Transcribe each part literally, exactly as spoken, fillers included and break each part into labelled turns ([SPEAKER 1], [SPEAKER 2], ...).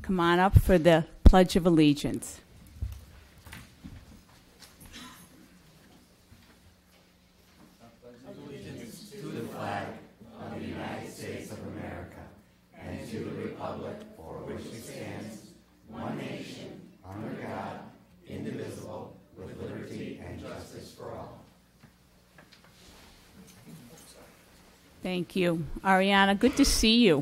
[SPEAKER 1] come on up for the Pledge of Allegiance.
[SPEAKER 2] Allegiance to the flag of the United States of America and to the republic for which it stands, one nation, under God, indivisible, with liberty and justice for all.
[SPEAKER 1] Thank you. Ariana, good to see you.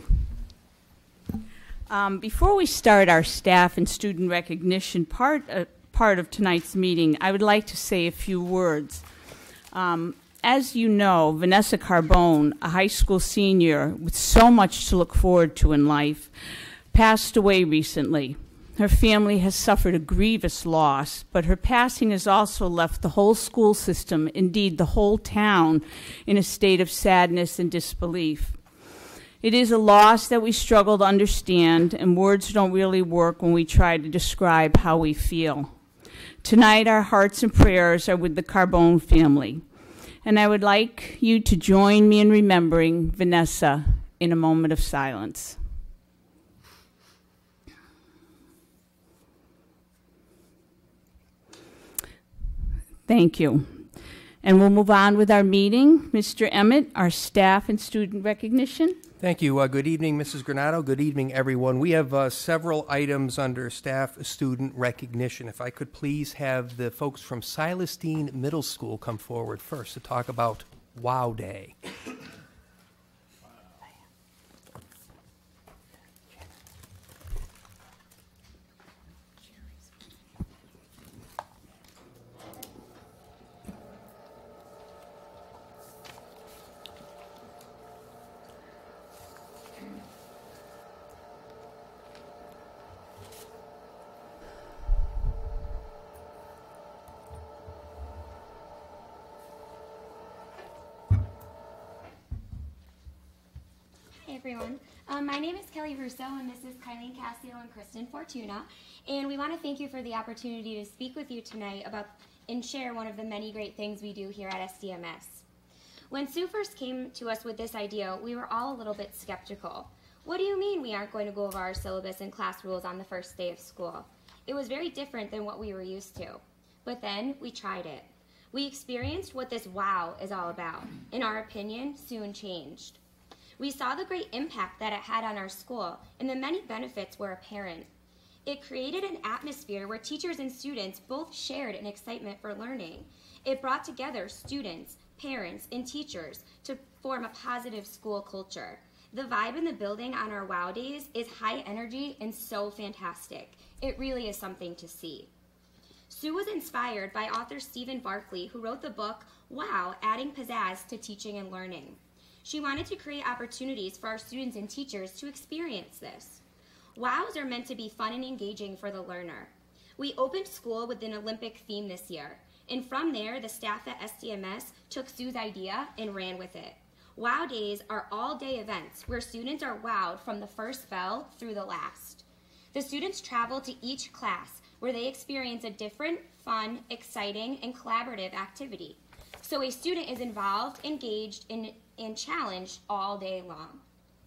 [SPEAKER 1] Um, before we start our staff and student recognition part, uh, part of tonight's meeting, I would like to say a few words. Um, as you know, Vanessa Carbone, a high school senior with so much to look forward to in life, passed away recently. Her family has suffered a grievous loss, but her passing has also left the whole school system, indeed the whole town, in a state of sadness and disbelief. It is a loss that we struggle to understand, and words don't really work when we try to describe how we feel. Tonight, our hearts and prayers are with the Carbone family, and I would like you to join me in remembering Vanessa in a moment of silence. Thank you. And we'll move on with our meeting. Mister Emmett, our staff and student recognition.
[SPEAKER 3] Thank you. Uh, good evening, Missus Granado. Good evening, everyone. We have uh, several items under staff student recognition. If I could please have the folks from Silas Dean Middle School come forward first to talk about Wow Day.
[SPEAKER 4] Everyone. Um, my name is Kelly Russo, and this is Kylene Cassio and Kristen Fortuna, and we want to thank you for the opportunity to speak with you tonight about and share one of the many great things we do here at S D M S. When Sue first came to us with this idea, we were all a little bit skeptical. What do you mean we aren't going to go over our syllabus and class rules on the first day of school? It was very different than what we were used to. But then we tried it. We experienced what this wow is all about, and our opinion soon changed. We saw the great impact that it had on our school, and the many benefits were apparent. It created an atmosphere where teachers and students both shared an excitement for learning. It brought together students, parents, and teachers to form a positive school culture. The vibe in the building on our WOW days is high energy and so fantastic. It really is something to see. Sue was inspired by author Stephen Barkley, who wrote the book, WOW, Adding Pizzazz to Teaching and Learning. She wanted to create opportunities for our students and teachers to experience this. WOWs are meant to be fun and engaging for the learner. We opened school with an Olympic theme this year, and from there, the staff at S D M S took Sue's idea and ran with it. WOW Days are all-day events where students are wowed from the first bell through the last. The students travel to each class where they experience a different, fun, exciting, and collaborative activity. So a student is involved, engaged, and, and challenged all day long.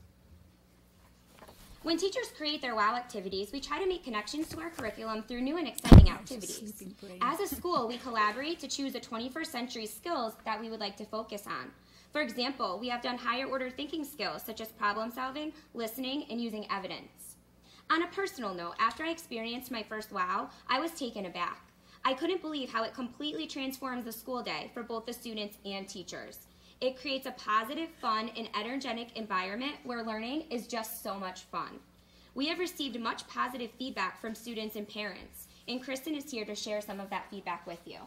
[SPEAKER 4] When teachers create their WOW activities, we try to make connections to our curriculum through new and exciting activities. As a school, we collaborate to choose the twenty-first century skills that we would like to focus on. For example, we have done higher order thinking skills such as problem solving, listening, and using evidence. On a personal note, after I experienced my first WOW, I was taken aback. I couldn't believe how it completely transforms the school day for both the students and teachers. It creates a positive, fun, and energetic environment where learning is just so much fun. We have received much positive feedback from students and parents, and Kristen is here to share some of that feedback with you.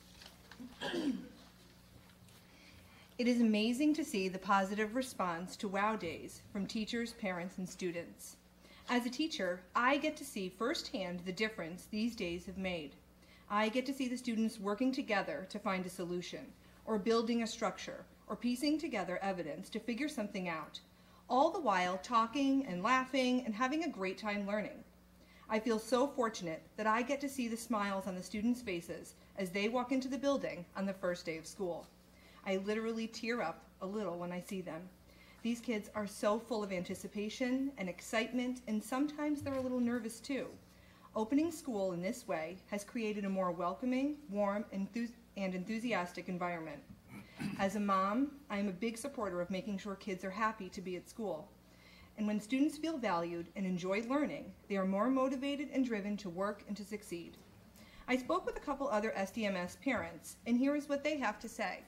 [SPEAKER 5] It is amazing to see the positive response to WOW Days from teachers, parents, and students. As a teacher, I get to see firsthand the difference these days have made. I get to see the students working together to find a solution, or building a structure, or piecing together evidence to figure something out, all the while talking and laughing and having a great time learning. I feel so fortunate that I get to see the smiles on the students' faces as they walk into the building on the first day of school. I literally tear up a little when I see them. These kids are so full of anticipation and excitement, and sometimes they're a little nervous too. Opening school in this way has created a more welcoming, warm, enthusi- and enthusiastic environment. As a mom, I am a big supporter of making sure kids are happy to be at school. And when students feel valued and enjoy learning, they are more motivated and driven to work and to succeed. I spoke with a couple other S D M S parents, and here is what they have to say.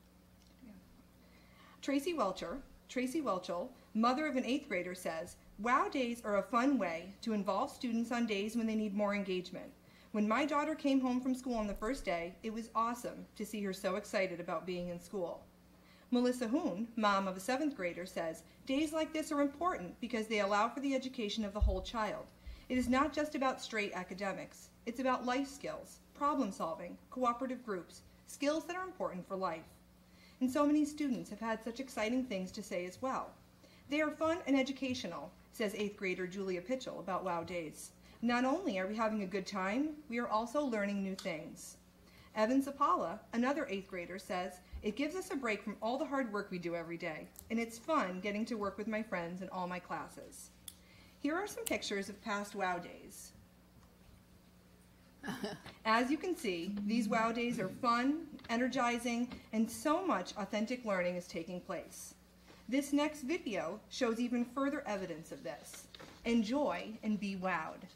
[SPEAKER 5] Tracy Welcher, Tracy Welchel, mother of an eighth grader, says, "Wow days are a fun way to involve students on days when they need more engagement. When my daughter came home from school on the first day, it was awesome to see her so excited about being in school." Melissa Hoon, mom of a seventh grader, says, "Days like this are important because they allow for the education of the whole child. It is not just about straight academics. It's about life skills, problem solving, cooperative groups, skills that are important for life." And so many students have had such exciting things to say as well. "They are fun and educational," says eighth grader Julia Pitchell about Wow Days. "Not only are we having a good time, we are also learning new things." Evan Zapala, another eighth grader, says, "It gives us a break from all the hard work we do every day, and it's fun getting to work with my friends in all my classes." Here are some pictures of past Wow Days. As you can see, these Wow Days are fun, energizing, and so much authentic learning is taking place. This next video shows even further evidence of this. Enjoy and be wowed.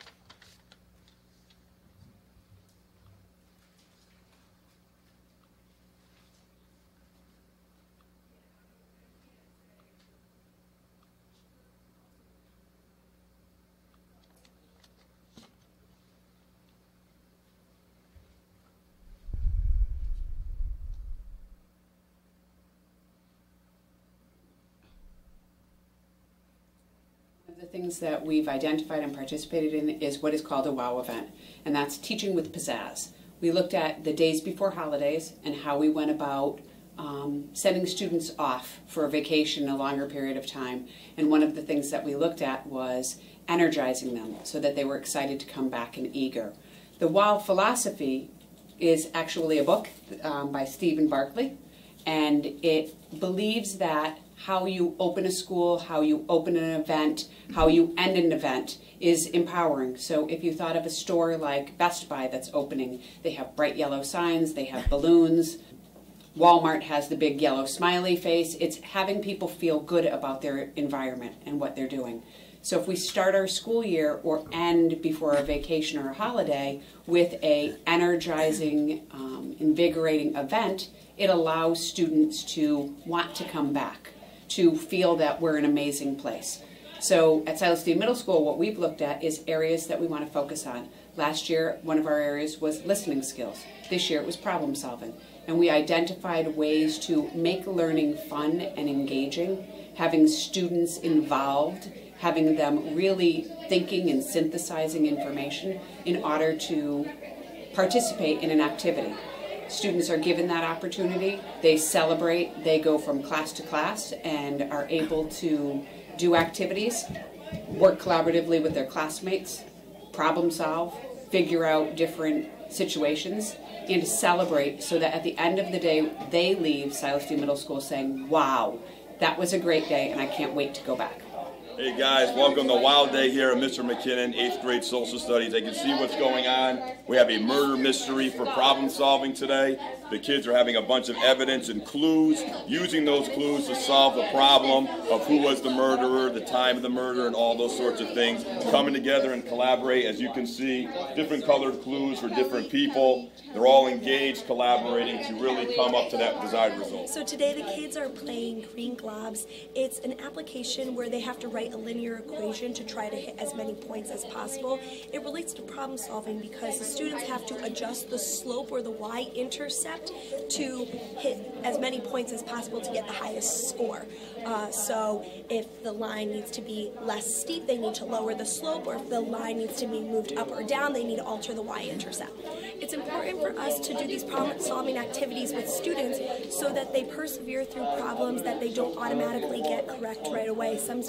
[SPEAKER 6] The things that we've identified and participated in is what is called a WOW event, and that's teaching with pizzazz. We looked at the days before holidays and how we went about um, sending students off for a vacation a longer period of time, and one of the things that we looked at was energizing them so that they were excited to come back and eager. The WOW philosophy is actually a book um, by Stephen Barkley, and it believes that how you open a school, how you open an event, how you end an event is empowering. So if you thought of a store like Best Buy that's opening, they have bright yellow signs, they have balloons. Walmart has the big yellow smiley face. It's having people feel good about their environment and what they're doing. So if we start our school year or end before a vacation or a holiday with a energizing, um, invigorating event, it allows students to want to come back, to feel that we're an amazing place. So at Silas Dean Middle School, what we've looked at is areas that we want to focus on. Last year, one of our areas was listening skills. This year, it was problem solving. And we identified ways to make learning fun and engaging, having students involved, having them really thinking and synthesizing information in order to participate in an activity. Students are given that opportunity, they celebrate, they go from class to class and are able to do activities, work collaboratively with their classmates, problem solve, figure out different situations, and to celebrate so that at the end of the day they leave Silas Dean Middle School saying, "Wow, that was a great day and I can't wait to go back."
[SPEAKER 7] Hey guys, welcome to Wild Day here at Mister McKinnon, eighth grade social studies. They can see what's going on. We have a murder mystery for problem solving today. The kids are having a bunch of evidence and clues, using those clues to solve the problem of who was the murderer, the time of the murder, and all those sorts of things. Coming together and collaborate, as you can see, different colored clues for different people. They're all engaged, collaborating to really come up to that desired result.
[SPEAKER 8] So today the kids are playing Green Globs. It's an application where they have to write a linear equation to try to hit as many points as possible. It relates to problem solving because the students have to adjust the slope or the y-intercept to hit as many points as possible to get the highest score. Uh, so if the line needs to be less steep, they need to lower the slope, or if the line needs to be moved up or down, they need to alter the y-intercept. It's important for us to do these problem-solving activities with students so that they persevere through problems that they don't automatically get correct right away. Sometimes students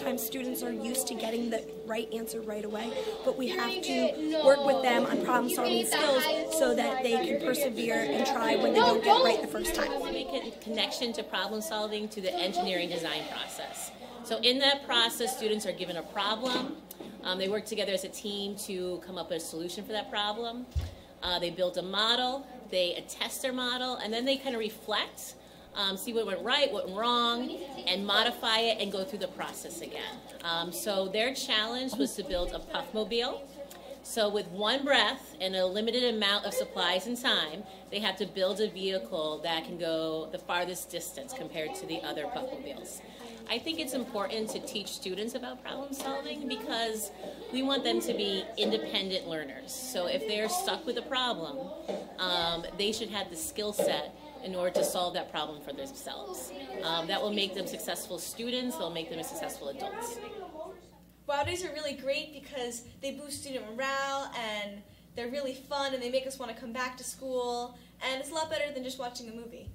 [SPEAKER 8] students are used to getting the right answer right away, but we have to work with them on problem-solving skills so that they can persevere and try when they don't get it right the first time.
[SPEAKER 9] Make a connection to problem solving to the engineering design process. So in that process, students are given a problem. Um, they work together as a team to come up with a solution for that problem. Uh, they build a model, they test their model, and then they kind of reflect, um, see what went right, what went wrong, and modify it and go through the process again. Um, so their challenge was to build a Puffmobile. So with one breath and a limited amount of supplies and time, they have to build a vehicle that can go the farthest distance compared to the other Puffmobiles. I think it's important to teach students about problem solving because we want them to be independent learners. So if they're stuck with a problem, um, they should have the skill set in order to solve that problem for themselves. Um, that will make them successful students, they'll make them successful adults.
[SPEAKER 10] WOW Days are really great because they boost student morale and they're really fun and they make us want to come back to school, and it's a lot better than just watching a movie.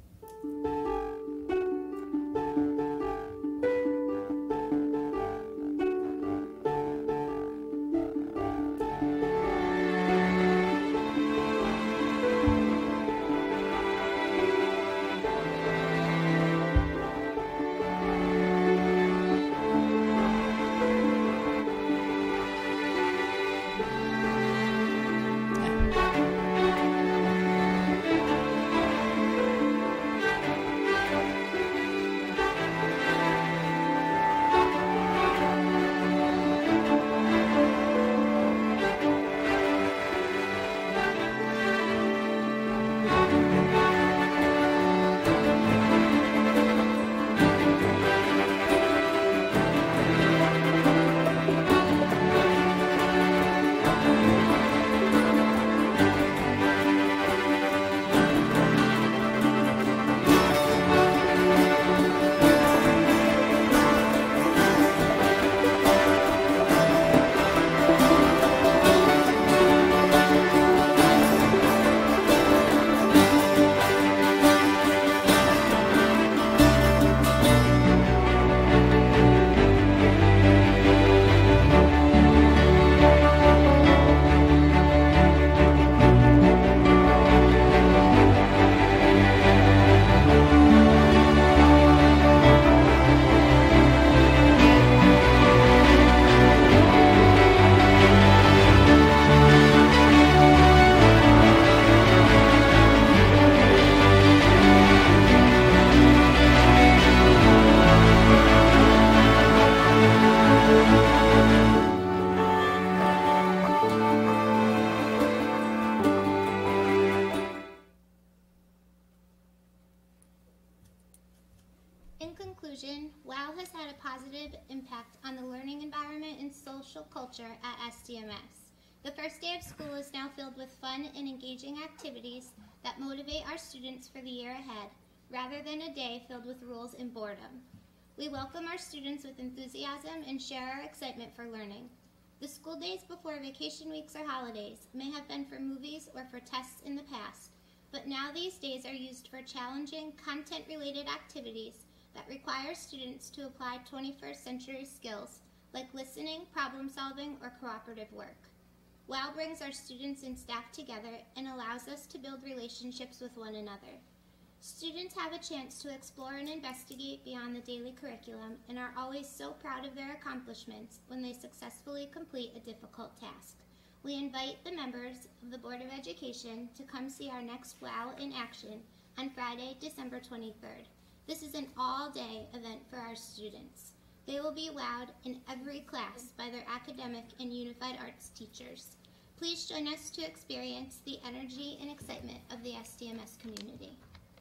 [SPEAKER 11] WOW has had a positive impact on the learning environment and social culture at S D M S. The first day of school is now filled with fun and engaging activities that motivate our students for the year ahead, rather than a day filled with rules and boredom. We welcome our students with enthusiasm and share our excitement for learning. The school days before vacation weeks or holidays may have been for movies or for tests in the past, but now these days are used for challenging, content-related activities that require students to apply twenty-first century skills like listening, problem solving, or cooperative work. WOW brings our students and staff together and allows us to build relationships with one another. Students have a chance to explore and investigate beyond the daily curriculum and are always so proud of their accomplishments when they successfully complete a difficult task. We invite the members of the Board of Education to come see our next WOW in action on Friday, December twenty-third. This is an all-day event for our students. They will be wowed in every class by their academic and unified arts teachers. Please join us to experience the energy and excitement of the S D M S community.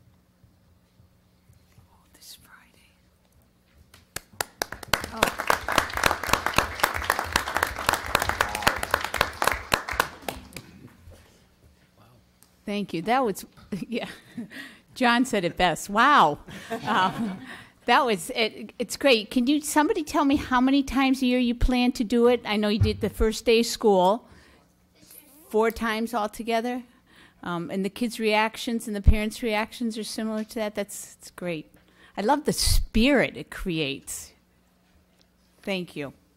[SPEAKER 1] Oh, this Friday. Oh. Thank you. That was, yeah. John said it best. Wow. Um, that was, it, it's great. Can you, somebody tell me how many times a year you plan to do it? I know you did the first day of school, four times altogether. Um, and the kids' reactions and the parents' reactions are similar to that. That's, that's great. I love the spirit it creates. Thank you.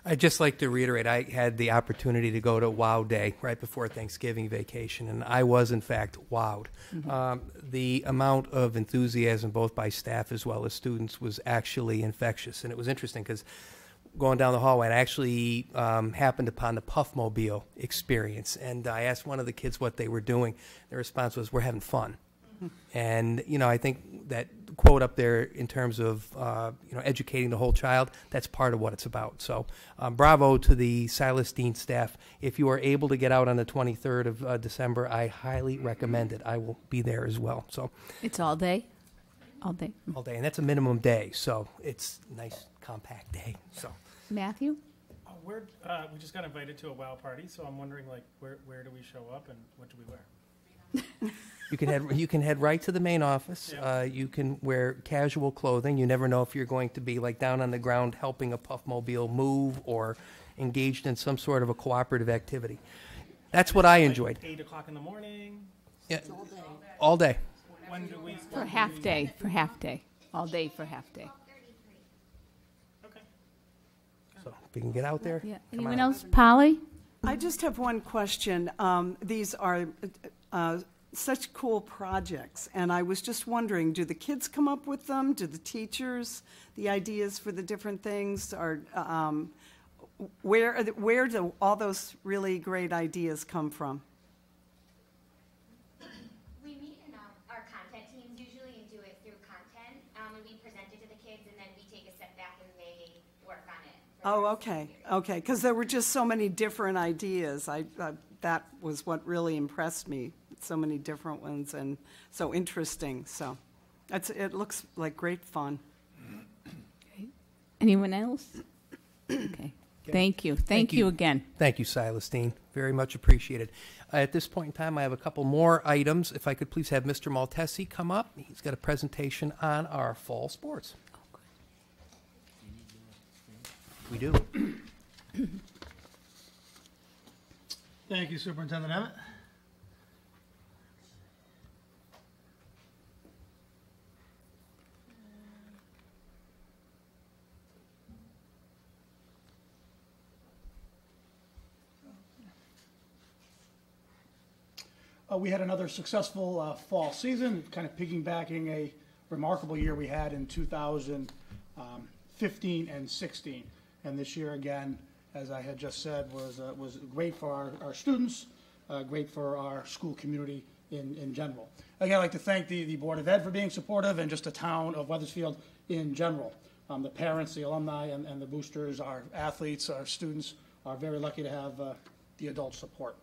[SPEAKER 3] I'd just like to reiterate, I had the opportunity to go to Wow Day right before Thanksgiving vacation, and I was, in fact, wowed. Mm-hmm. Um, the amount of enthusiasm, both by staff as well as students, was actually infectious. And it was interesting because going down the hallway, I actually um, happened upon the Puffmobile experience, and I asked one of the kids what they were doing. Their response was, "We're having fun." And, you know, I think that quote up there in terms of, uh, you know, educating the whole child, that's part of what it's about. So um, bravo to the Silas Dean staff. If you are able to get out on the twenty-third of uh, December, I highly recommend it. I will be there as well. So
[SPEAKER 1] It's all day? All day.
[SPEAKER 3] all day. And that's a minimum day. So it's a nice, compact day. So
[SPEAKER 1] Matthew?
[SPEAKER 12] Oh, we're, uh, we just got invited to a WOW party, so I'm wondering, like, where, where do we show up and what do we wear?
[SPEAKER 3] You can head you can head right to the main office.
[SPEAKER 12] Yeah.
[SPEAKER 3] Uh, you can wear casual clothing. You never know if you're going to be like down on the ground helping a Puffmobile move or engaged in some sort of a cooperative activity. That's what I enjoyed.
[SPEAKER 12] Like eight o'clock in the morning.
[SPEAKER 3] Yeah, all day.
[SPEAKER 12] When do we?
[SPEAKER 1] For half day, for half day. All day for half day.
[SPEAKER 12] Okay.
[SPEAKER 3] So if you can get out there.
[SPEAKER 1] Yeah.
[SPEAKER 3] come
[SPEAKER 1] Anyone
[SPEAKER 3] on.
[SPEAKER 1] else? Polly?
[SPEAKER 13] I just have one question. Um, these are uh, such cool projects, and I was just wondering, do the kids come up with them? Do the teachers, the ideas for the different things? Or um, where, are the, where do all those really great ideas come from?
[SPEAKER 4] We meet in our, our content teams usually and do it through content, um, and we present it to the kids, and then we take a step back and they work on it.
[SPEAKER 13] Oh, okay, okay, because there were just so many different ideas. I uh, that was what really impressed me. So many different ones and so interesting. So that's it. Looks like great fun.
[SPEAKER 1] Okay. Anyone else? Okay. Thank you. Thank, Thank you. you again.
[SPEAKER 3] Thank you, Silas Dean. Very much appreciated. Uh, at this point in time, I have a couple more items. If I could please have Mister Maltesi come up. He's got a presentation on our fall sports. We do.
[SPEAKER 14] Thank you, Superintendent Emmett. Uh, we had another successful uh, fall season, kind of piggybacking a remarkable year we had in two thousand fifteen and sixteen. And this year, again, as I had just said, was uh, was great for our, our students, uh, great for our school community in, in general. Again, I'd like to thank the, the Board of Ed for being supportive and just the town of Wethersfield in general. Um, the parents, the alumni, and, and the boosters, our athletes, our students are very lucky to have uh, the adult support.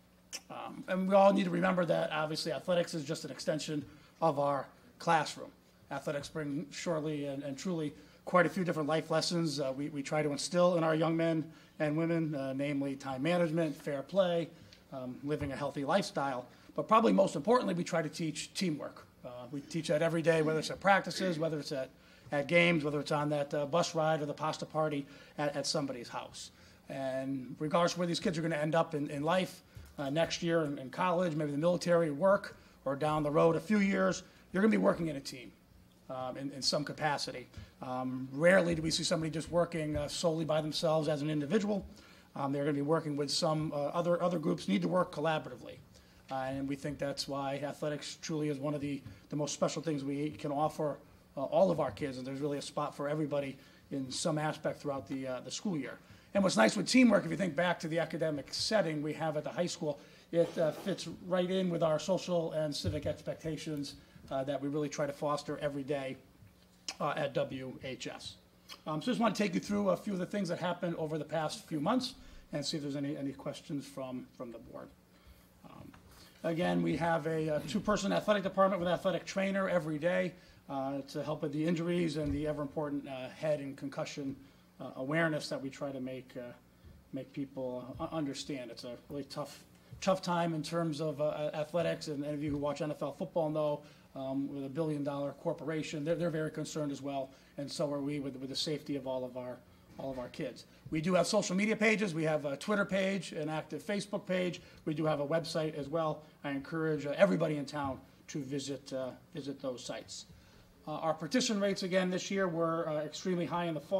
[SPEAKER 14] Um, and we all need to remember that, obviously, athletics is just an extension of our classroom. Athletics bring surely and, and truly quite a few different life lessons uh, we, we try to instill in our young men and women, uh, namely time management, fair play, um, living a healthy lifestyle. But probably most importantly, we try to teach teamwork. Uh, we teach that every day, whether it's at practices, whether it's at, at games, whether it's on that uh, bus ride or the pasta party at, at somebody's house. And regardless of where these kids are going to end up in, in life, uh, next year in, in college, maybe the military, work, or down the road a few years, you're going to be working in a team. Um, in, in some capacity. Um, rarely do we see somebody just working uh, solely by themselves as an individual. Um, they're going to be working with some uh, other other groups, need to work collaboratively. Uh, and we think that's why athletics truly is one of the, the most special things we can offer uh, all of our kids, and there's really a spot for everybody in some aspect throughout the, uh, the school year. And what's nice with teamwork, if you think back to the academic setting we have at the high school, it uh, fits right in with our social and civic expectations Uh, that we really try to foster every day uh, at W H S. Um, so just want to take you through a few of the things that happened over the past few months and see if there's any, any questions from, from the board. Um, again, we have a, a two-person athletic department with an athletic trainer every day uh, to help with the injuries and the ever-important uh, head and concussion uh, awareness that we try to make, uh, make people uh, understand. It's a really tough, tough time in terms of uh, athletics, and any of you who watch N F L football know Um, with a billion dollar corporation, they're, they're very concerned as well, and so are we with, with the safety of all of our all of our kids. We do have social media pages. We have a Twitter page, an active Facebook page. We do have a website as well. I encourage uh, everybody in town to visit uh, visit those sites. Uh, our partition rates again this year were uh, extremely high in the fall.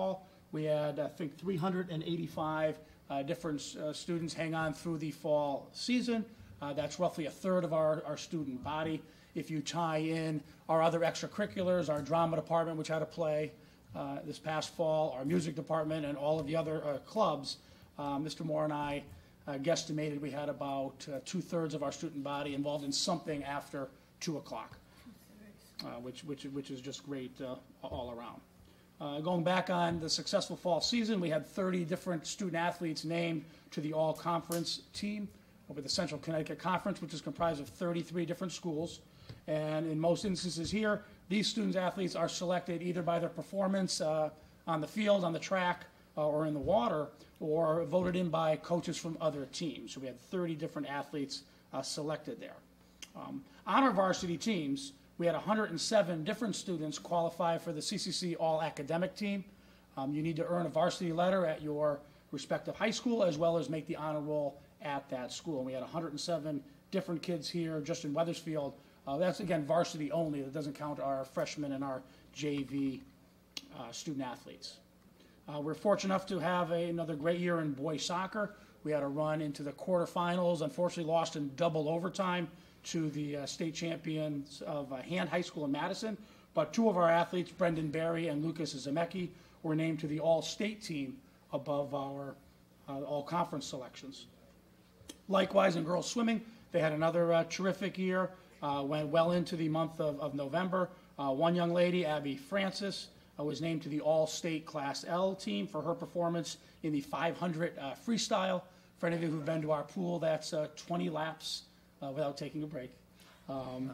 [SPEAKER 14] We had, I think, three hundred eighty-five uh, different uh, students hang on through the fall season. Uh, that's roughly a third of our, our student body. If you tie in our other extracurriculars, our drama department, which had a play uh, this past fall, our music department, and all of the other uh, clubs, uh, Mister Moore and I uh, guesstimated we had about uh, two-thirds of our student body involved in something after two o'clock, uh, which, which, which is just great uh, all around. Uh, going back on the successful fall season, we had thirty different student athletes named to the all-conference team over the Central Connecticut Conference, which is comprised of thirty-three different schools. And in most instances here, these students athletes are selected either by their performance uh, on the field, on the track, uh, or in the water, or voted in by coaches from other teams. So we had thirty different athletes uh, selected there. Um, on our varsity teams, we had one hundred seven different students qualify for the C C C All-Academic Team. Um, you need to earn a varsity letter at your respective high school, as well as make the honor roll at that school. And we had one hundred seven different kids here just in Wethersfield. Uh, that's, again, varsity only. That doesn't count our freshmen and our J V uh, student athletes. Uh, we're fortunate enough to have a, another great year in boys soccer. We had a run into the quarterfinals, unfortunately lost in double overtime to the uh, state champions of uh, Hand High School in Madison. But two of our athletes, Brendan Barry and Lucas Zemecki, were named to the all-state team above our uh, all-conference selections. Likewise, in girls swimming, they had another uh, terrific year, uh, went well into the month of, of November. Uh, one young lady, Abby Francis, uh, was named to the all-state Class L team for her performance in the five hundred uh, freestyle. For any of you who've been to our pool, that's uh, twenty laps uh, without taking a break. Um,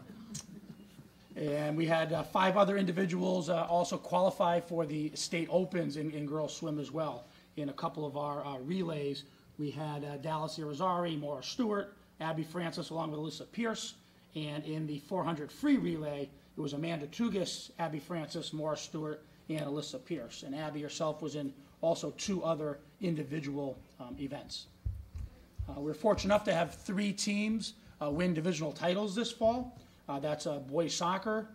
[SPEAKER 14] and we had uh, five other individuals uh, also qualify for the state opens in, in girls swim as well. In a couple of our uh, relays, we had uh, Dallas Irizarry, Maura Stewart, Abby Francis, along with Alyssa Pierce. And in the four hundred free relay, it was Amanda Tugas, Abby Francis, Maura Stewart, and Alyssa Pierce. And Abby herself was in also two other individual um, events. Uh, we're fortunate enough to have three teams uh, win divisional titles this fall. Uh, that's uh, boys soccer,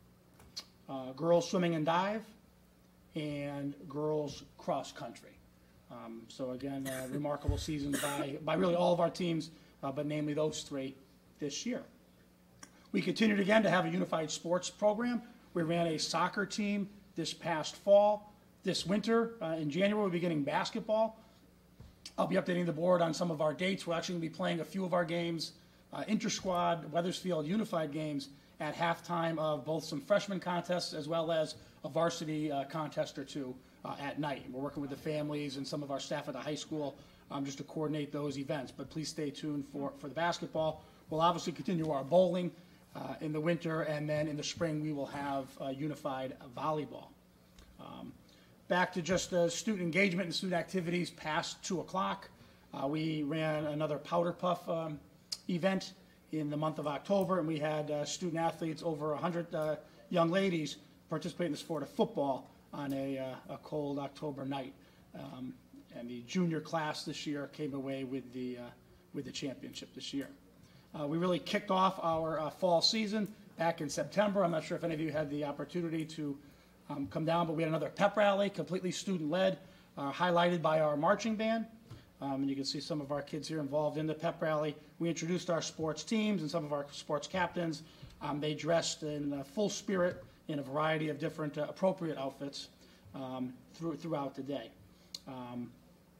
[SPEAKER 14] uh, girls swimming and dive, and girls cross country. Um, so again, uh, remarkable seasons by, by really all of our teams, uh, but namely those three this year. We continued again to have a unified sports program. We ran a soccer team this past fall. This winter, uh, in January, we'll be beginning basketball. I'll be updating the board on some of our dates. We're actually going to be playing a few of our games, uh, inter-squad, Wethersfield unified games, at halftime of both some freshman contests as well as a varsity uh, contest or two uh, at night. We're working with the families and some of our staff at the high school um, just to coordinate those events. But please stay tuned for, for the basketball. We'll obviously continue our bowling uh, in the winter, and then in the spring we will have uh, unified volleyball. Um, Back to just uh, student engagement and student activities past two o'clock. Uh, we ran another Powder Puff um, event in the month of October, and we had uh, student athletes, over one hundred uh, young ladies, participate in the sport of football on a, uh, a cold October night. Um, and the junior class this year came away with the, uh, with the championship this year. Uh, we really kicked off our uh, fall season back in September. I'm not sure if any of you had the opportunity to Um, come down, but we had another pep rally, completely student-led, uh, highlighted by our marching band. Um, and you can see some of our kids here involved in the pep rally. We introduced our sports teams and some of our sports captains. Um, they dressed in uh, full spirit in a variety of different uh, appropriate outfits um, through, throughout the day. Um,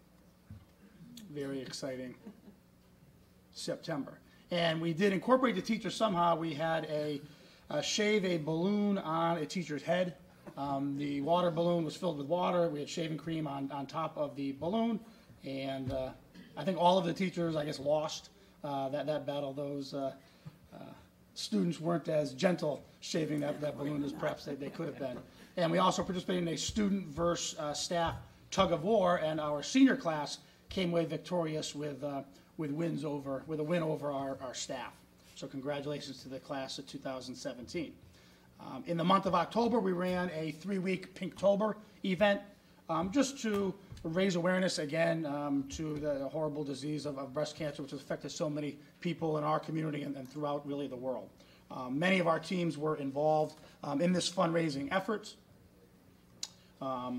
[SPEAKER 14] very exciting September. And we did incorporate the teachers somehow. We had a, a shave a balloon on a teacher's head. Um, the water balloon was filled with water. We had shaving cream on, on top of the balloon. And uh, I think all of the teachers, I guess, lost uh, that, that battle. Those uh, uh, students weren't as gentle shaving that, that balloon as perhaps they, they could have been. And we also participated in a student versus uh, staff tug of war, and our senior class came away victorious with, uh, with, wins over, with a win over our, our staff. So congratulations to the class of two thousand seventeen. Um, in the month of October, we ran a three-week Pinktober event um, just to raise awareness again um, to the horrible disease of, of breast cancer, which has affected so many people in our community and, and throughout really the world. Um, many of our teams were involved um, in this fundraising effort. Um,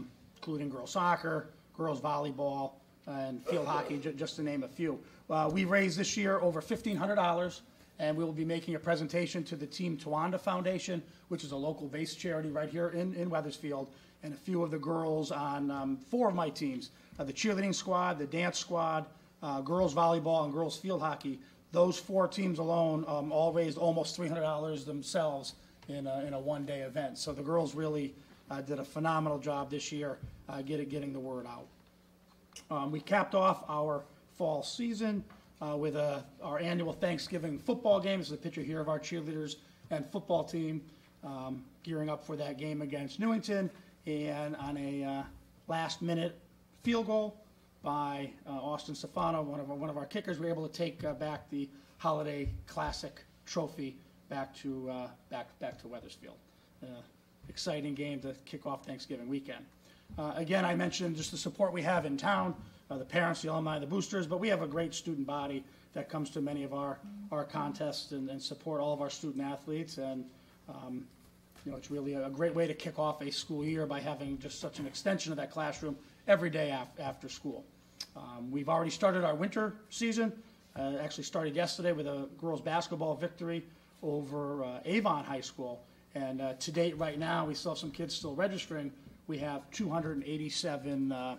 [SPEAKER 14] including girls soccer, girls volleyball, and field hockey, ju- just to name a few. Uh, we raised this year over fifteen hundred dollars, and we will be making a presentation to the Team Tawanda Foundation, which is a local-based charity right here in, in Wethersfield, and a few of the girls on um, four of my teams, uh, the cheerleading squad, the dance squad, uh, girls volleyball, and girls field hockey. Those four teams alone um, all raised almost three hundred dollars themselves in a, in a one-day event. So the girls really uh, did a phenomenal job this year uh, get, getting the word out. Um, we capped off our fall season uh, with a, our annual Thanksgiving football game. This is a picture here of our cheerleaders and football team um, gearing up for that game against Newington. And on a uh, last-minute field goal by uh, Austin Stefano, one of our, one of our kickers, we were able to take uh, back the Holiday Classic trophy back to uh, back back to Wethersfield. Uh, exciting game to kick off Thanksgiving weekend. Uh, again, I mentioned just the support we have in town, uh, the parents, the alumni, the boosters, but we have a great student body that comes to many of our, our contests and, and support all of our student athletes. And um, you know, it's really a great way to kick off a school year by having just such an extension of that classroom every day af after school. Um, we've already started our winter season. Uh, actually started yesterday with a girls basketball victory over uh, Avon High School. And uh, to date right now, we still have some kids still registering. We have two hundred eighty-seven uh,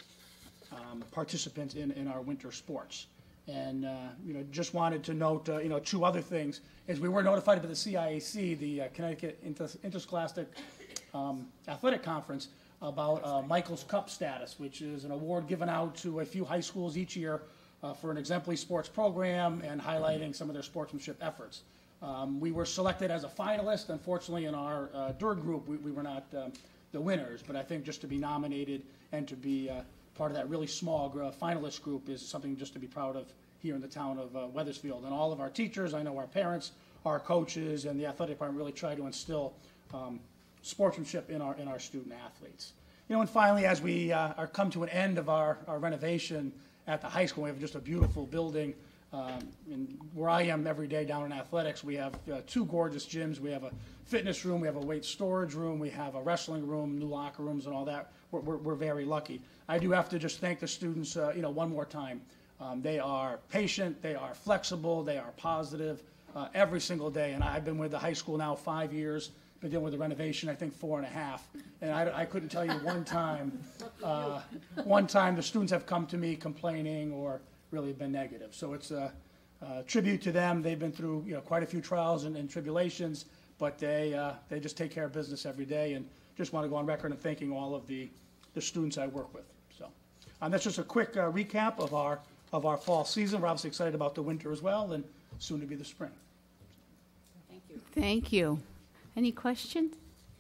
[SPEAKER 14] um, participants in, in our winter sports. And, uh, you know, just wanted to note, uh, you know, two other things. Is we were notified by the C I A C, the uh, Connecticut Inter Interscholastic um, Athletic Conference, about uh, Michael's Cup status, which is an award given out to a few high schools each year uh, for an exemplary sports program and highlighting some of their sportsmanship efforts. Um, we were selected as a finalist. Unfortunately, in our uh, D R G group, we, we were not um, the winners, but I think just to be nominated and to be uh, part of that really small uh, finalist group is something just to be proud of here in the town of uh, Wethersfield. And all of our teachers, I know our parents, our coaches, and the athletic department really try to instill um, sportsmanship in our in our student athletes. You know, and finally, as we uh, are come to an end of our, our renovation at the high school, we have just a beautiful building. Um, and where I am every day down in athletics, we have uh, two gorgeous gyms. We have a fitness room, we have a weight storage room, we have a wrestling room, new locker rooms, and all that. We're, we're, we're very lucky. I do have to just thank the students, uh, you know, one more time. Um, they are patient, they are flexible, they are positive uh, every single day. And I've been with the high school now five years. Been dealing with the renovation, I think, four and a half. And I, I couldn't tell you one time, uh, one time the students have come to me complaining or really been negative. So it's a, a tribute to them. They've been through, you know, quite a few trials and, and tribulations, but they uh, they just take care of business every day. And just want to go on record and thanking all of the, the students I work with. So um, that's just a quick uh, recap of our of our fall season. We're obviously excited about the winter as well, and soon to be the spring.
[SPEAKER 1] Thank you. Thank you. Any questions?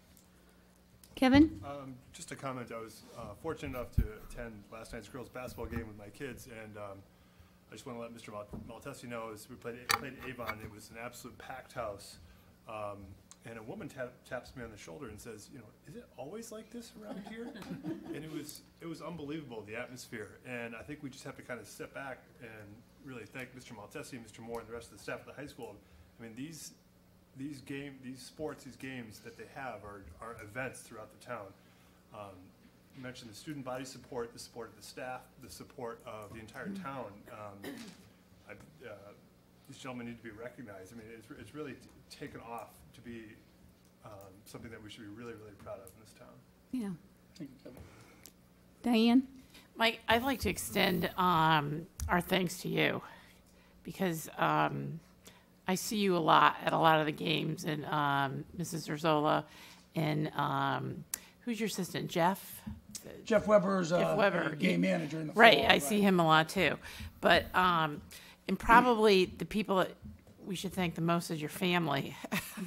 [SPEAKER 1] Kevin?
[SPEAKER 15] Um, just a comment. I was uh, fortunate enough to attend last night's girls basketball game with my kids, and um, I just want to let Mister Mal Maltesi know as we played, played Avon, it was an absolute packed house. Um, and a woman tap, taps me on the shoulder and says, you know, is it always like this around here? And it was it was unbelievable, the atmosphere. And I think we just have to kind of step back and really thank Mister Maltesi, Mister Moore, and the rest of the staff at the high school. I mean, these these game, these sports, these games that they have are, are events throughout the town. Um, you mentioned the student body support, the support of the staff, the support of the entire town. Um, I, uh, these gentlemen need to be recognized. I mean, it's, it's really t taken off to be um, something that we should be really, really proud of in this town.
[SPEAKER 1] Yeah.
[SPEAKER 14] Thank you, Kevin.
[SPEAKER 1] Diane?
[SPEAKER 16] Mike, I'd like to extend um, our thanks to you because um, I see you a lot at a lot of the games, and um, Missus Urzola, and um, who's your assistant, Jeff?
[SPEAKER 14] Jeff Weber's uh,
[SPEAKER 16] Jeff Weber.
[SPEAKER 14] game manager in the
[SPEAKER 16] right,
[SPEAKER 14] fall,
[SPEAKER 16] I right. see him a lot too. But um, and probably the people that we should thank the most is your family.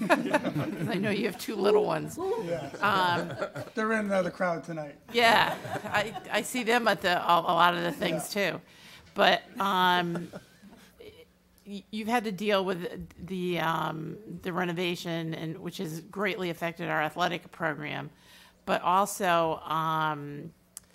[SPEAKER 16] I know you have two little ones.
[SPEAKER 14] Yeah.
[SPEAKER 16] Um,
[SPEAKER 14] They're in uh, the crowd tonight.
[SPEAKER 16] Yeah, I, I see them at the a, a lot of the things yeah. too. But um, you've had to deal with the um, the renovation, and which has greatly affected our athletic program. But also, um,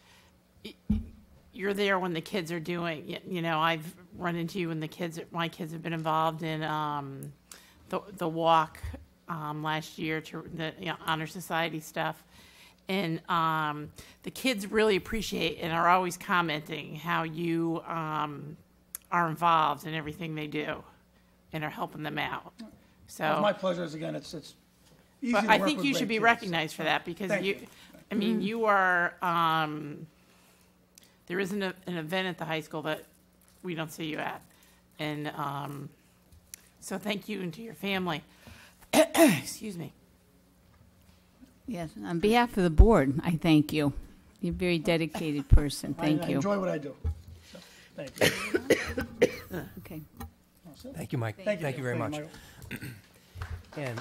[SPEAKER 16] you're there when the kids are doing. You know, I've run into you when the kids, my kids have been involved in um, the the walk um, last year to the you know, honor society stuff, And um, the kids really appreciate and are always commenting how you um, are involved in everything they do and are helping them out. So
[SPEAKER 14] Well, my pleasure is, again, it's, it's easy
[SPEAKER 16] but
[SPEAKER 14] to
[SPEAKER 16] I
[SPEAKER 14] work
[SPEAKER 16] think
[SPEAKER 14] with
[SPEAKER 16] you
[SPEAKER 14] great
[SPEAKER 16] should be
[SPEAKER 14] kids.
[SPEAKER 16] recognized for that because
[SPEAKER 14] Thank
[SPEAKER 16] you,
[SPEAKER 14] you.
[SPEAKER 16] I mean, you are, um, there isn't a, an event at the high school that we don't see you at. And um, so thank you and to your family. Excuse me.
[SPEAKER 1] Yes, on behalf of the board, I thank you. You're a very dedicated person. Thank
[SPEAKER 14] I,
[SPEAKER 1] you.
[SPEAKER 14] I enjoy what I do. So, thank you.
[SPEAKER 1] Okay.
[SPEAKER 3] Thank you, Mike.
[SPEAKER 14] Thank you.
[SPEAKER 3] Thank you very
[SPEAKER 14] Thank
[SPEAKER 3] much.
[SPEAKER 14] you,
[SPEAKER 3] And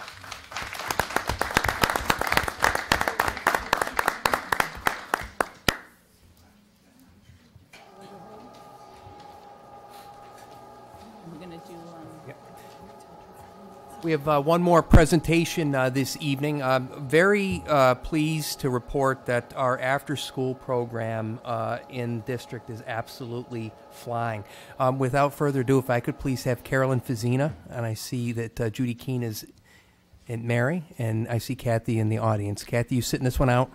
[SPEAKER 1] We're going to do... Um,
[SPEAKER 3] we have uh, one more presentation uh, this evening. I'm very uh, pleased to report that our after-school program uh, in district is absolutely flying. Um, without further ado, if I could please have Carolyn Fazina, and I see that uh, Judy Keene is and Mary, and I see Kathy in the audience. Kathy, you sitting this one out?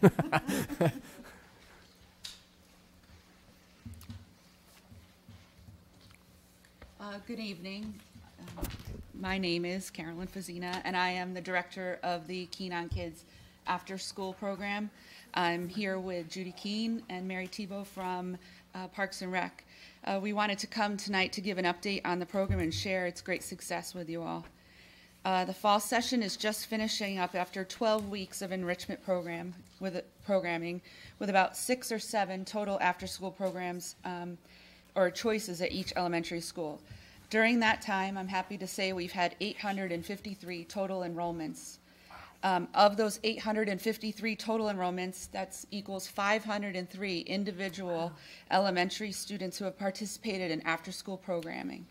[SPEAKER 17] Uh, good evening. Uh, my name is Carolyn Fazina, and I am the director of the Keen on Kids After School Program. I'm here with Judy Keene and Mary Tebow from uh, Parks and Rec. Uh, we wanted to come tonight to give an update on the program and share its great success with you all. Uh, the fall session is just finishing up after twelve weeks of enrichment program with programming, with about six or seven total after-school programs um, or choices at each elementary school. During that time, I'm happy to say we've had eight hundred fifty-three total enrollments. Um, of those eight hundred fifty-three total enrollments, that equals five hundred three individual elementary students who have participated in after-school programming.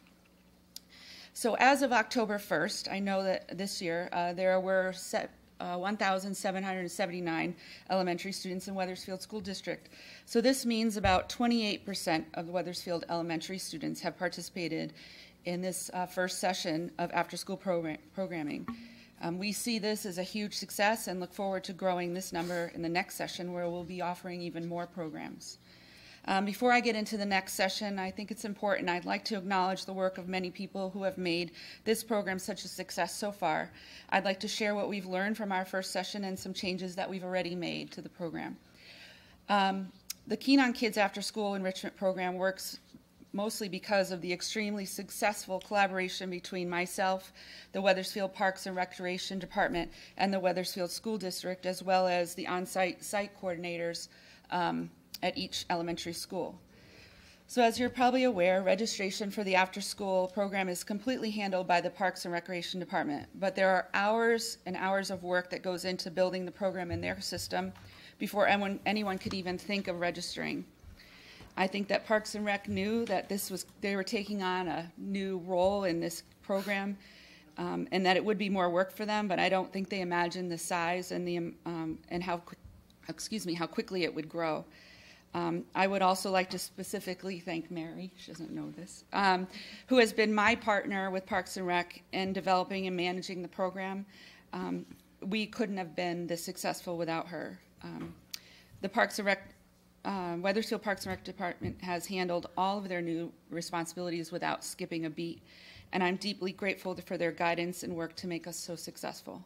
[SPEAKER 17] So as of October first, I know that this year uh, there were set, uh, one thousand seven hundred seventy-nine elementary students in Wethersfield School District. So this means about twenty-eight percent of the Wethersfield elementary students have participated in this uh, first session of after-school program programming. Um, we see this as a huge success and look forward to growing this number in the next session, where we'll be offering even more programs. Um, before I get into the next session, I think it's important, I'd like to acknowledge the work of many people who have made this program such a success so far. I'd like to share what we've learned from our first session and some changes that we've already made to the program. Um, the Keen on Kids After School Enrichment Program works mostly because of the extremely successful collaboration between myself, the Wethersfield Parks and Recreation Department, and the Wethersfield School District, as well as the on-site site coordinators um, at each elementary school. So as you're probably aware, registration for the after-school program is completely handled by the Parks and Recreation Department, but there are hours and hours of work that goes into building the program in their system before anyone, anyone could even think of registering. I think that Parks and Rec knew that this was, they were taking on a new role in this program, um, and that it would be more work for them, but I don't think they imagined the size and the um, and how, excuse me, how quickly it would grow. Um, I would also like to specifically thank Mary, she doesn't know this, um, who has been my partner with Parks and Rec in developing and managing the program. Um, we couldn't have been this successful without her. Um, the Parks and Rec Uh, Wethersfield Parks and Rec Department has handled all of their new responsibilities without skipping a beat, and I'm deeply grateful for their guidance and work to make us so successful.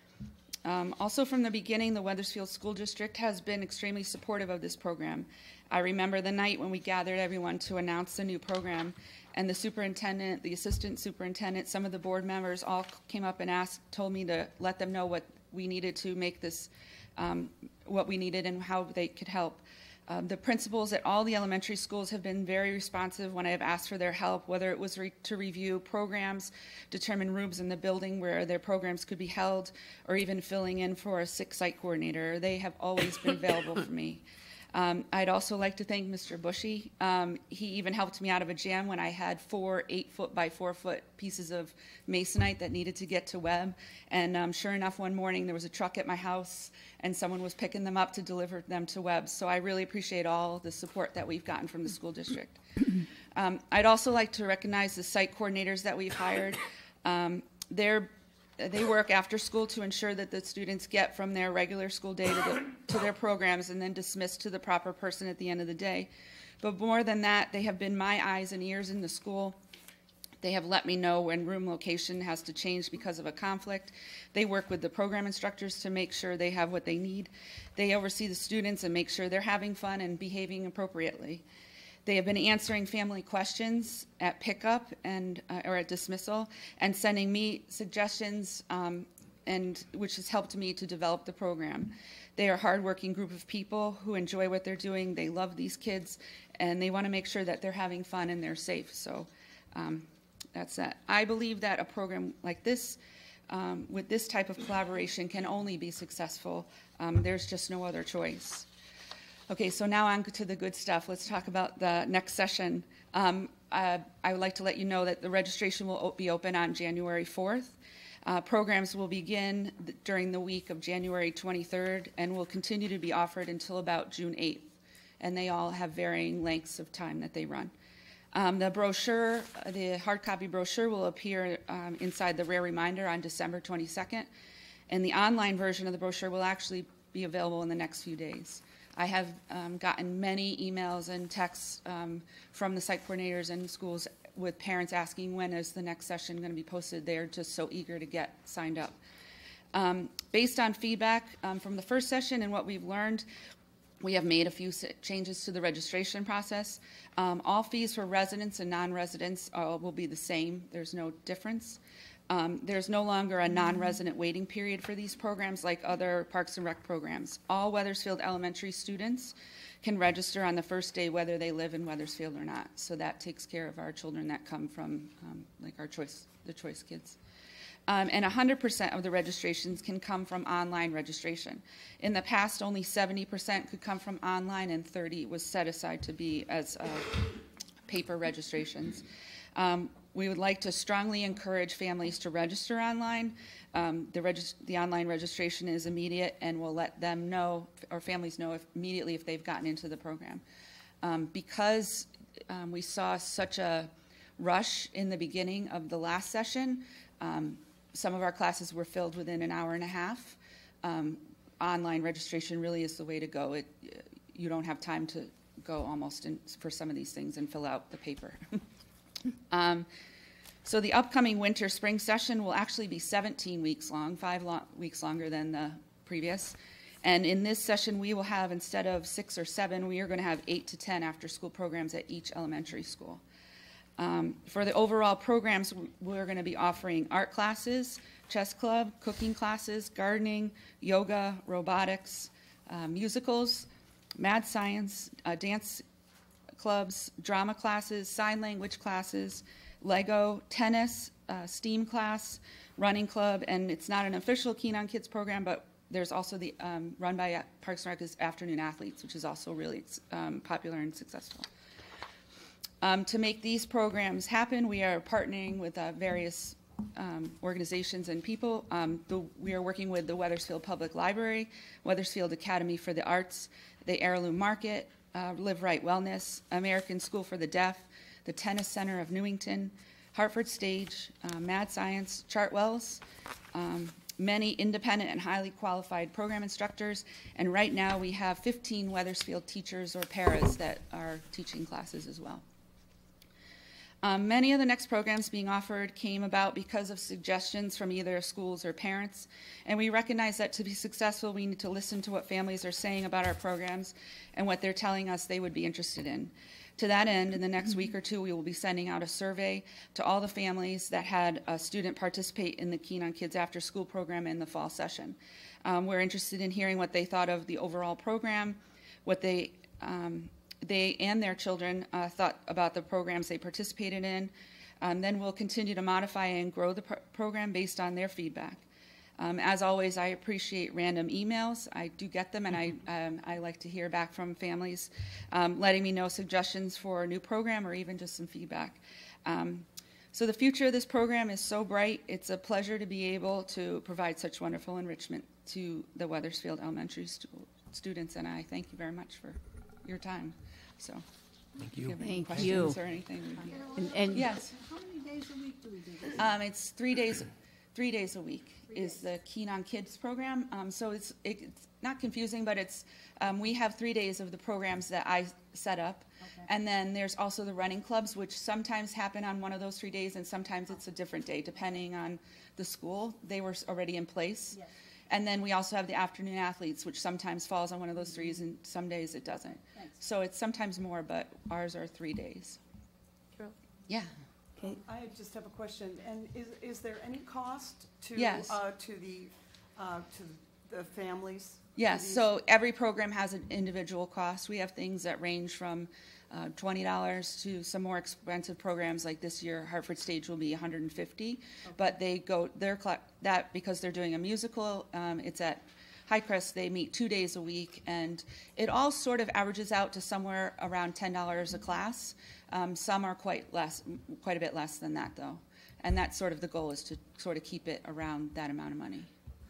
[SPEAKER 17] Um, also from the beginning, the Wethersfield School District has been extremely supportive of this program. I remember the night when we gathered everyone to announce the new program, and the superintendent, the assistant superintendent, some of the board members all came up and asked, told me to let them know what we needed to make this, um, what we needed and how they could help. Um, the principals at all the elementary schools have been very responsive when I have asked for their help, whether it was re to review programs, determine rooms in the building where their programs could be held, or even filling in for a sick site coordinator. They have always been available for me. Um, I'd also like to thank Mister Bushy. Um, he even helped me out of a jam when I had four eight-foot by four-foot pieces of masonite that needed to get to Webb. And um, sure enough, one morning there was a truck at my house, and someone was picking them up to deliver them to Webb. So I really appreciate all the support that we've gotten from the school district. Um, I'd also like to recognize the site coordinators that we've hired. Um, they're they work after school to ensure that the students get from their regular school day to, the, to their programs and then dismissed to the proper person at the end of the day. But more than that, they have been my eyes and ears in the school. They have let me know when room location has to change because of a conflict. They work with the program instructors to make sure they have what they need. They oversee the students and make sure they're having fun and behaving appropriately. They have been answering family questions at pickup and uh, or at dismissal and sending me suggestions, um, and which has helped me to develop the program. They are a hardworking group of people who enjoy what they're doing. They love these kids, and they want to make sure that they're having fun and they're safe. So um, that's that. I believe that a program like this, um, with this type of collaboration, can only be successful. Um, there's just no other choice. Okay, so now on to the good stuff. Let's talk about the next session. Um, uh, I would like to let you know that the registration will be open on January fourth. Uh, programs will begin th- during the week of January twenty-third and will continue to be offered until about June eighth. And they all have varying lengths of time that they run. Um, the brochure, the hard copy brochure, will appear um, inside the Rare Reminder on December twenty-second. And the online version of the brochure will actually be available in the next few days. I have um, gotten many emails and texts um, from the site coordinators and schools with parents asking when is the next session going to be posted. They're just so eager to get signed up. Um, based on feedback um, from the first session and what we've learned, we have made a few changes to the registration process. Um, all fees for residents and non-residents uh, will be the same. There's no difference. Um, there's no longer a non-resident waiting period for these programs like other Parks and Rec programs. All Wethersfield elementary students can register on the first day whether they live in Wethersfield or not. So that takes care of our children that come from um, like our choice, the choice kids. Um, and one hundred percent of the registrations can come from online registration. In the past, only seventy percent could come from online and thirty was set aside to be as uh, paper registrations. Um, We would like to strongly encourage families to register online. Um, the, regis- the online registration is immediate and will let them know, or families know if, immediately if they've gotten into the program. Um, because um, we saw such a rush in the beginning of the last session, um, some of our classes were filled within an hour and a half. Um, online registration really is the way to go. It, you don't have time to go almost in, for some of these things and fill out the paper. Um, so the upcoming winter spring session will actually be seventeen weeks long, five lo- weeks longer than the previous. And in this session, we will have, instead of six or seven, we are going to have eight to ten after school programs at each elementary school. Um, for the overall programs, we're going to be offering art classes, chess club, cooking classes, gardening, yoga, robotics, uh, musicals, math science, uh, dance clubs, drama classes, sign language classes, Lego, tennis, uh, STEAM class, running club, and it's not an official Keen on Kids program, but there's also the um, run by Parks and Rec is Afternoon Athletes, which is also really um, popular and successful. Um, to make these programs happen, we are partnering with uh, various um, organizations and people. Um, the, we are working with the Wethersfield Public Library, Wethersfield Academy for the Arts, the Heirloom Market, Uh, Live Right Wellness, American School for the Deaf, the Tennis Center of Newington, Hartford Stage, uh, Mad Science, Chartwells, um, many independent and highly qualified program instructors, and right now we have fifteen Wethersfield teachers or paras that are teaching classes as well. Um, many of the next programs being offered came about because of suggestions from either schools or parents, and we recognize that to be successful, we need to listen to what families are saying about our programs and what they're telling us they would be interested in. To that end, in the next week or two, we will be sending out a survey to all the families that had a student participate in the Keen on Kids After School program in the fall session. Um, we're interested in hearing what they thought of the overall program, what they um, they and their children uh, thought about the programs they participated in. Um, then we'll continue to modify and grow the pro- program based on their feedback. Um, as always, I appreciate random emails. I do get them, and I, um, I like to hear back from families, um, letting me know suggestions for a new program or even just some feedback. Um, so the future of this program is so bright. It's a pleasure to be able to provide such wonderful enrichment to the Wethersfield Elementary stu- students, and I thank you very much for your time. So,
[SPEAKER 3] thank you.
[SPEAKER 17] If you have any
[SPEAKER 1] Thank
[SPEAKER 17] questions
[SPEAKER 1] you.
[SPEAKER 17] or anything. we'd be-
[SPEAKER 1] And, and
[SPEAKER 17] Yes.
[SPEAKER 18] How many days a week do we do this?
[SPEAKER 17] Um, it's three days, Three days a week is the Keen on Kids program. Um, so it's, it's not confusing, but it's um, we have three days of the programs that I set up. Okay. And then there's also the running clubs, which sometimes happen on one of those three days, and sometimes it's a different day, depending on the school. They were already in place. Yes. And then we also have the afternoon athletes, which sometimes falls on one of those threes, and some days it doesn't. Thanks. So it's sometimes more, but ours are three days.
[SPEAKER 13] True.
[SPEAKER 17] Yeah.
[SPEAKER 13] Okay. I just have a question. And is is there any cost to
[SPEAKER 17] yes.
[SPEAKER 13] uh, to the uh, to the families?
[SPEAKER 17] Yes. So every program has an individual cost. We have things that range from uh, twenty dollars to some more expensive programs. Like this year, Hartford Stage will be one hundred fifty dollars. Okay. But they go their that because they're doing a musical. Um, it's at Highcrest. They meet two days a week, and it all sort of averages out to somewhere around ten dollars a class. Um, some are quite less, quite a bit less than that, though. And that's sort of the goal, is to sort of keep it around that amount of money.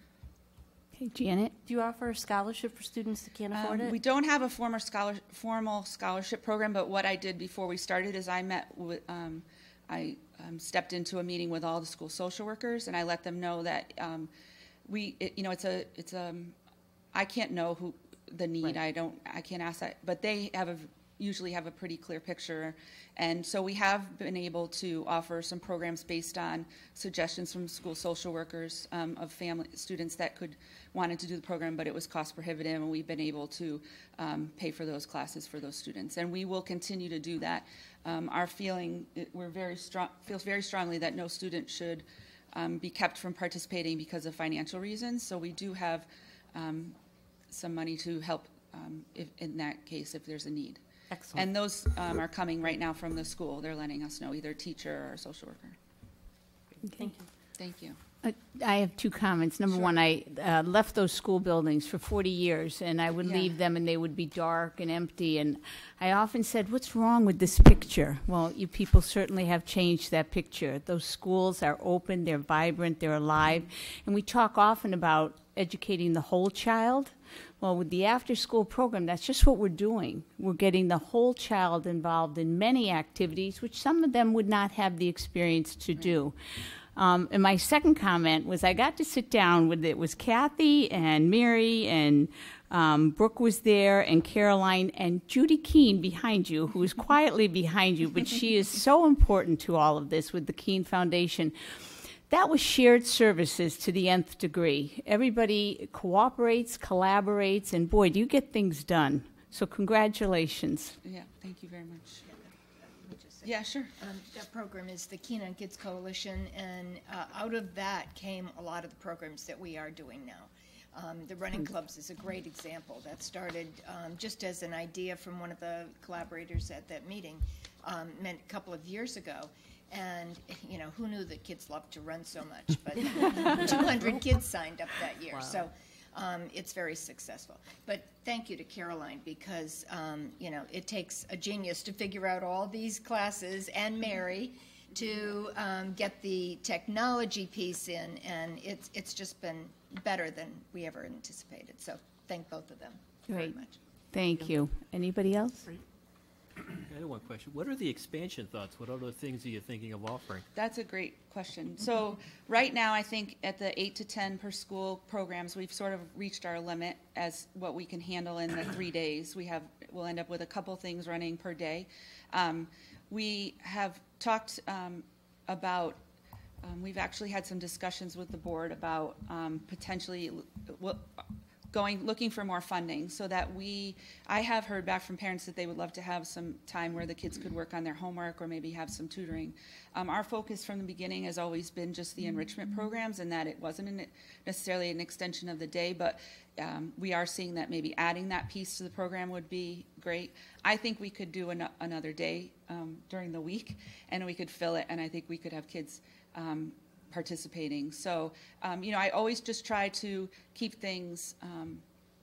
[SPEAKER 1] Okay, Janet?
[SPEAKER 18] Do you offer a scholarship for students that can't afford
[SPEAKER 17] Um,
[SPEAKER 18] it?
[SPEAKER 17] we don't have a former scholar, formal scholarship program, but what I did before we started is I met with, um, I um, stepped into a meeting with all the school social workers, and I let them know that um, we, it, you know, it's a, it's a, I can't know who the need. Right. I don't, I can't ask that, but they have a. usually have a pretty clear picture. And so we have been able to offer some programs based on suggestions from school social workers um, of family students that could wanted to do the program, but it was cost prohibitive, and we've been able to um, pay for those classes for those students. And we will continue to do that. Um, our feeling, we're very strong, feels very strongly that no student should um, be kept from participating because of financial reasons. So we do have um, some money to help um, if, in that case if there's a need. Excellent. And those um, are coming right now from the school. They're letting us know, either teacher or social worker.
[SPEAKER 18] Thank you.
[SPEAKER 17] Thank you.
[SPEAKER 1] Uh, I have two comments. Number
[SPEAKER 17] Sure.
[SPEAKER 1] one, I uh, left those school buildings for forty years, and I would
[SPEAKER 17] Yeah.
[SPEAKER 1] leave them, and they would be dark and empty. And I often said, what's wrong with this picture? Well, you people certainly have changed that picture. Those schools are open, they're vibrant, they're alive. And we talk often about educating the whole child. Well, with the after-school program, that's just what we're doing. We're getting the whole child involved in many activities, which some of them would not have the experience to do. Um, and my second comment was I got to sit down with, it was Kathy and Mary and um, Brooke was there and Caroline and Judy Keene behind you, who is quietly behind you, but she is so important to all of this with the Keene Foundation. That was shared services to the nth degree. Everybody cooperates, collaborates, and boy, do you get things done. So congratulations.
[SPEAKER 17] Yeah, thank you very much. Yeah, sure.
[SPEAKER 19] Um, that program is the Keen on Kids Coalition, and uh, out of that came a lot of the programs that we are doing now. Um, the running clubs is a great example. That started um, just as an idea from one of the collaborators at that meeting um, meant a couple of years ago. And, you know, who knew that kids love to run so much? But two hundred kids signed up that year. Wow. So um, it's very successful. But thank you to Caroline, because, um, you know, it takes a genius to figure out all these classes, and Mary to um, get the technology piece in. And it's, it's just been better than we ever anticipated. So thank both of them very
[SPEAKER 1] Great.
[SPEAKER 19] much.
[SPEAKER 1] Thank you. Anybody else?
[SPEAKER 20] I had one question. What are the expansion thoughts? What other things are you thinking of offering?
[SPEAKER 17] That's a great question. So right now, I think at the eight to ten per school programs, we've sort of reached our limit as what we can handle in the three days. We have, we'll end up with a couple things running per day. Um, we have talked um, about, um, we've actually had some discussions with the board about um, potentially well, going, looking for more funding so that we, I have heard back from parents that they would love to have some time where the kids could work on their homework or maybe have some tutoring. Um, our focus from the beginning has always been just the enrichment programs, and that it wasn't an, necessarily an extension of the day, but um, we are seeing that maybe adding that piece to the program would be great. I think we could do an, another day um, during the week, and we could fill it, and I think we could have kids um, participating. So, um, you know, I always just try to keep things um,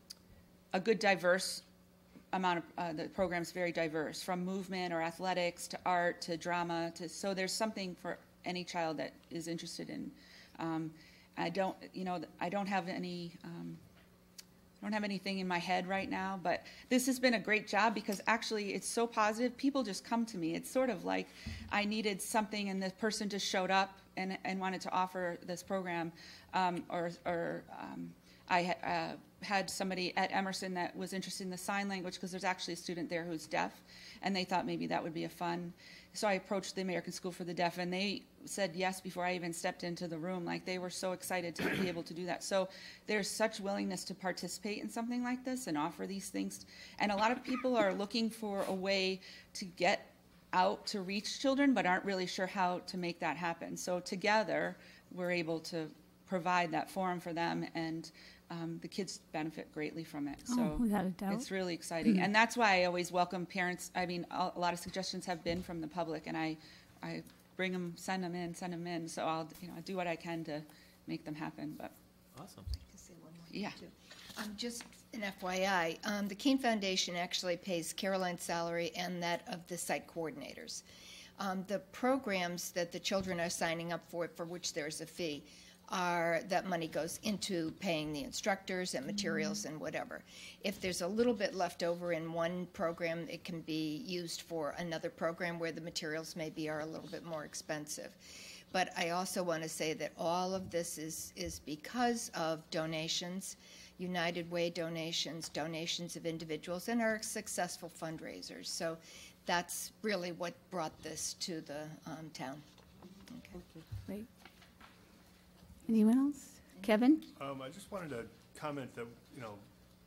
[SPEAKER 17] a good diverse amount of, uh, the program's very diverse, from movement or athletics to art to drama, to, so there's something for any child that is interested in. Um, I don't, you know, I don't have any um,
[SPEAKER 19] I don't have anything in my head right now, but this has been a great job because actually it's so positive. People just come to me. It's sort of like I needed something and the person just showed up and, and wanted to offer this program. Um, or or um, I ha- uh, had somebody at Emerson that was interested in the sign language because there's actually a student there who's deaf, and they thought maybe that would be a fun. So I approached the American School for the Deaf, and they said yes before I even stepped into the room. Like, they were so excited to be able to do that. So there's such willingness to participate in something like this and offer these things. And a lot of people are looking for a way to get out to reach children but aren't really sure how to make that happen. So together, we're able to provide that forum for them, and um, the kids benefit greatly from it.
[SPEAKER 1] Oh,
[SPEAKER 19] So
[SPEAKER 1] without a doubt.
[SPEAKER 19] it's really exciting.
[SPEAKER 1] Mm.
[SPEAKER 19] And that's why I always welcome parents. I mean, a, a lot of suggestions have been from the public, and I, I bring them, send them in, send them in. So I'll, you know, do what I can to make them happen. But
[SPEAKER 20] awesome.
[SPEAKER 19] Yeah. Um, just
[SPEAKER 10] An F Y I, um, the Keene Foundation actually pays Caroline's salary and that of the site coordinators. Um, the programs that the children are signing up for, for which there's a fee, are that money goes into paying the instructors and materials and whatever. If there's a little bit left over in one program, it can be used for another program where the materials maybe are a little bit more expensive. But I also want to say that all of this is, is because of donations, United Way donations, donations of individuals, and our successful fundraisers. So that's really what brought this to the um, town. Okay.
[SPEAKER 1] Great. Anyone else? Kevin?
[SPEAKER 15] Um, I just wanted to comment that, you know,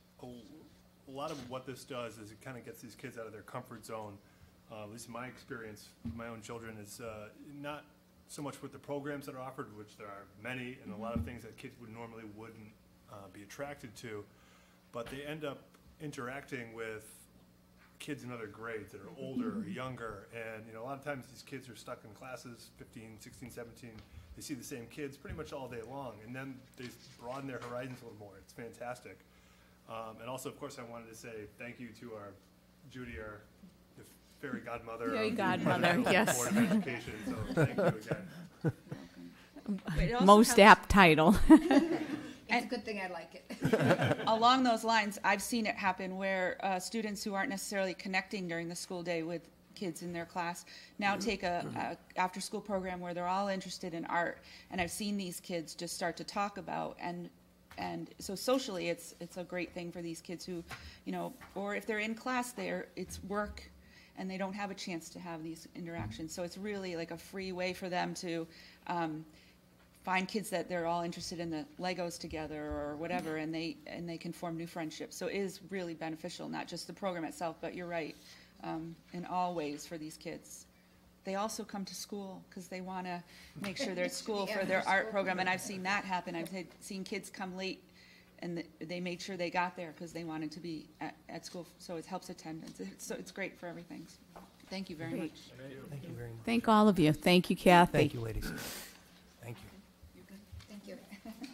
[SPEAKER 15] a, a lot of what this does is it kind of gets these kids out of their comfort zone. Uh, at least in my experience with my own children, is uh, not so much with the programs that are offered, which there are many, and a lot of things that kids would normally wouldn't uh, be attracted to, but they end up interacting with kids in other grades that are older or younger, and you know, a lot of times these kids are stuck in classes, fifteen, sixteen, seventeen, they see the same kids pretty much all day long, and then they broaden their horizons a little more. It's fantastic. Um, and also, of course, I wanted to say thank you to our Judy, our the fairy godmother.
[SPEAKER 1] Fairy
[SPEAKER 15] of the
[SPEAKER 1] godmother,
[SPEAKER 15] Board
[SPEAKER 1] yes.
[SPEAKER 15] of Education, so thank you again.
[SPEAKER 1] Most apt title.
[SPEAKER 10] It's a good thing I like it.
[SPEAKER 19] Along those lines, I've seen it happen where uh, students who aren't necessarily connecting during the school day with kids in their class now take a, a after-school program where they're all interested in art, and I've seen these kids just start to talk about, and and so socially it's it's a great thing for these kids who, you know, or if they're in class, they're it's work and they don't have a chance to have these interactions. So it's really like a free way for them to um, find kids that they're all interested in the Legos together or whatever, and they and they can form new friendships. So it is really beneficial, not just the program itself, but you're right, um, in all ways for these kids. They also come to school because they want to make sure they're at school for their art program, and I've seen that happen. I've had, seen kids come late, and the, they made sure they got there because they wanted to be at, at school, so it helps attendance. It's, so it's great for everything. So thank you very
[SPEAKER 1] Great.
[SPEAKER 19] much.
[SPEAKER 3] Thank you very much.
[SPEAKER 1] Thank all of you. Thank you, Kathy.
[SPEAKER 3] Thank you, ladies. Thank you.
[SPEAKER 10] Thank you.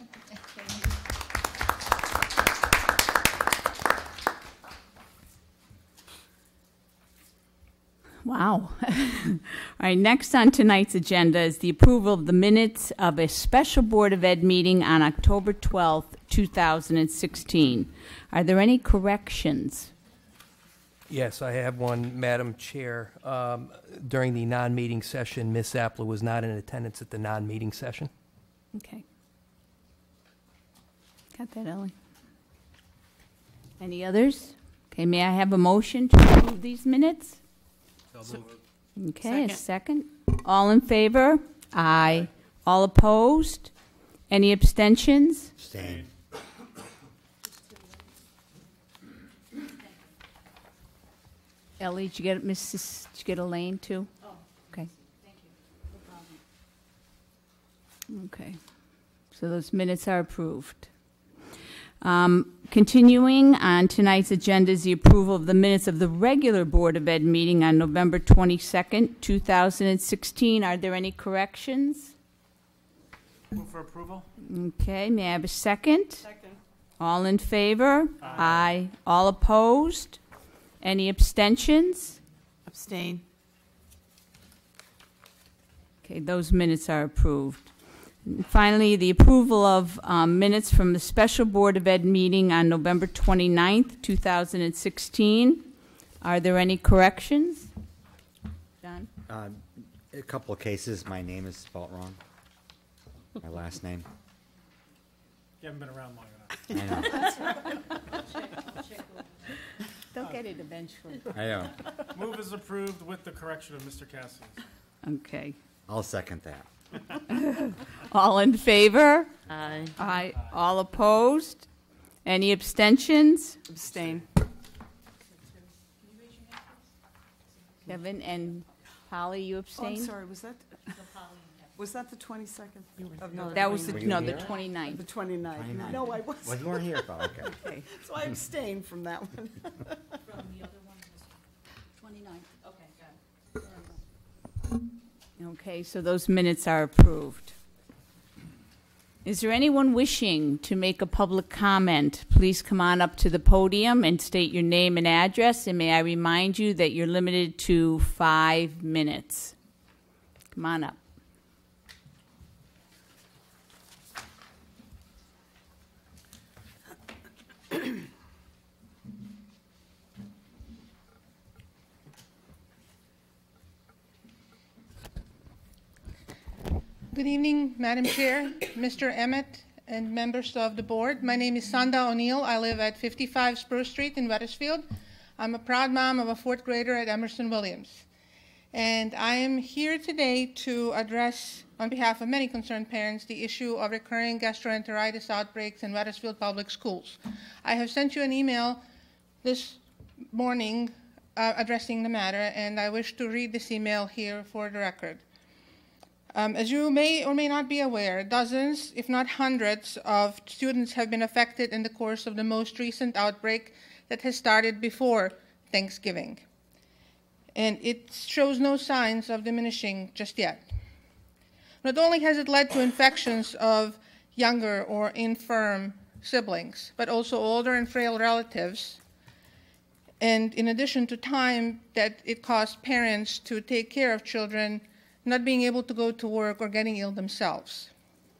[SPEAKER 1] Wow. All right, next on tonight's agenda is the approval of the minutes of a special Board of Ed meeting on October twelfth, two thousand sixteen. Are there any corrections?
[SPEAKER 3] Yes, I have one, Madam Chair. Um, during the non-meeting session, Miz Appler was not in attendance at the non-meeting session.
[SPEAKER 1] Okay. Got that, Ellie? Any others? Okay, may I have a motion to approve these minutes?
[SPEAKER 20] So moved.
[SPEAKER 1] Okay, a second. All in favor? Aye. All opposed? Any abstentions?
[SPEAKER 2] Abstain.
[SPEAKER 1] Ellie, did you get it, Missus Did you get Elaine too?
[SPEAKER 16] Oh.
[SPEAKER 1] Okay.
[SPEAKER 16] Thank you. No problem.
[SPEAKER 1] Okay. So those minutes are approved. Um, continuing on tonight's agenda is the approval of the minutes of the regular Board of Ed meeting on November twenty-second, two thousand sixteen. Are there any corrections?
[SPEAKER 12] Move for approval.
[SPEAKER 1] Okay, may I have a second?
[SPEAKER 16] Second.
[SPEAKER 1] All in favor?
[SPEAKER 12] Aye.
[SPEAKER 1] Aye. All opposed? Any abstentions?
[SPEAKER 16] Abstain.
[SPEAKER 1] Okay, those minutes are approved. Finally, the approval of um, minutes from the Special Board of Ed meeting on November twenty-ninth, two thousand sixteen. Are there any corrections? John?
[SPEAKER 2] Uh, a couple of cases, my name is spelled wrong. My last name.
[SPEAKER 12] You haven't been around long enough.
[SPEAKER 2] I know.
[SPEAKER 1] Don't get it eventually.
[SPEAKER 2] I know.
[SPEAKER 12] Move is approved with the correction of Mister Cassius.
[SPEAKER 1] Okay.
[SPEAKER 2] I'll second that.
[SPEAKER 1] All in favor?
[SPEAKER 16] Aye.
[SPEAKER 1] Aye. All opposed? Any abstentions?
[SPEAKER 13] Abstain.
[SPEAKER 1] Kevin and Holly, you
[SPEAKER 13] Oh,
[SPEAKER 1] abstain?
[SPEAKER 13] I'm sorry, was that, was that the twenty-second of
[SPEAKER 1] No,
[SPEAKER 13] November?
[SPEAKER 1] that was the,
[SPEAKER 2] Were you
[SPEAKER 1] no, the
[SPEAKER 2] here?
[SPEAKER 1] twenty-ninth.
[SPEAKER 13] The twenty-ninth.
[SPEAKER 2] twenty-ninth.
[SPEAKER 13] No, I wasn't.
[SPEAKER 2] Well, you weren't here, but okay.
[SPEAKER 13] Okay, so I abstained from that one.
[SPEAKER 18] From the other one, twenty-nine, okay, got it.
[SPEAKER 1] Okay, so those minutes are approved. Is there anyone wishing to make a public comment? Please come on up to the podium and state your name and address, and may I remind you that you're limited to five minutes. Come on up.
[SPEAKER 19] Good evening, Madam Chair, Mister Emmett, and members of the board. My name is Sanda O'Neill. I live at fifty-five Spruce Street in Wethersfield. I'm a proud mom of a fourth grader at Emerson Williams. And I am here today to address, on behalf of many concerned parents, the issue of recurring gastroenteritis outbreaks in Wethersfield Public Schools. I have sent you an email this morning uh, addressing the matter, and I wish to read this email here for the record. Um, as you may or may not be aware, dozens, if not hundreds, of students have been affected in the course of the most recent outbreak that has started before Thanksgiving. And it shows no signs of diminishing just yet. Not only has it led to infections of younger or infirm siblings, but also older and frail relatives. And in addition to time that it costs parents to take care of children not being able to go to work or getting ill themselves.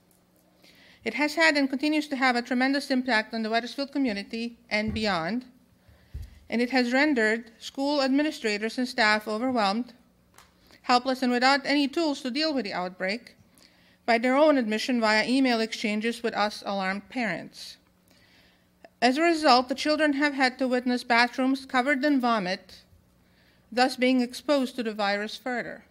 [SPEAKER 19] It has had and continues to have a tremendous impact on the Wethersfield community and beyond, and it has rendered school administrators and staff overwhelmed, helpless, and without any tools to deal with the outbreak, by their own admission via email exchanges with us alarmed parents. As a result, the children have had to witness bathrooms covered in vomit, thus being exposed to the virus further.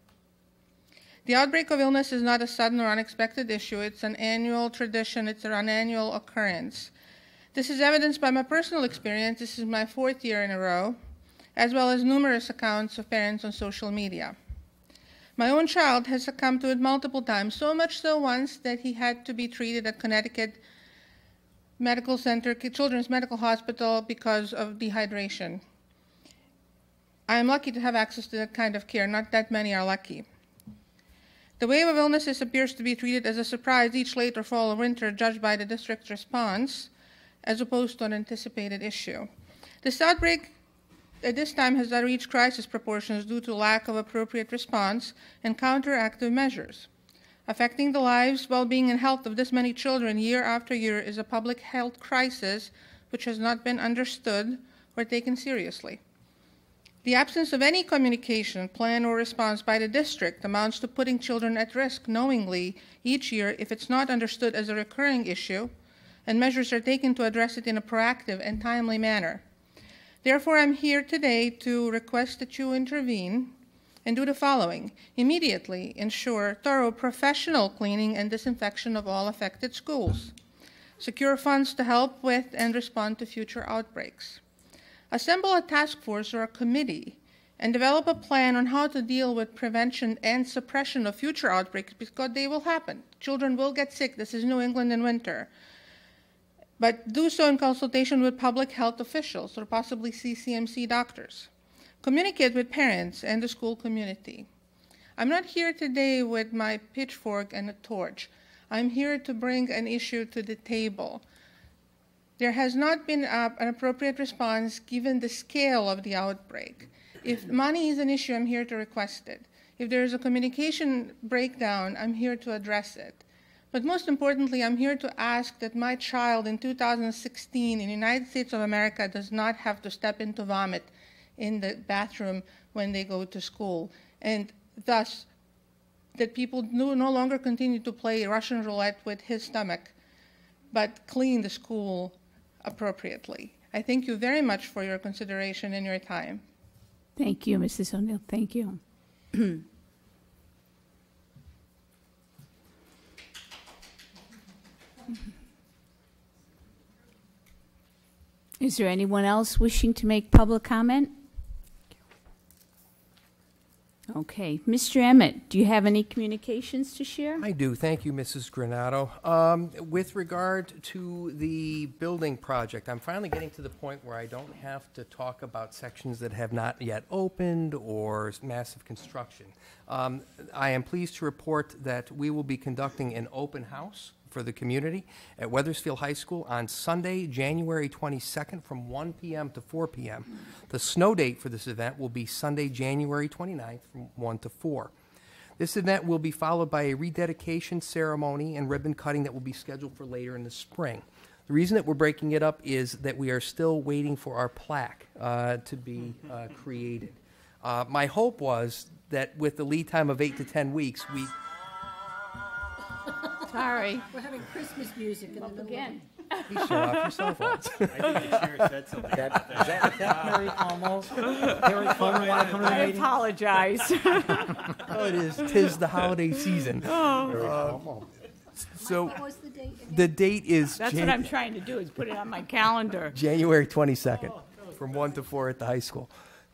[SPEAKER 19] The outbreak of illness is not a sudden or unexpected issue. It's an annual tradition. It's an annual occurrence. This is evidenced by my personal experience. This is my fourth year in a row, as well as numerous accounts of parents on social media. My own child has succumbed to it multiple times, so much so once that he had to be treated at Connecticut Medical Center, Children's Medical Hospital, because of dehydration. I am lucky to have access to that kind of care. Not that many are lucky. The wave of illnesses appears to be treated as a surprise each late or fall or winter, judged by the district's response, as opposed to an anticipated issue. This outbreak at this time has reached crisis proportions due to lack of appropriate response and counteractive measures. Affecting the lives, well-being, and health of this many children year after year is a public health crisis which has not been understood or taken seriously. The absence of any communication, plan, or response by the district amounts to putting children at risk knowingly each year if it's not understood as a recurring issue, and measures are taken to address it in a proactive and timely manner. Therefore, I'm here today to request that you intervene and do the following. Immediately ensure thorough professional cleaning and disinfection of all affected schools. Secure funds to help with and respond to future outbreaks. Assemble a task force or a committee and develop a plan on how to deal with prevention and suppression of future outbreaks, because they will happen. Children will get sick. This is New England in winter. But do so in consultation with public health officials or possibly C C M C doctors. Communicate with parents and the school community. I'm not here today with my pitchfork and a torch. I'm here to bring an issue to the table. There has not been a, an appropriate response given the scale of the outbreak. If money is an issue, I'm here to request it. If there is a communication breakdown, I'm here to address it.
[SPEAKER 21] But most importantly, I'm here to ask that my child in two thousand sixteen in the United States of America does not have to step into vomit in the bathroom when they go to school. And thus, that people no, no longer continue to play Russian roulette with his stomach, but clean the school appropriately. I thank you very much for your consideration and your time.
[SPEAKER 1] Thank you, Missus O'Neill. Thank you. Is there anyone else wishing to make public comment? Okay. Mister Emmett, do you have any communications to share?
[SPEAKER 3] I do. Thank you, Missus Granato. Um, with regard to the building project, I'm finally getting to the point where I don't have to talk about sections that have not yet opened or massive construction. Um, I am pleased to report that we will be conducting an open house for the community at Wethersfield High School on Sunday, January twenty-second from one p m to four p m The snow date for this event will be Sunday, January twenty-ninth from one to four. This event will be followed by a rededication ceremony and ribbon cutting that will be scheduled for later in the spring. The reason that we're breaking it up is that we are still waiting for our plaque uh, to be uh, created. Uh, my hope was that with the lead time of eight to ten weeks, we
[SPEAKER 22] Sorry. We're having Christmas music in the middle again.
[SPEAKER 3] Please shut off your cell phones.
[SPEAKER 20] I think the chair said something.
[SPEAKER 23] That, is that, is that Harry Como? Harry Como want to come to the
[SPEAKER 1] I
[SPEAKER 23] meeting?
[SPEAKER 1] apologize.
[SPEAKER 3] Oh, it is. Tis the holiday season.
[SPEAKER 1] Oh.
[SPEAKER 3] Uh, so
[SPEAKER 22] What was the date again?
[SPEAKER 3] the date is
[SPEAKER 1] That's
[SPEAKER 3] Jan-
[SPEAKER 1] what I'm trying to do, is put it on my calendar.
[SPEAKER 3] January twenty-second from one to four at the high school.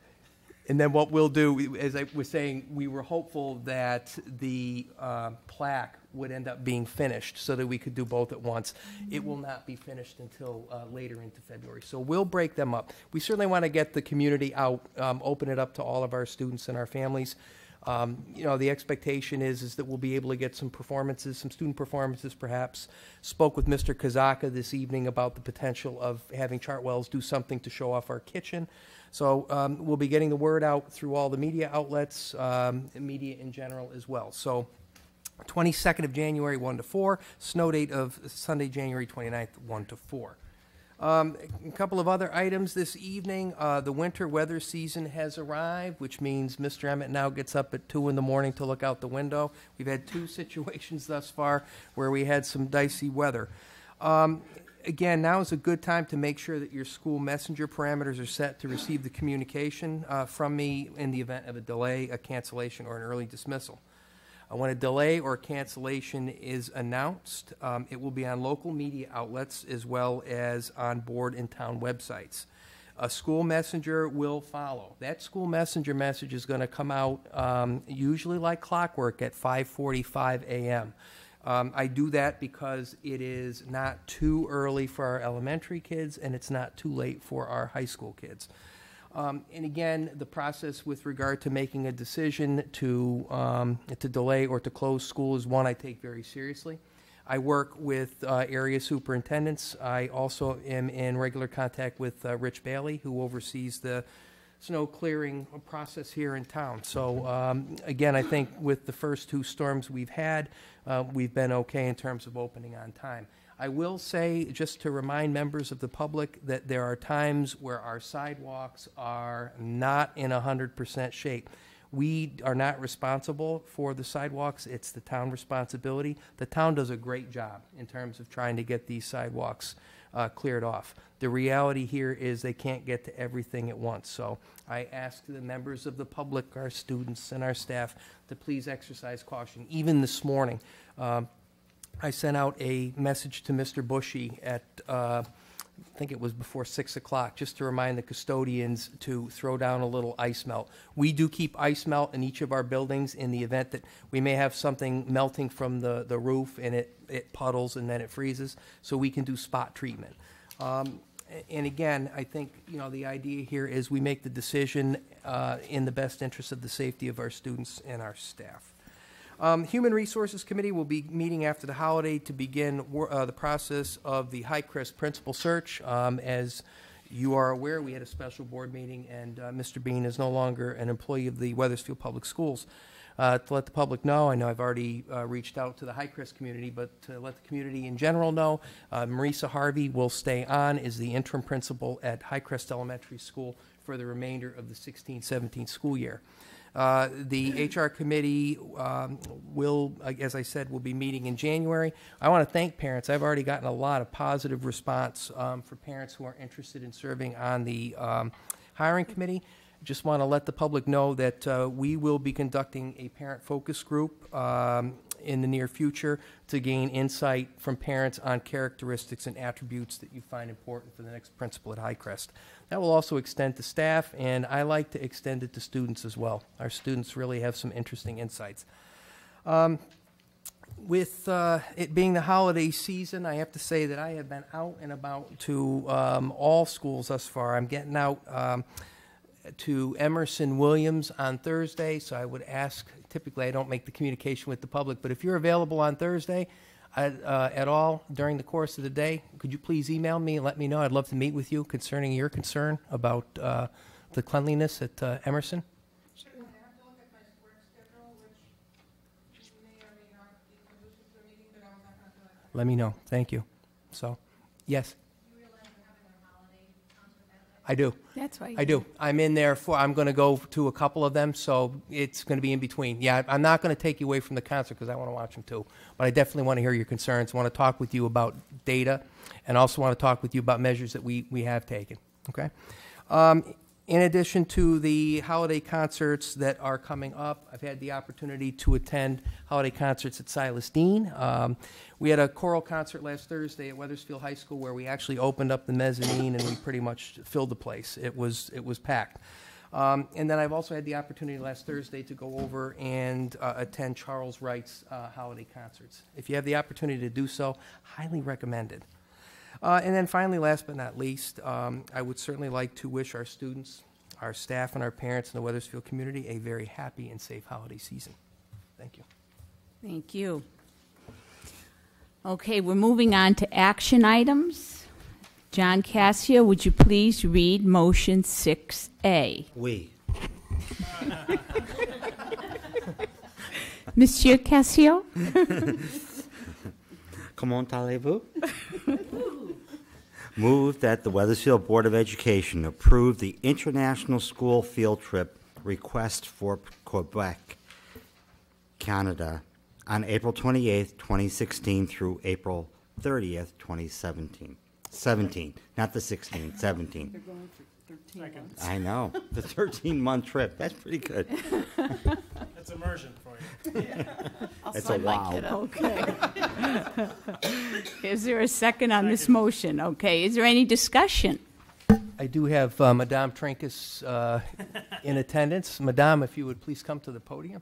[SPEAKER 3] And then what we'll do, as I was saying, we were hopeful that the uh, plaque would end up being finished so that we could do both at once. It will not be finished until uh, later into February. So we'll break them up. We certainly want to get the community out, um, open it up to all of our students and our families. Um, you know, the expectation is, is that we'll be able to get some performances, some student performances perhaps. Spoke with Mister Kazaka this evening about the potential of having Chartwells do something to show off our kitchen. So um, we'll be getting the word out through all the media outlets, um, and media in general as well. So twenty-second of January, one to four. Snow date of Sunday, January twenty-ninth, one to four. Um, a couple of other items this evening. Uh, the winter weather season has arrived, which means Mister Emmett now gets up at two in the morning to look out the window. We've had two situations thus far where we had some dicey weather. Um, Again, now is a good time to make sure that your school messenger parameters are set to receive the communication uh, from me in the event of a delay, a cancellation, or an early dismissal. Uh, when a delay or cancellation is announced, um, it will be on local media outlets as well as on board and town websites. A school messenger will follow. That school messenger message is going to come out um, usually like clockwork at five forty-five a m Um, I do that because it is not too early for our elementary kids and it's not too late for our high school kids. Um, and again, the process with regard to making a decision to, um, to delay or to close school is one I take very seriously. I work with uh, area superintendents. I also am in regular contact with uh, Rich Bailey, who oversees the snow clearing process here in town. So um, again, I think with the first two storms we've had, uh, we've been okay in terms of opening on time. I will say, just to remind members of the public, that there are times where our sidewalks are not in one hundred percent shape. We are not responsible for the sidewalks. It's the town responsibility. The town does a great job in terms of trying to get these sidewalks uh, cleared off. The reality here is they can't get to everything at once. So I ask the members of the public, our students and our staff, to please exercise caution. Even this morning, um, I sent out a message to Mister Bushy at, uh, I think it was before six o'clock, just to remind the custodians to throw down a little ice melt. We do keep ice melt in each of our buildings in the event that we may have something melting from the, the roof and it, it puddles and then it freezes, so we can do spot treatment. Um, and again, I think, you know, the idea here is we make the decision uh, in the best interest of the safety of our students and our staff. Um, Human Resources Committee will be meeting after the holiday to begin uh, the process of the High Crest principal search. Um, as you are aware, we had a special board meeting, and uh, Mister Bean is no longer an employee of the Wethersfield Public Schools. uh, to let the public know. I know I've already uh, reached out to the Highcrest community, but to let the community in general know, uh, Marisa Harvey will stay on as the interim principal at Highcrest Elementary School for the remainder of the sixteen seventeen school year. Uh, the H R committee um, will, uh, as I said, will be meeting in January. I want to thank parents. I've already gotten a lot of positive response um, for parents who are interested in serving on the um, hiring committee. Just want to let the public know that uh, we will be conducting a parent focus group um, in the near future to gain insight from parents on characteristics and attributes that you find important for the next principal at Highcrest. That will also extend to staff, and I like to extend it to students as well. Our students really have some interesting insights. Um, with uh, it being the holiday season, I have to say that I have been out and about to um, all schools thus far. I'm getting out um, to Emerson Williams on Thursday, so I would ask, typically I don't make the communication with the public, but if you're available on Thursday, At, uh, at all during the course of the day, could you please email me and let me know? I'd love to meet with you concerning your concern about uh, the cleanliness at uh, Emerson. Let me know. Thank you. So, yes. I do.
[SPEAKER 1] That's right.
[SPEAKER 3] I do. I'm in there for, I'm going to go to a couple of them, so it's going to be in between. Yeah, I'm not going to take you away from the concert because I want to watch them too. But I definitely want to hear your concerns. I want to talk with you about data and also want to talk with you about measures that we, we have taken. Okay? Um, in addition to the holiday concerts that are coming up, I've had the opportunity to attend holiday concerts at Silas Dean. Um, we had a choral concert last Thursday at Wethersfield High School where we actually opened up the mezzanine and we pretty much filled the place. It was, it was packed. Um, and then I've also had the opportunity last Thursday to go over and uh, attend Charles Wright's uh, holiday concerts. If you have the opportunity to do so, highly recommended. Uh, and then finally, last but not least, um, I would certainly like to wish our students, our staff, and our parents in the Wethersfield community a very happy and safe holiday season. Thank you.
[SPEAKER 1] Thank you. Okay, we're moving on to action items. John Cassio, would you please read motion six A?
[SPEAKER 2] Oui.
[SPEAKER 1] Monsieur Cassio?
[SPEAKER 2] Comment allez-vous? Move that the Wethersfield Board of Education approve the international school field trip request for Quebec, Canada, on April twenty-eighth, twenty sixteen through April thirtieth, twenty seventeen. seventeen, not the sixteen, seventeen.
[SPEAKER 22] They're going for thirteen months.
[SPEAKER 2] I know, the thirteen-month trip. That's pretty good.
[SPEAKER 12] That's immersion for you.
[SPEAKER 1] Yeah. I'll
[SPEAKER 2] That's
[SPEAKER 1] sign
[SPEAKER 2] a
[SPEAKER 1] my
[SPEAKER 2] wow.
[SPEAKER 1] kid up. Okay. Is there a second on this motion? Okay. Is there any discussion?
[SPEAKER 3] I do have uh, Madame Trinkus uh, in attendance. Madame, if you would please come to the podium.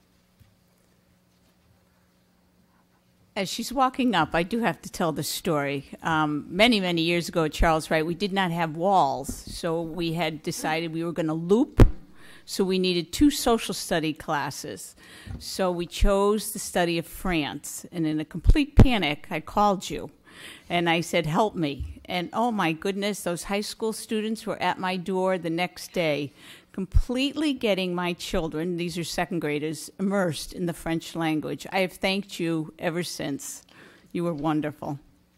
[SPEAKER 1] As she's walking up, I do have to tell the story. Um, many, many years ago at Charles Wright, we did not have walls, so we had decided we were going to loop, so we needed two social study classes. So we chose the study of France, and in a complete panic, I called you, and I said, help me. And oh my goodness, those high school students were at my door the next day, completely getting my children, these are second graders, immersed in the French language. I have thanked you ever since. You were wonderful.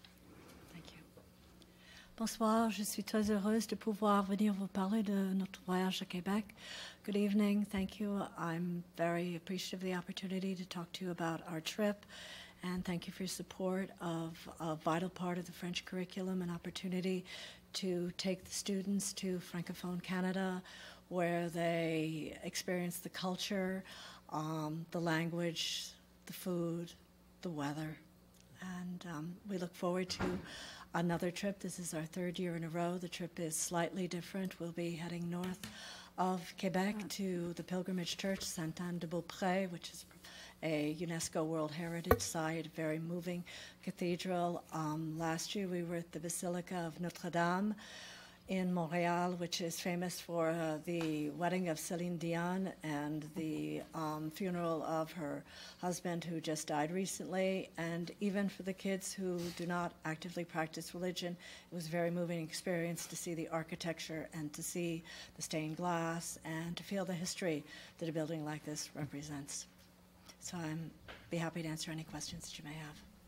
[SPEAKER 5] Bonsoir, je suis très heureuse de pouvoir venir vous parler de notre voyage à Québec. Good evening, thank you. I'm very appreciative of the opportunity to talk to you about our trip, and thank you for your support of a vital part of the French curriculum, an opportunity to take the students to Francophone Canada, where they experience the culture, um, the language, the food, the weather. And um, we look forward to another trip. This is our third year in a row. The trip is slightly different. We'll be heading north of Quebec to the Pilgrimage Church, Sainte-Anne-de-Beaupré, which is a UNESCO World Heritage Site, a very moving cathedral. Um, last year we were at the Basilica of Notre Dame. in Montreal, which is famous for uh, the wedding of Celine Dion and the um, funeral of her husband who just died recently. And even for the kids who do not actively practice religion, it was a very moving experience to see the architecture and to see the stained glass and to feel the history that a building like this represents. So I'm be happy to answer any questions that you may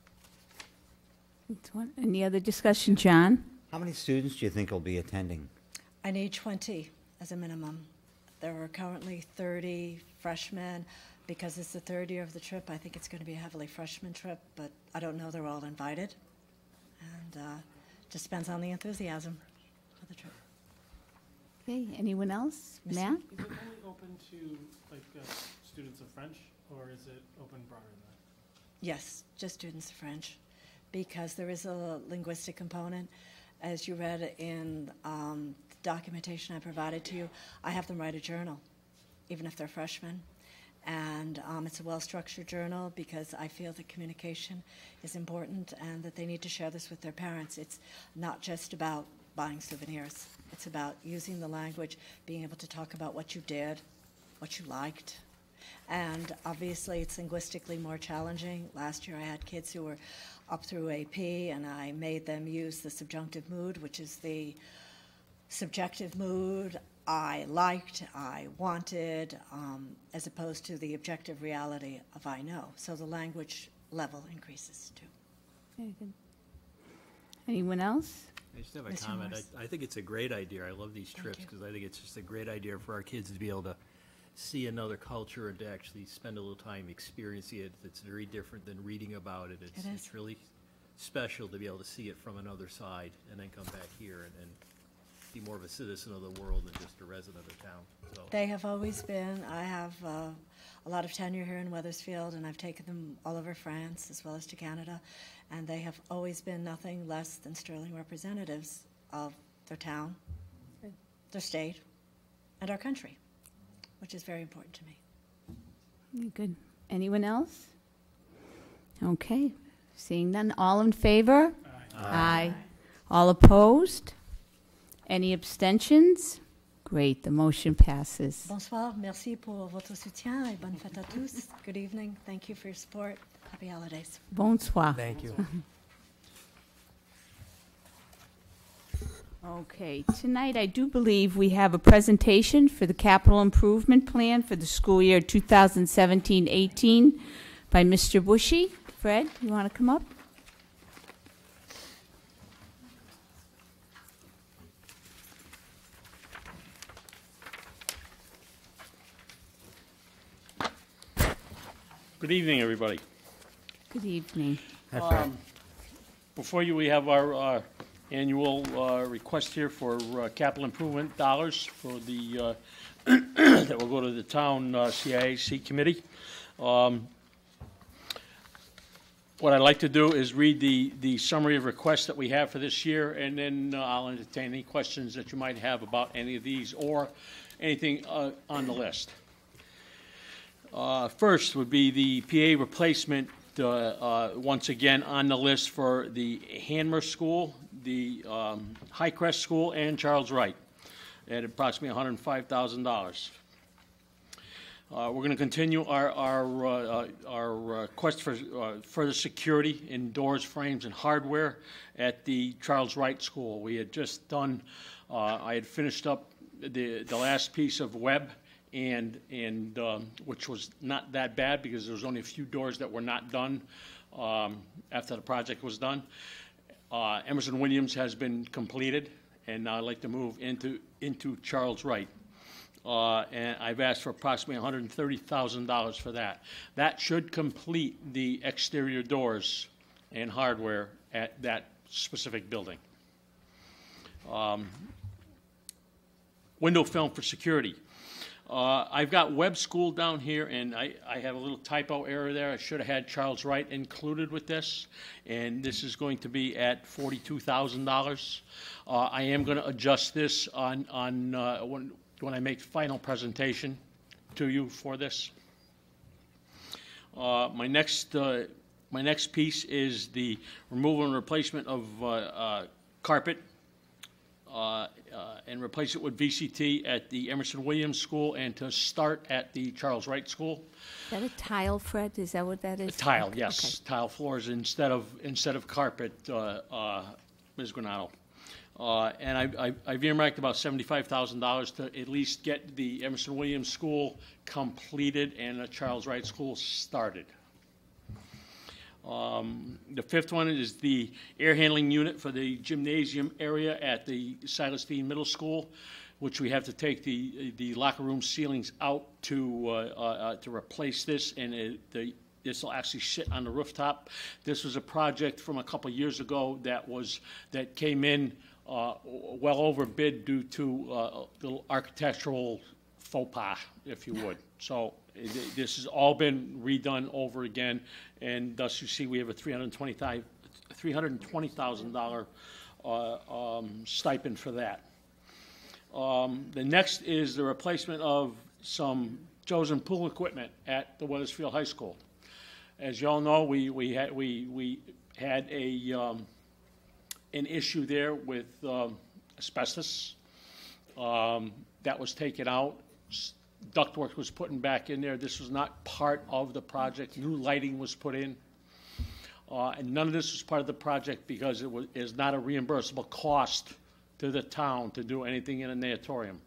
[SPEAKER 5] have.
[SPEAKER 1] Any other discussion, John?
[SPEAKER 2] How many students do you think will be attending?
[SPEAKER 5] I need twenty as a minimum. There are currently thirty freshmen. Because it's the third year of the trip, I think it's going to be a heavily freshman trip, but I don't know they're all invited. And uh, just depends on the enthusiasm for the trip.
[SPEAKER 1] Okay, anyone else?
[SPEAKER 5] Mister
[SPEAKER 1] Matt?
[SPEAKER 12] Is it only open to like uh, students of French, or is it open broader than that?
[SPEAKER 5] Yes, just students of French, because there is a linguistic component. As you read in um, the documentation I provided to you, I have them write a journal, even if they're freshmen. And um, it's a well-structured journal because I feel that communication is important and that they need to share this with their parents. It's not just about buying souvenirs. It's about using the language, being able to talk about what you did, what you liked. And obviously it's linguistically more challenging. Last year I had kids who were up through A P, and I made them use the subjunctive mood, which is the subjective mood I liked, I wanted, um, as opposed to the objective reality of I know. So the language level increases too.
[SPEAKER 1] Very good. Anyone else?
[SPEAKER 20] I just have a
[SPEAKER 5] Mister
[SPEAKER 20] comment.
[SPEAKER 5] Morris.
[SPEAKER 20] I, I think it's a great idea. I love these trips because I think it's just a great idea for our kids to be able to see another culture and to actually spend a little time experiencing it. It's very different than reading about it. It's,
[SPEAKER 5] It is.
[SPEAKER 20] it's really special to be able to see it from another side and then come back here and, and be more of a citizen of the world than just a resident of town. So.
[SPEAKER 5] They have always been. I have uh, a lot of tenure here in Wethersfield, and I've taken them all over France as well as to Canada, and they have always been nothing less than sterling representatives of their town,
[SPEAKER 1] Good.
[SPEAKER 5] their state, and our country, which is very important to me.
[SPEAKER 1] Very good. Anyone else? Okay. Seeing none. All in favor?
[SPEAKER 12] Aye.
[SPEAKER 1] Aye. All opposed? Any abstentions? Great, the motion passes.
[SPEAKER 5] Bonsoir, merci pour votre soutien et bonne fête à tous. Good evening. Thank you for your support. Happy holidays.
[SPEAKER 1] Bonsoir.
[SPEAKER 3] Thank you.
[SPEAKER 1] Okay, tonight I do believe we have a presentation for the capital improvement plan for the school year two thousand seventeen eighteen by Mister Bushy. Fred, you want to come up?
[SPEAKER 6] Good evening, everybody.
[SPEAKER 1] Good evening.
[SPEAKER 6] Um, Before you, we have our uh, annual uh, request here for uh, capital improvement dollars for the, uh, that will go to the town uh, C I A C committee. Um, What I'd like to do is read the, the summary of requests that we have for this year, and then uh, I'll entertain any questions that you might have about any of these or anything uh, on the list. Uh, First would be the P A replacement, uh, uh, once again on the list for the Hanmer School, the um, Highcrest School, and Charles Wright, at approximately one hundred five thousand dollars. Uh, We're going to continue our, our, uh, our uh, quest for uh, further security in doors, frames, and hardware at the Charles Wright School. We had just done, uh, I had finished up the, the last piece of web, and, and um, which was not that bad because there was only a few doors that were not done um, after the project was done. Uh, Emerson Williams has been completed, and now I'd like to move into, into Charles Wright. Uh, and I've asked for approximately one hundred thirty thousand dollars for that. That should complete the exterior doors and hardware at that specific building. Um, window film for security. Uh, I've got Web School down here, and I, I have a little typo error there. I should have had Charles Wright included with this, and this is going to be at forty-two thousand dollars. Uh, I am going to adjust this on, on uh, when, when I make final presentation to you for this. Uh, my next uh, my next piece is the removal and replacement of uh, uh, carpet uh, and replace it with V C T at the Emerson Williams School and to start at the Charles Wright School.
[SPEAKER 1] Is that a tile, Fred? Is that what that is?
[SPEAKER 6] Tile,
[SPEAKER 1] Okay,
[SPEAKER 6] yes,
[SPEAKER 1] okay.
[SPEAKER 6] tile floors instead of, instead of carpet, uh, uh, Miz Granado. Uh, And I- I- I've earmarked about seventy-five thousand dollars to at least get the Emerson Williams School completed and the Charles Wright School started. Um, The fifth one is the air handling unit for the gymnasium area at the Silas Dean Middle School, which we have to take the, the locker room ceilings out to, uh, uh, to replace this, and it, the, this will actually sit on the rooftop. This was a project from a couple of years ago that was, that came in uh, well over bid due to uh, the architectural faux pas, if you would. So it- this has all been redone over again, and thus you see we have a three hundred twenty thousand dollars uh, um, stipend for that. Um, The next is the replacement of some chosen pool equipment at the Wethersfield High School. As you all know, we, we had, we, we had a, um, an issue there with um, asbestos. Um, That was taken out. S- Ductwork was put in back in there. This was not part of the project. New lighting was put in. Uh, And none of this was part of the project because it was, is not a reimbursable cost to the town to do anything in a natatorium.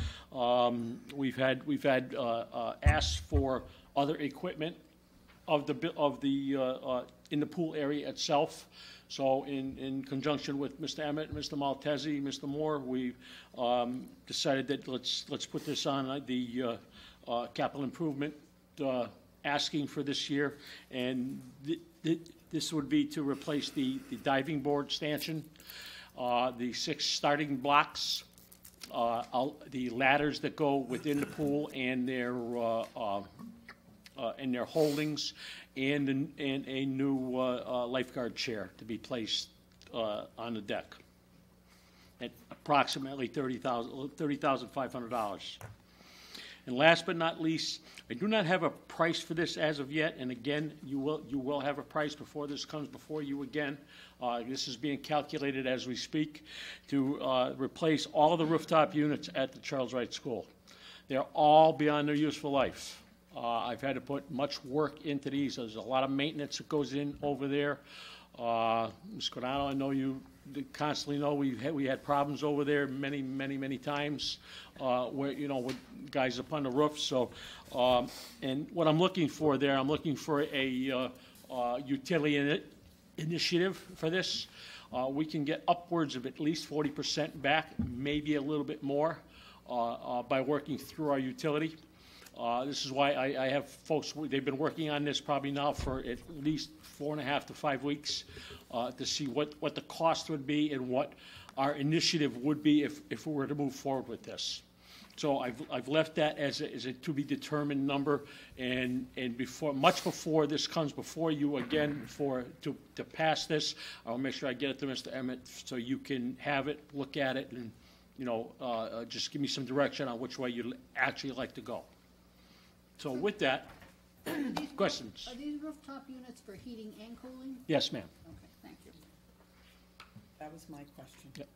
[SPEAKER 6] Um, We've had, we've had uh, uh, asked for other equipment of the, bu- of the, uh, uh, in the pool area itself. So in, in conjunction with Mister Emmett, Mister Maltese, Mister Moore, we um, decided that let's, let's put this on uh, the uh, uh, capital improvement uh, asking for this year. And th- th- this would be to replace the, the diving board stanchion, uh, the six starting blocks, uh, I'll- the ladders that go within the pool and their, uh, uh, uh, and their holdings, and, an- and a new uh, uh, lifeguard chair to be placed uh, on the deck at approximately thirty thousand, thirty thousand five hundred dollars. And last but not least, I do not have a price for this as of yet, and again, you will, you will have a price before this comes before you again. Uh, This is being calculated as we speak to uh, replace all of the rooftop units at the Charles Wright School. They're all beyond their useful life. Uh, I've had to put much work into these. There's a lot of maintenance that goes in over there. Uh, Miz Cornado, I know you constantly know we had, we had problems over there many, many, many times uh, where, you know, with guys up on the roof. So, um, and what I'm looking for there, I'm looking for a uh, uh, utility in it, initiative for this. Uh, we can get upwards of at least forty percent back, maybe a little bit more uh, uh, by working through our utility. Uh, This is why I, I have folks, they've been working on this probably now for at least four and a half to five weeks uh, to see what, what the cost would be and what our initiative would be if, if we were to move forward with this. So I've, I've left that as a, as a to-be-determined number, and, and before, much before this comes before you again for, to, to pass this, I'll make sure I get it to Mister Emmett so you can have it, look at it, and, you know, uh, uh, just give me some direction on which way you'd actually like to go. So with that,
[SPEAKER 18] These-
[SPEAKER 6] questions?
[SPEAKER 18] Are these rooftop units for heating and cooling?
[SPEAKER 6] Yes, ma'am.
[SPEAKER 18] Okay, thank you.
[SPEAKER 13] That was my question.
[SPEAKER 6] Yep.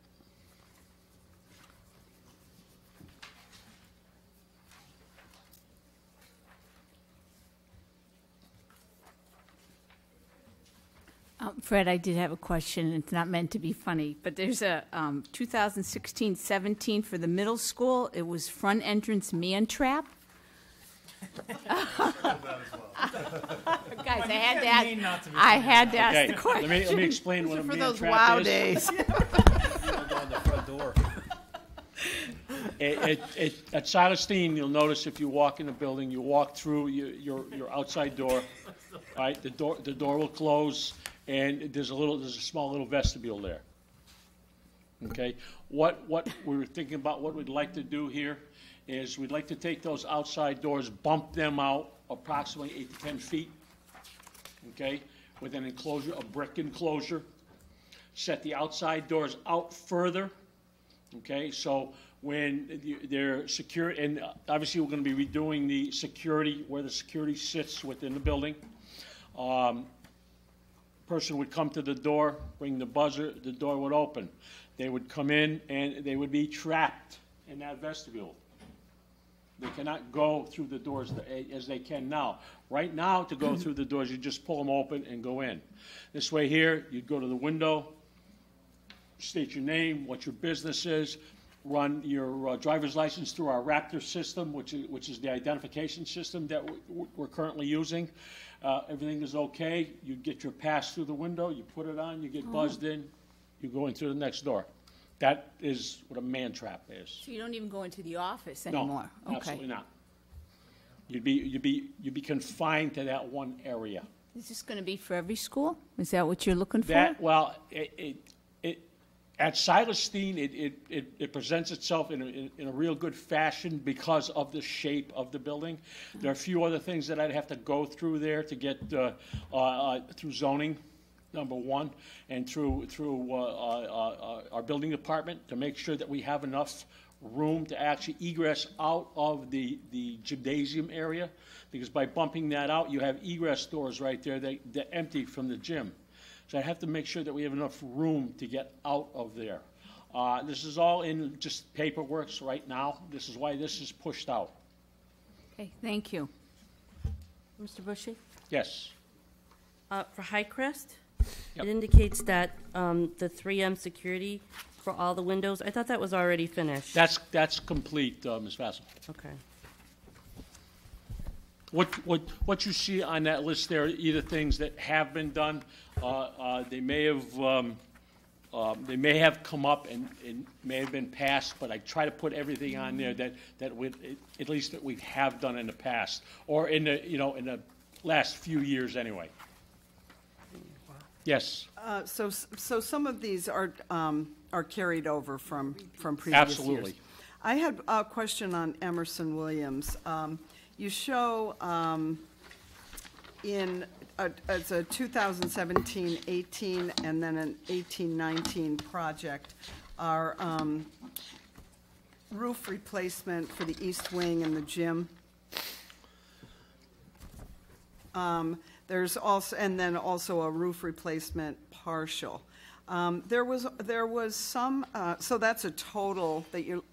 [SPEAKER 1] Um, Fred, I did have a question. It's not meant to be funny, but there's a um, two thousand sixteen seventeen for the middle school. It was front entrance man trap. Guys, I had to ask. I had to ask
[SPEAKER 6] Okay,
[SPEAKER 1] the question.
[SPEAKER 6] let me, let me explain what a
[SPEAKER 16] For
[SPEAKER 6] man
[SPEAKER 16] those
[SPEAKER 6] trap
[SPEAKER 16] wow
[SPEAKER 6] is.
[SPEAKER 16] days.
[SPEAKER 20] You don't go on the front door.
[SPEAKER 6] It, it, it, at Silas Dean, you'll notice if you walk in the building, you walk through your, your, your outside door, right? The door, the door will close, and there's a little, there's a small little vestibule there. Okay? What, what we were thinking about, what we'd like to do here is we'd like to take those outside doors, bump them out approximately eight to ten feet, okay? With an enclosure, a brick enclosure. Set the outside doors out further, okay? So when you- they're secure, and obviously we're gonna be redoing the security, where the security sits within the building. Um, person would come to the door, ring the buzzer, the door would open. They would come in and they would be trapped in that vestibule. They cannot go through the doors as they can now. Right now, to go through the doors, you just pull them open and go in. This way here, you'd go to the window, state your name, what your business is, run your uh, driver's license through our Raptor system, which is, which is the identification system that we, we're currently using. Uh, everything is okay. You get your pass through the window, you put it on, you get buzzed in, you go in through the next door. That is what a man trap is.
[SPEAKER 1] So you don't even go into the office
[SPEAKER 6] No,
[SPEAKER 1] anymore? Okay.
[SPEAKER 6] absolutely not. You'd be, you'd be, you'd be confined to that one area.
[SPEAKER 1] Is this going to be for every school? Is that what you're looking for?
[SPEAKER 6] That, well, it, it, it at Silas Steen, it, it, it, it presents itself in a, in, in a real good fashion because of the shape of the building. There are a few other things that I'd have to go through there to get uh, uh, uh, through zoning, number one, and through through uh, uh, uh, our building department to make sure that we have enough room to actually egress out of the, the gymnasium area, because by bumping that out, you have egress doors right there that, that empty from the gym. So I have to make sure that we have enough room to get out of there. Uh, this is all in just paperwork right now. This is why this is pushed out.
[SPEAKER 1] Okay, thank you. Mister Bushy?
[SPEAKER 6] Yes.
[SPEAKER 7] Uh, for Highcrest,
[SPEAKER 6] Yep.
[SPEAKER 7] it indicates that um, the three M security for all the windows, I thought that was already finished.
[SPEAKER 6] That's, that's complete, uh, Miz Vassal.
[SPEAKER 7] Okay.
[SPEAKER 6] What, what, what you see on that list there are either things that have been done, uh, uh, they may have, um, um, they may have come up and, and may have been passed, but I try to put everything on there that, that would, at least that we have done in the past, or in the, you know, in the last few years anyway. Yes,
[SPEAKER 13] Uh, So, so some of these are, um, are carried over from, from previous years.
[SPEAKER 6] absolutely.
[SPEAKER 13] I had a question on Emerson Williams. Um, You show um, in, a- it's a two thousand seventeen eighteen and then an eighteen nineteen project, our um, roof replacement for the east wing and the gym. Um, There's also, and then also a roof replacement partial. Um, There was, there was some, uh, so that's a total that you're,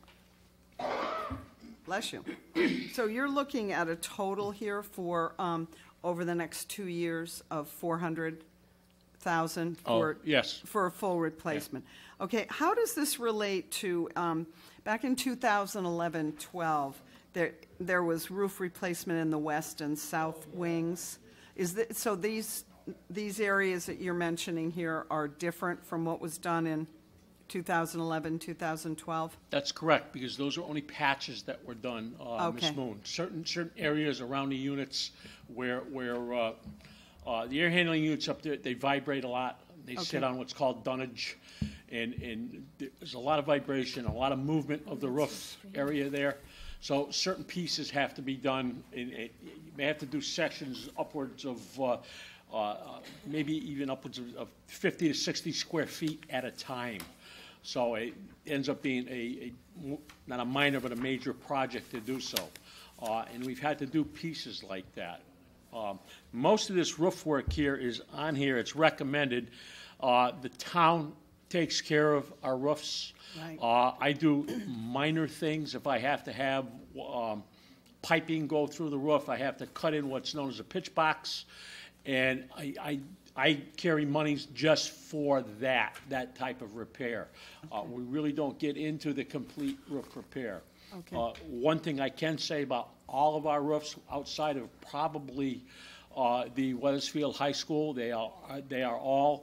[SPEAKER 13] bless you. So you're looking at a total here for, um, over the next two years of four hundred thousand
[SPEAKER 6] Oh,
[SPEAKER 13] for.
[SPEAKER 6] yes.
[SPEAKER 13] For a full replacement. Okay, how does this relate to, um, back in two thousand eleven twelve, there, there was roof replacement in the west and south wings? Is that, so these, these areas that you're mentioning here are different from what was done in two thousand eleven, two thousand twelve?
[SPEAKER 6] That's correct, because those are only patches that were done, uh, Miz
[SPEAKER 13] Okay.
[SPEAKER 6] Moon. Certain, certain areas around the units where, where uh, uh, the air handling units up there, they vibrate a lot. They sit
[SPEAKER 13] Okay.
[SPEAKER 6] on what's called dunnage, and, and there's a lot of vibration, a lot of movement of the roof area there. So certain pieces have to be done, and and you may have to do sections upwards of, uh, uh, maybe even upwards of of fifty to sixty square feet at a time. So it ends up being a, a, not a minor, but a major project to do so. Uh, and we've had to do pieces like that. Um, most of this roof work here is on here, it's recommended. Uh, the town takes care of our roofs.
[SPEAKER 13] Right.
[SPEAKER 6] Uh, I do minor things. If I have to have, um, piping go through the roof, I have to cut in what's known as a pitch box. And I, I, I carry monies just for that, that type of repair. Uh, we really don't get into the complete roof repair.
[SPEAKER 13] Okay.
[SPEAKER 6] Uh, one thing I can say about all of our roofs, outside of probably uh, the Wethersfield High School, they are, they are all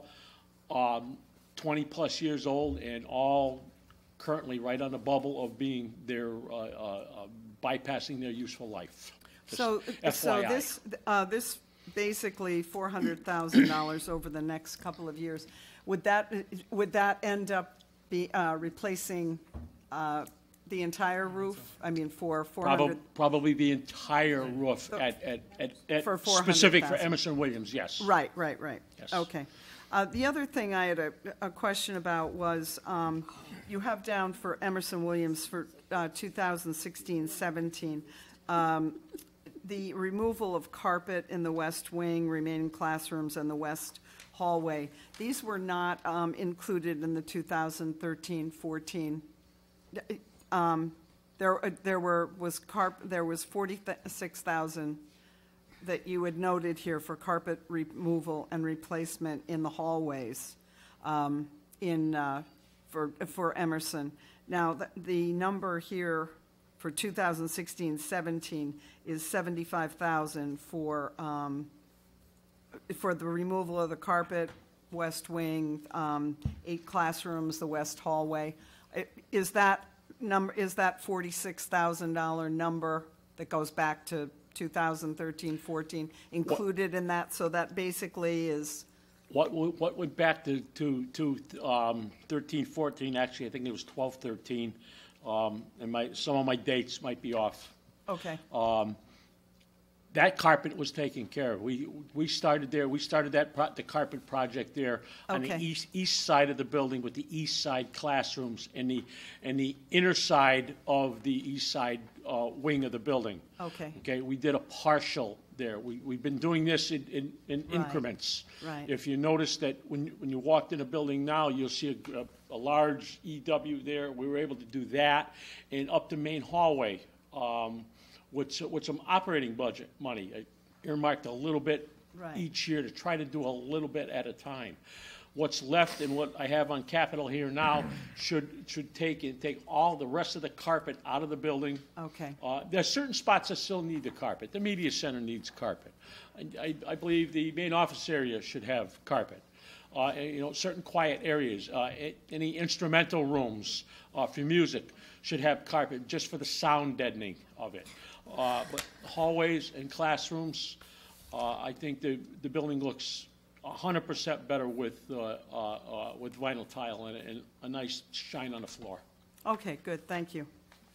[SPEAKER 6] um, twenty-plus years old and all currently right on the bubble of being their, uh, uh, uh, bypassing their useful life. Just
[SPEAKER 13] So, so
[SPEAKER 6] F Y I.
[SPEAKER 13] this, uh, this basically four hundred thousand dollars over the next couple of years, would that, would that end up be, uh, replacing, uh, the entire roof? I mean, for four
[SPEAKER 6] Probably,
[SPEAKER 13] hundred?
[SPEAKER 6] probably the entire roof at, at, at, at
[SPEAKER 13] For four hundred
[SPEAKER 6] specific for
[SPEAKER 13] thousand.
[SPEAKER 6] Emerson Williams, yes.
[SPEAKER 13] Right, right, right.
[SPEAKER 6] Yes.
[SPEAKER 13] Okay. Uh, the other thing I had a, a question about was, um, you have down for Emerson Williams for, uh, two thousand sixteen seventeen. Um, the removal of carpet in the west wing, remaining classrooms, and the west hallway, these were not um, included in the two thousand thirteen fourteen. Um, there, uh, there were was carp there was forty-six thousand that you had noted here for carpet removal and replacement in the hallways um, in uh, for for Emerson. Now the, the number here for two thousand sixteen seventeen is seventy-five thousand for um, for the removal of the carpet, west wing, um, eight classrooms, the west hallway. Is that number, is that forty-six thousand dollar number that goes back to two thousand thirteen fourteen included in that? So that basically is
[SPEAKER 6] What, w- what went back to, to, to um, thirteen fourteen, actually, I think it was twelve thirteen, um, and my, some of my dates might be off.
[SPEAKER 13] okay.
[SPEAKER 6] Um, That carpet was taken care of. We, we started there, we started that, pro- the carpet project there on the
[SPEAKER 13] Okay.
[SPEAKER 6] east, east side of the building with the east side classrooms and the, and the inner side of the east side uh, wing of the building.
[SPEAKER 13] Okay.
[SPEAKER 6] Okay, we did a partial there. We, we've been doing this in, in, in
[SPEAKER 13] Right.
[SPEAKER 6] increments.
[SPEAKER 13] Right.
[SPEAKER 6] If you notice that when, when you walked in a building now, you'll see a, a, a large E W there. We were able to do that, and up the main hallway, um, with, s- with some operating budget money. I earmarked a little bit
[SPEAKER 13] Right.
[SPEAKER 6] each year to try to do a little bit at a time. What's left and what I have on capital here now should, should take and take all the rest of the carpet out of the building.
[SPEAKER 13] Okay.
[SPEAKER 6] Uh, There are certain spots that still need the carpet. The media center needs carpet. I, I, I believe the main office area should have carpet. Uh, and, you know, certain quiet areas, uh, a- any instrumental rooms uh, for music should have carpet just for the sound deadening of it. Uh, but hallways and classrooms, uh, I think the, the building looks one hundred percent better with, uh, uh, uh, with vinyl tile and, and a nice shine on the floor.
[SPEAKER 13] Okay, good, thank you.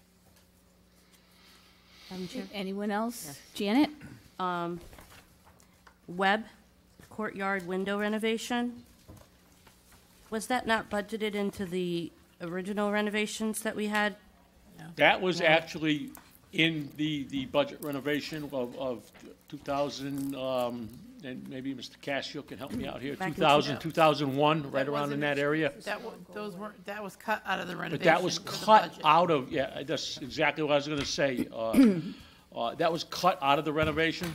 [SPEAKER 7] Madam Chair?
[SPEAKER 1] Anyone else? Janet?
[SPEAKER 7] Um, Webb courtyard window renovation, was that not budgeted into the original renovations that we had?
[SPEAKER 6] That was actually in the, the budget renovation of, of two thousand, um, and maybe Mister Cascio can help me out here,
[SPEAKER 16] Back in
[SPEAKER 6] two thousand,
[SPEAKER 16] two-
[SPEAKER 6] two thousand one, right
[SPEAKER 16] That
[SPEAKER 6] around
[SPEAKER 16] wasn't-
[SPEAKER 6] in that area.
[SPEAKER 16] That, wa- those weren't, that was cut out of the renovation.
[SPEAKER 6] But that was
[SPEAKER 16] for the
[SPEAKER 6] cut
[SPEAKER 16] budget.
[SPEAKER 6] out of, yeah, that's exactly what I was gonna say. Uh, uh, That was cut out of the renovation.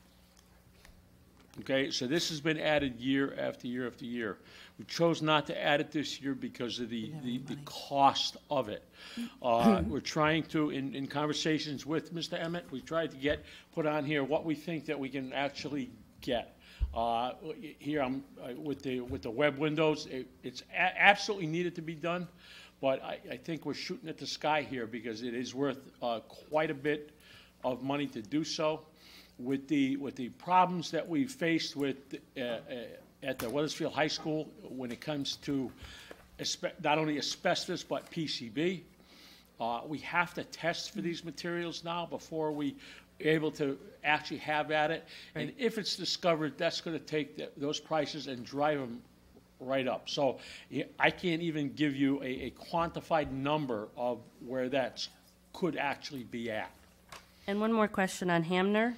[SPEAKER 6] Okay, so this has been added year after year after year. We chose not to add it this year because of the, the, the cost of it. Uh, We're trying to, in, in conversations with Mister Emmett, we tried to get, put on here what we think that we can actually get. Uh, Here, I'm, uh, with the, with the web windows, it, it's a- absolutely needed to be done, but I, I think we're shooting at the sky here because it is worth uh, quite a bit of money to do so. With the, with the problems that we've faced with, uh, uh, at the Wethersfield High School when it comes to aspe- not only asbestos but P C B, uh, we have to test for these materials now before we are able to actually have at it. And if it's discovered, that's going to take th- those prices and drive them right up. So yeah, I can't even give you a, a quantified number of where that could actually be at.
[SPEAKER 7] And one more question on Hamner.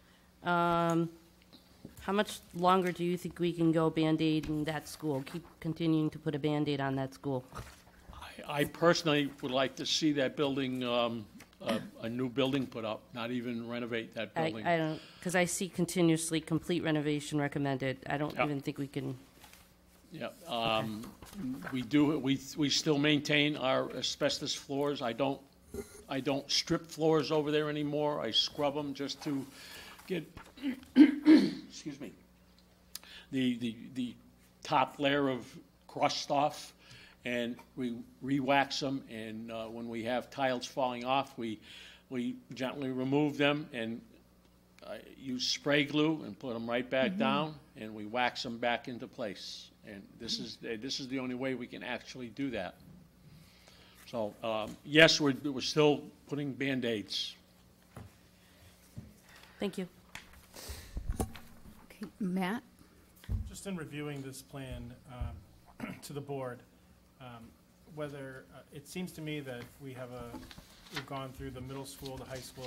[SPEAKER 7] Um, how much longer do you think we can go Band-Aiding that school? Keep continuing to put a Band-Aid on that school?
[SPEAKER 6] I personally would like to see that building, um, a, a new building put up, not even renovate that
[SPEAKER 7] I,
[SPEAKER 6] building.
[SPEAKER 7] I don't, because I see continuously complete renovation recommended. I don't
[SPEAKER 6] Yeah.
[SPEAKER 7] even think we can,
[SPEAKER 6] Yeah, um, we do, we, we still maintain our asbestos floors. I don't, I don't strip floors over there anymore. I scrub them just to get, excuse me, the, the, the top layer of crust off, and we re-wax them, and uh, when we have tiles falling off, we, we gently remove them and uh, use spray glue and put them right back
[SPEAKER 13] Mhm.
[SPEAKER 6] down, and we wax them back into place. And this is, uh, this is the only way we can actually do that. So, um, yes, we're, we're still putting Band-Aids.
[SPEAKER 7] thank you.
[SPEAKER 1] Okay, Matt?
[SPEAKER 12] Just in reviewing this plan um, to the board, um, whether, uh, it seems to me that we have a, we've gone through the middle school, the high school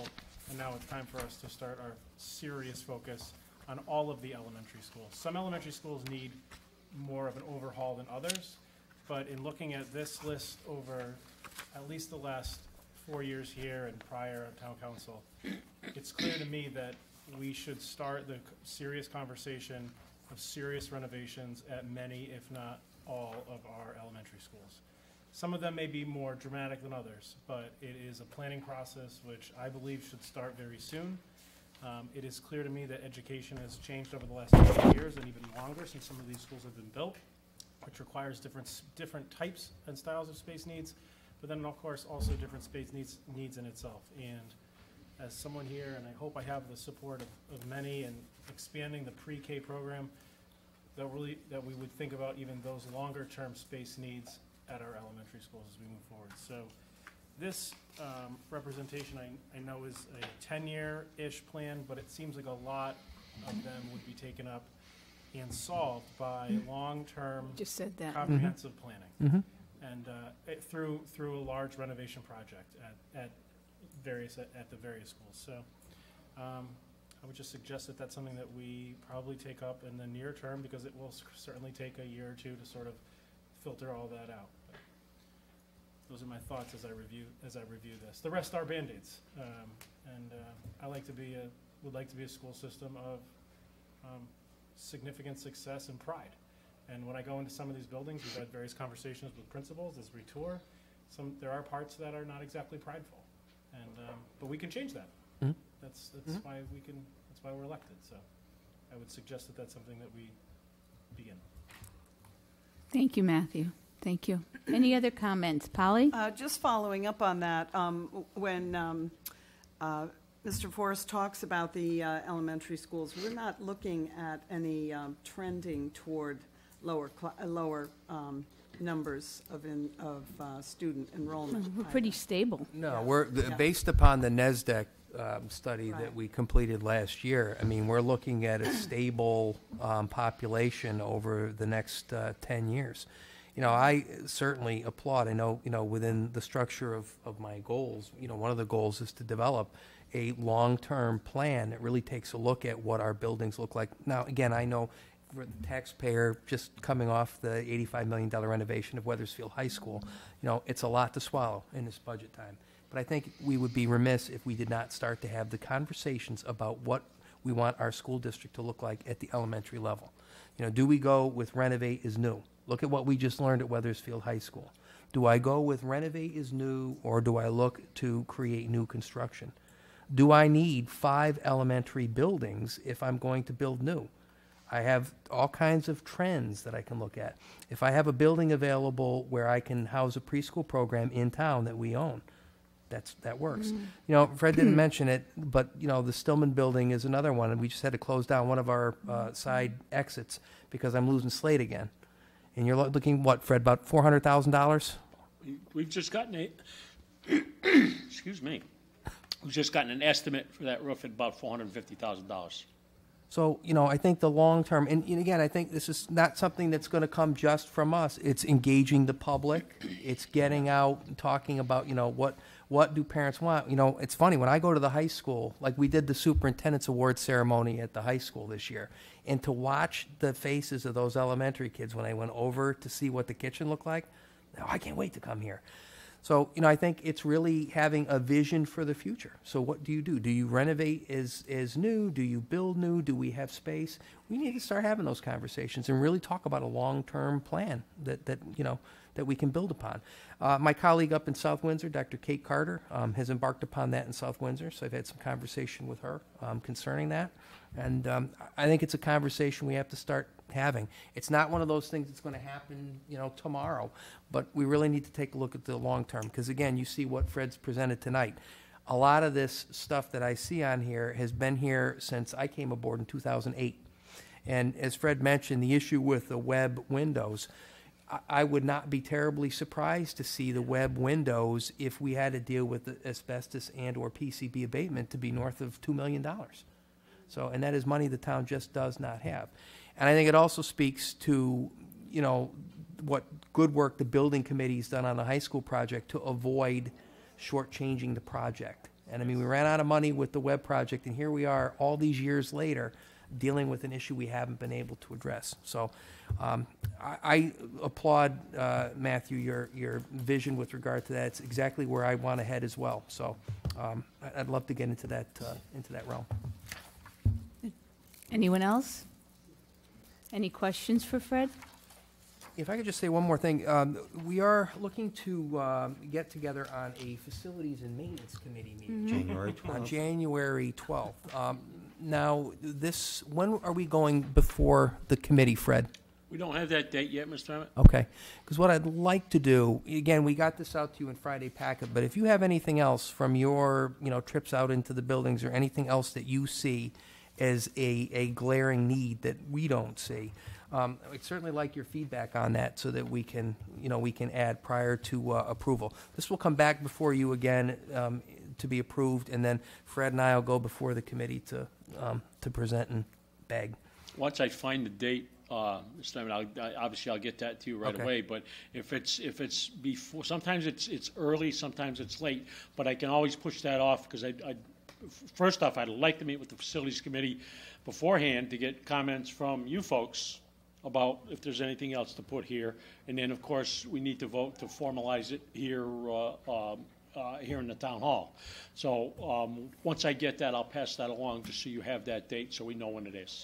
[SPEAKER 12] and now it's time for us to start our serious focus on all of the elementary schools. Some elementary schools need more of an overhaul than others, but in looking at this list over at least the last four years here and prior at town council, it's clear to me that we should start the serious conversation of serious renovations at many, if not all, of our elementary schools. Some of them may be more dramatic than others, but it is a planning process which I believe should start very soon. Um, it is clear to me that education has changed over the last twenty years and even longer since some of these schools have been built, which requires different s- different types and styles of space needs, but then of course also different space needs needs in itself. And as someone here, and I hope I have the support of, of many, and expanding the pre-K program, that really that we would think about even those longer-term space needs at our elementary schools as we move forward. So this um, representation, I, I know, is a ten-year-ish plan, but it seems like a lot of them would be taken up and solved by long-term
[SPEAKER 1] Just said that.
[SPEAKER 12] comprehensive
[SPEAKER 3] Mhm.
[SPEAKER 12] planning.
[SPEAKER 3] Mhm.
[SPEAKER 12] And uh, it, through through a large renovation project at, at various at, at the various schools. So um, I would just suggest that that's something that we probably take up in the near term, because it will s- certainly take a year or two to sort of filter all that out. But those are my thoughts as I review as I review this. The rest are Band-Aids, um, and uh, I like to be a would like to be a school system of um, significant success and pride. And when I go into some of these buildings, we've had various conversations with principals as we tour. Some there are parts that are not exactly prideful, and um, but we can change that.
[SPEAKER 3] Mhm.
[SPEAKER 12] That's that's
[SPEAKER 3] Mhm.
[SPEAKER 12] why we can. That's why we're elected. So I would suggest that that's something that we begin.
[SPEAKER 1] Thank you, Matthew. Thank you. Any other comments? Polly?
[SPEAKER 13] Uh, just following up on that, um, w- when um, uh, Mister Forrest talks about the uh, elementary schools, we're not looking at any um, trending toward lower cl- uh, lower um, numbers of in, of uh, student enrollment.
[SPEAKER 1] We're pretty stable.
[SPEAKER 3] No, we're, the-
[SPEAKER 13] Yeah.
[SPEAKER 3] based upon the NESDEC um, study that
[SPEAKER 13] Right.
[SPEAKER 3] we completed last year, I mean, we're looking at a stable um, population over the next uh, ten years. You know, I certainly applaud, I know, you know, within the structure of, of my goals, you know, one of the goals is to develop a long-term plan that really takes a look at what our buildings look like. Now, again, I know for the taxpayer just coming off the eighty-five million dollars renovation of Wethersfield High School, you know, it's a lot to swallow in this budget time. But I think we would be remiss if we did not start to have the conversations about what we want our school district to look like at the elementary level. You know, do we go with renovate is new? Look at what we just learned at Wethersfield High School. Do I go with renovate is new, or do I look to create new construction? Do I need five elementary buildings if I'm going to build new? I have all kinds of trends that I can look at. If I have a building available where I can house a preschool program in town that we own, that's, that works.
[SPEAKER 1] Mm.
[SPEAKER 3] You know, Fred didn't mention it, but, you know, the Stillman building is another one, and we just had to close down one of our uh, side exits because I'm losing Slate again. And you're lo- looking, what, Fred, about four hundred thousand dollars?
[SPEAKER 6] We- We've just gotten a, excuse me, we've just gotten an estimate for that roof at about four hundred fifty thousand dollars.
[SPEAKER 3] So, you know, I think the long term, and, and again, I think this is not something that's going to come just from us. It's engaging the public. It's getting out and talking about, you know, what what do parents want. You know, it's funny, when I go to the high school, like we did the superintendent's award ceremony at the high school this year, and to watch the faces of those elementary kids when I went over to see what the kitchen looked like, oh, I can't wait to come here. So, you know, I think it's really having a vision for the future. So what do you do? Do you renovate as, as new? Do you build new? Do we have space? We need to start having those conversations and really talk about a long-term plan that, that you know, that we can build upon. Uh, my colleague up in South Windsor, Doctor Kate Carter, um, has embarked upon that in South Windsor, so I've had some conversation with her um, concerning that. And um, I think it's a conversation we have to start having. It's not one of those things that's going to happen, you know, tomorrow, but we really need to take a look at the long term, because again, you see what Fred's presented tonight. A lot of this stuff that I see on here has been here since I came aboard in two thousand eight. And as Fred mentioned, the issue with the web windows, I, I would not be terribly surprised to see the web windows, if we had to deal with the asbestos and or P C B abatement, to be north of two million dollars. So, and that is money the town just does not have. And I think it also speaks to, you know, what good work the building committee's done on the high school project to avoid shortchanging the project. And I mean, we ran out of money with the web project, and here we are all these years later dealing with an issue we haven't been able to address. So um, I, I applaud, uh, Matthew, your, your vision with regard to that. It's exactly where I want to head as well. So um, I- I'd love to get into that, uh, into that realm.
[SPEAKER 1] Anyone else? Any questions for Fred?
[SPEAKER 3] If I could just say one more thing, um, we are looking to um, get together on a facilities and maintenance committee meeting.
[SPEAKER 2] January
[SPEAKER 3] On
[SPEAKER 2] twelfth.
[SPEAKER 3] January twelfth. Um, Now, this, when are we going before the committee, Fred?
[SPEAKER 6] We don't have that date yet, Mister Emmett.
[SPEAKER 3] Okay, because what I'd like to do, again, we got this out to you in Friday packet, but if you have anything else from your, you know, trips out into the buildings or anything else that you see as a, a glaring need that we don't see, um, I'd certainly like your feedback on that so that we can, you know, we can add prior to uh, approval. This will come back before you again um, to be approved, and then Fred and I will go before the committee to, um, to present and beg.
[SPEAKER 6] Once I find the date, uh, Mister Emmett, I'll, I- obviously I'll get that to you right
[SPEAKER 3] Okay.
[SPEAKER 6] away. But if it's, if it's before, sometimes it's, it's early, sometimes it's late, but I can always push that off because I, I, first off, I'd like to meet with the Facilities Committee beforehand to get comments from you folks about if there's anything else to put here. And then, of course, we need to vote to formalize it here, uh, um, uh, here in the town hall. So um, once I get that, I'll pass that along just so you have that date so we know when it is.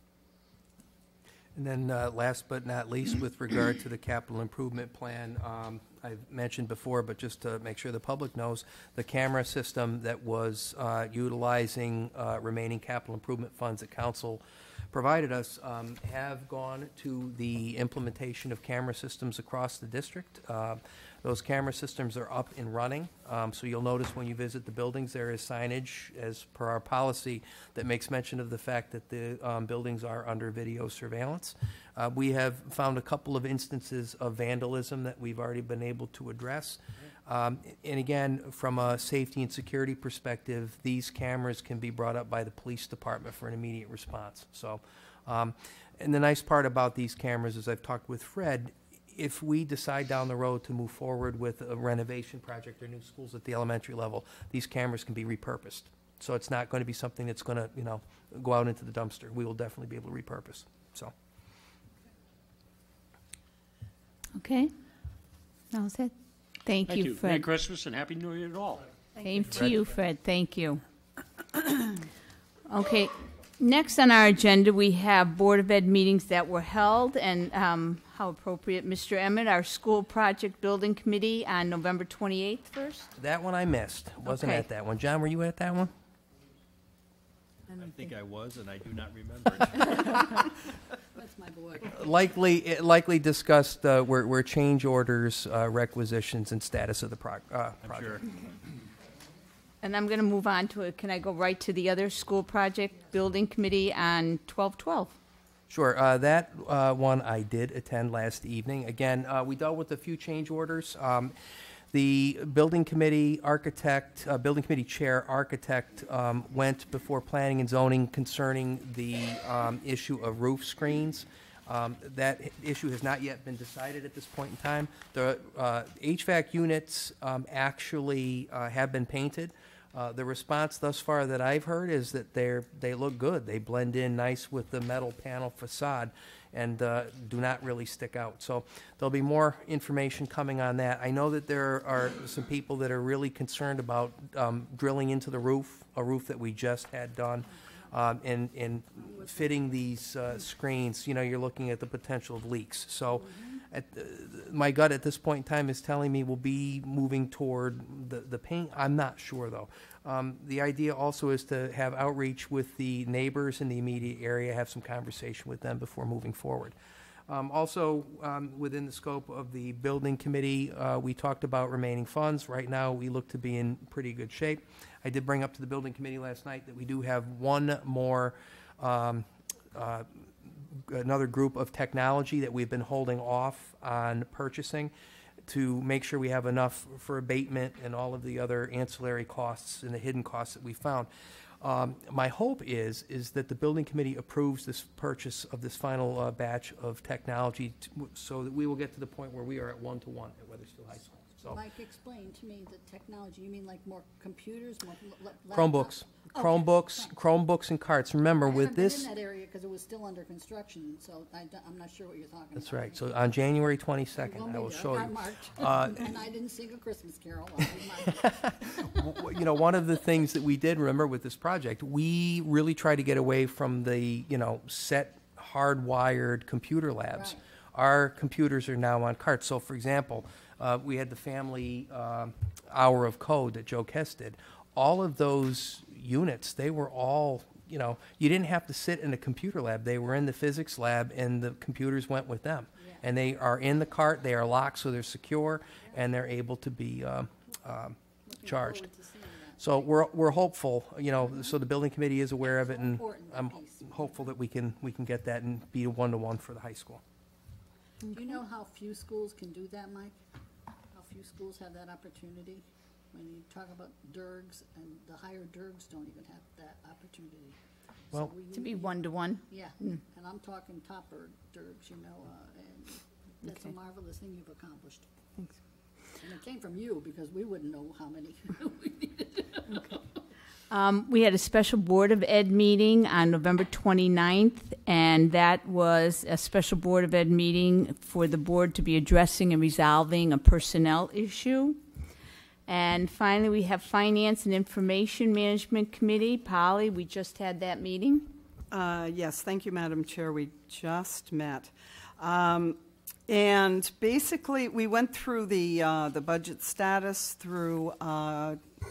[SPEAKER 3] And then, uh, last but not least, with regard to the capital improvement plan, um, I've mentioned before, but just to make sure the public knows, the camera system that was uh, utilizing uh, remaining capital improvement funds that council provided us um, have gone to the implementation of camera systems across the district. Uh, Those camera systems are up and running, um, so you'll notice when you visit the buildings, there is signage, as per our policy, that makes mention of the fact that the um, buildings are under video surveillance. Uh, We have found a couple of instances of vandalism that we've already been able to address. Um, And again, from a safety and security perspective, these cameras can be brought up by the police department for an immediate response. So, um, and the nice part about these cameras, as I've talked with Fred, if we decide down the road to move forward with a renovation project or new schools at the elementary level, these cameras can be repurposed. So it's not going to be something that's going to, you know, go out into the dumpster. We will definitely be able to repurpose, so.
[SPEAKER 1] Okay. That was it. Thank
[SPEAKER 6] Thank
[SPEAKER 1] you,
[SPEAKER 6] you. Merry
[SPEAKER 1] Fred.
[SPEAKER 6] Christmas and Happy New Year to all.
[SPEAKER 1] Same to you, Fred. Thank you. Okay. Next on our agenda, we have Board of Ed meetings that were held, and um, how appropriate, Mister Emmett, our school project building committee on November twenty-eighth first.
[SPEAKER 3] That one I missed. Wasn't
[SPEAKER 1] Okay.
[SPEAKER 3] at that one. John, were you at that one?
[SPEAKER 20] I think I was, and I do not remember it.
[SPEAKER 18] That's my boy.
[SPEAKER 3] Likely, it likely discussed uh, where, where change orders, uh, requisitions, and status of the prog- uh,
[SPEAKER 20] I'm
[SPEAKER 3] project.
[SPEAKER 20] sure.
[SPEAKER 1] And I'm going to move on to it. Can I go right to the other school project building committee on twelve twelve?
[SPEAKER 3] Sure. Uh, that uh, one I did attend last evening. Again, uh, we dealt with a few change orders. Um, the building committee architect, uh, building committee chair architect um, went before planning and zoning concerning the um, issue of roof screens. Um, that h- issue has not yet been decided at this point in time. The uh, H V A C units um, actually uh, have been painted. Uh, the response thus far that I've heard is that they're, they look good. They blend in nice with the metal panel facade and uh, do not really stick out. So there'll be more information coming on that. I know that there are some people that are really concerned about um, drilling into the roof, a roof that we just had done, um, and, and fitting these uh, screens. You know, you're looking at the potential of leaks. So at the, my gut at this point in time is telling me we'll be moving toward the, the paint. I'm not sure, though. Um, the idea also is to have outreach with the neighbors in the immediate area, have some conversation with them before moving forward. Um, also, um, within the scope of the building committee, uh, we talked about remaining funds. Right now, we look to be in pretty good shape. I did bring up to the building committee last night that we do have one more um, uh, another group of technology that we've been holding off on purchasing to make sure we have enough for abatement and all of the other ancillary costs and the hidden costs that we found. Um, my hope is is that the building committee approves this purchase of this final uh, batch of technology to, so that we will get to the point where we are at one to one at Wethersfield High School. So So
[SPEAKER 18] Mike, explain to me the technology. You mean like more computers, more l- laptops?
[SPEAKER 3] Chromebooks,
[SPEAKER 18] Okay,
[SPEAKER 3] Chromebooks,
[SPEAKER 18] right.
[SPEAKER 3] Chromebooks and carts. Remember,
[SPEAKER 18] I
[SPEAKER 3] with
[SPEAKER 18] haven't been
[SPEAKER 3] this,
[SPEAKER 18] in that area because it was still under construction, so I, am not sure what you're talking
[SPEAKER 3] that's
[SPEAKER 18] about.
[SPEAKER 3] right. So on January
[SPEAKER 18] We'll
[SPEAKER 3] twenty-second, I
[SPEAKER 18] be
[SPEAKER 3] will
[SPEAKER 18] there.
[SPEAKER 3] show
[SPEAKER 18] got
[SPEAKER 3] you.
[SPEAKER 18] marked.
[SPEAKER 3] Uh,
[SPEAKER 18] And I didn't sing a Christmas carol. I'll be marked.
[SPEAKER 3] w- you know, one of the things that we did, remember, with this project, we really tried to get away from the, you know, set hardwired computer labs.
[SPEAKER 18] Right.
[SPEAKER 3] Our computers are now on carts. So, for example, uh, we had the family um, hour of code that Joe Kess did. All of those units, they were all, you know, you didn't have to sit in a computer lab. They were in the physics lab, and the computers went with them.
[SPEAKER 18] Yeah.
[SPEAKER 3] And they are in the cart. They are locked, so they're secure, and they're able to be um, um, charged.
[SPEAKER 18] Forward to seeing that.
[SPEAKER 3] So we're we're hopeful, you know. So the building committee is aware of it, and
[SPEAKER 18] Important, that
[SPEAKER 3] I'm
[SPEAKER 18] piece.
[SPEAKER 3] hopeful that we can we can get that and be a one to one for the high school.
[SPEAKER 18] Do you know how few schools can do that, Mike? How few schools have that opportunity? When you talk about D E R Gs, and the higher D E R Gs don't even have that opportunity. So
[SPEAKER 3] Well-
[SPEAKER 18] we
[SPEAKER 1] To be
[SPEAKER 18] need-
[SPEAKER 1] one-to-one?
[SPEAKER 18] Yeah,
[SPEAKER 1] Mm.
[SPEAKER 18] and I'm talking topper D E R Gs, you know, uh, and that's a
[SPEAKER 1] Okay.
[SPEAKER 18] marvelous thing you've accomplished.
[SPEAKER 1] Thanks.
[SPEAKER 18] And it came from you, because we wouldn't know how many we needed.
[SPEAKER 1] Um, we had a special Board of Ed meeting on November twenty-ninth, and that was a special Board of Ed meeting for the board to be addressing and resolving a personnel issue. And finally, we have Finance and Information Management Committee. Polly, we just had that meeting.
[SPEAKER 13] Uh, Yes, thank you, Madam Chair. We just met. Um, And basically, we went through the, uh, the budget status through uh,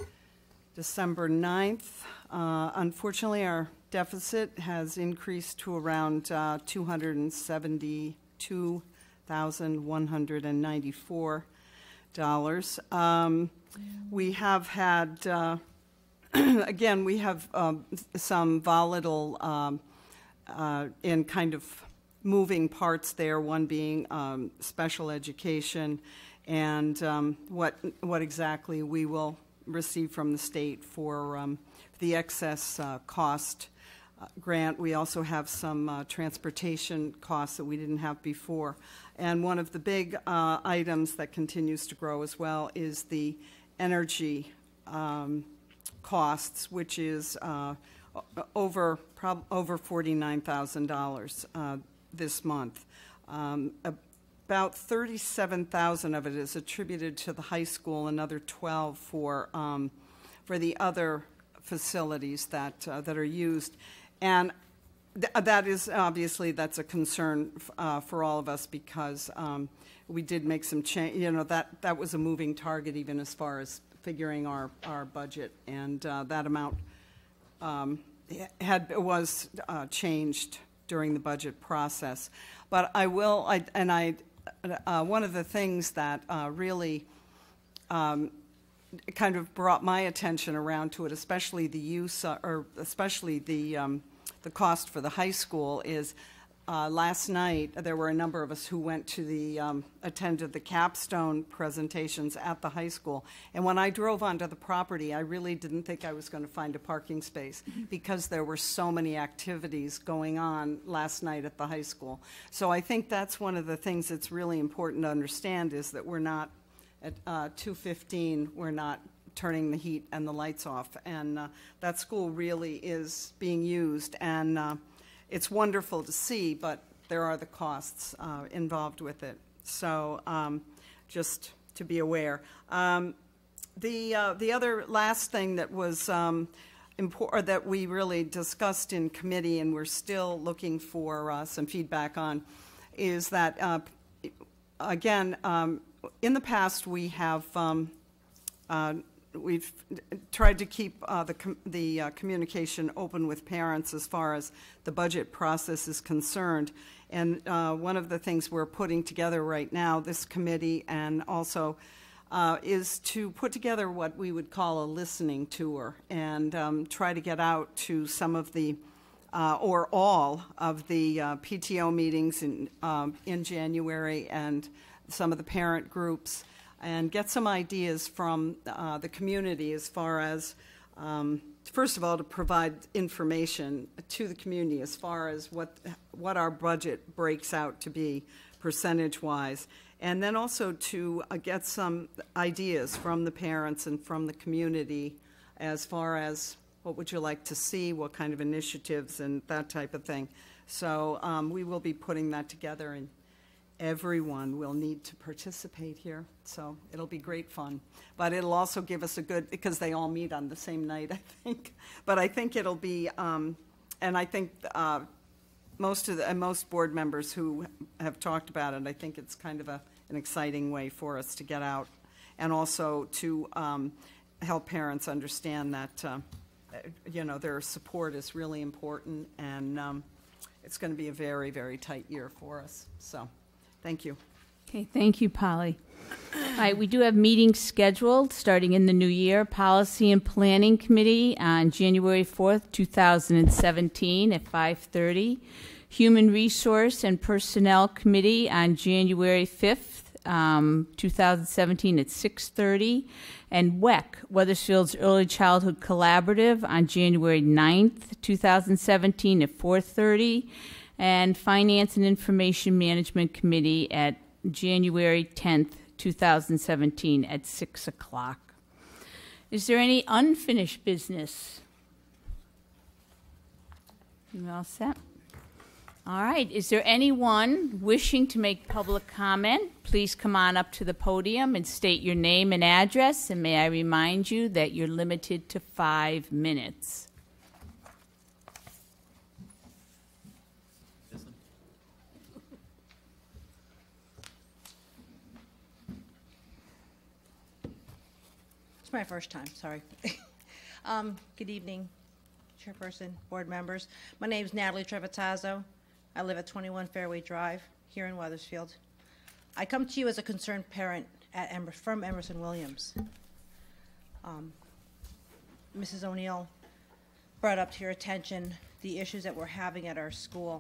[SPEAKER 13] December ninth. Uh, Unfortunately, our deficit has increased to around uh, two hundred seventy-two thousand one hundred ninety-four dollars. Um, We have had, uh, again, we have um, some volatile um, uh, in kind of moving parts there, one being um, special education, and um, what, what exactly we will receive from the state for um, the excess uh, cost uh, grant. We also have some uh, transportation costs that we didn't have before. And one of the big uh, items that continues to grow as well is the energy um, costs, which is uh, o- over prob- over forty-nine thousand dollars uh, this month. Um, about thirty-seven thousand of it is attributed to the high school, another twelve for um, for the other facilities that uh, that are used, and th- that is obviously that's a concern f- uh, for all of us, because um, we did make some change. You know, that that was a moving target even as far as figuring our our budget, and uh, that amount um, had was uh, changed during the budget process. But I will, I, and I, uh, one of the things that uh, really um, kind of brought my attention around to it, especially the use, uh, or especially the um, the cost for the high school, is uh, last night there were a number of us who went to the um, attended the capstone presentations at the high school, and when I drove onto the property, I really didn't think I was going to find a parking space because there were so many activities going on last night at the high school. So I think that's one of the things that's really important to understand, is that we're not at uh, two fifteen, we're not turning the heat and the lights off, and uh, that school really is being used, and uh, it's wonderful to see, but there are the costs uh, involved with it. So um, just to be aware. Um, the uh, the other last thing that was um, impor- or that we really discussed in committee, and we're still looking for uh, some feedback on, is that uh, again, um, in the past we have um, uh, we've tried to keep uh, the com- the uh, communication open with parents as far as the budget process is concerned. And uh, one of the things we're putting together right now, this committee, and also uh, is to put together what we would call a listening tour, and um, try to get out to some of the uh, or all of the uh, P T O meetings in um, in January, and some of the parent groups, and get some ideas from uh, the community as far as, um, first of all, to provide information to the community as far as what what our budget breaks out to be percentage-wise, And then also to uh, get some ideas from the parents and from the community as far as what would you like to see, what kind of initiatives and that type of thing. So um, we will be putting that together, and everyone will need to participate here. So it'll be great fun. But it'll also give us a good, because they all meet on the same night, I think. But I think it'll be, um, and I think uh, most of the, and most board members who have talked about it, I think it's kind of a, an exciting way for us to get out, and also to um, help parents understand that, uh, you know, their support is really important, and um, it's going to be a very, very tight year for us. So, thank you.
[SPEAKER 1] Okay, thank you, Polly. All right, we do have meetings scheduled starting in the new year. Policy and Planning Committee on January fourth, two thousand seventeen at five thirty. Human Resource and Personnel Committee on January fifth, um, two thousand seventeen at six thirty. And W E C, Wethersfield's Early Childhood Collaborative on January ninth, two thousand seventeen at four thirty. And Finance and Information Management Committee at January tenth, two thousand seventeen at six o'clock. Is there any unfinished business? You all set? All right. Is there anyone wishing to make public comment? Please come on up to the podium and state your name and address. And may I remind you that you're limited to five minutes.
[SPEAKER 8] It's my first time, sorry. um, good evening, Chairperson, board members. My name is Natalie Trevatazzo. I live at twenty-one Fairway Drive here in Wethersfield. I come to you as a concerned parent at Emer- from Emerson Williams. Um, Missus O'Neill brought up to your attention the issues that we're having at our school.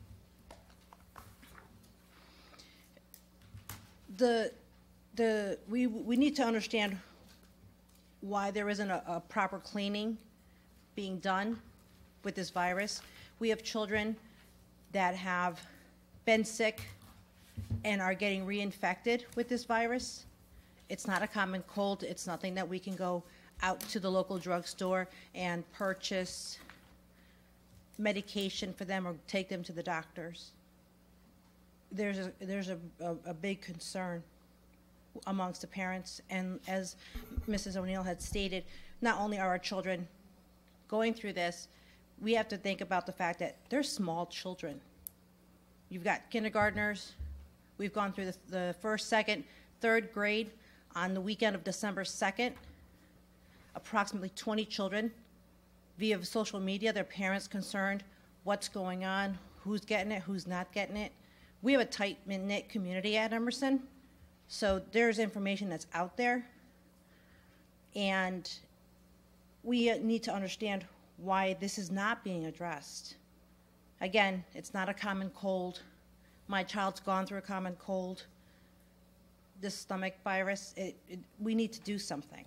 [SPEAKER 8] The, the, we, we need to understand why there isn't a, a proper cleaning being done with this virus. We have children that have been sick and are getting reinfected with this virus. It's not a common cold. It's nothing that we can go out to the local drugstore and purchase medication for them or take them to the doctors. There's a, there's a, a, a big concern amongst the parents, and as Missus O'Neill had stated, not only are our children going through this, we have to think about the fact that they're small children. You've got kindergartners. We've gone through the, the first, second, third grade on the weekend of December second. Approximately twenty children via social media, their parents concerned what's going on, who's getting it, who's not getting it. We have a tight-knit community at Emerson, so there's information that's out there, and we need to understand why this is not being addressed. Again, it's not a common cold. My child's gone through a common cold. This stomach virus, it, it, we need to do something.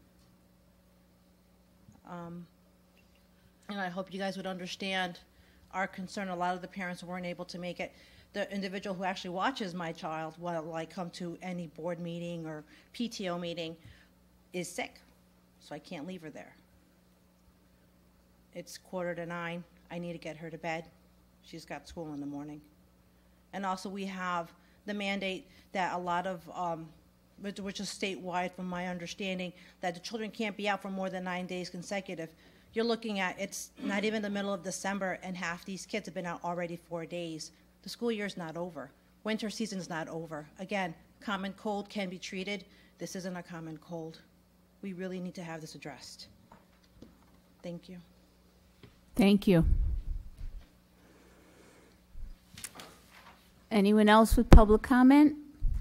[SPEAKER 8] Um, and I hope you guys would understand our concern. A lot of the parents weren't able to make it. The individual who actually watches my child while I come to any board meeting or P T O meeting is sick, so I can't leave her there. It's quarter to nine. I need to get her to bed. She's got school in the morning. And also we have the mandate that a lot of, um, which, which is statewide from my understanding, that the children can't be out for more than nine days consecutive. You're looking at, it's not even the middle of December and half these kids have been out already four days. The school year's not over. Winter season's not over. Again, common cold can be treated. This isn't a common cold. We really need to have this addressed. Thank you.
[SPEAKER 1] Thank you. Anyone else with public comment?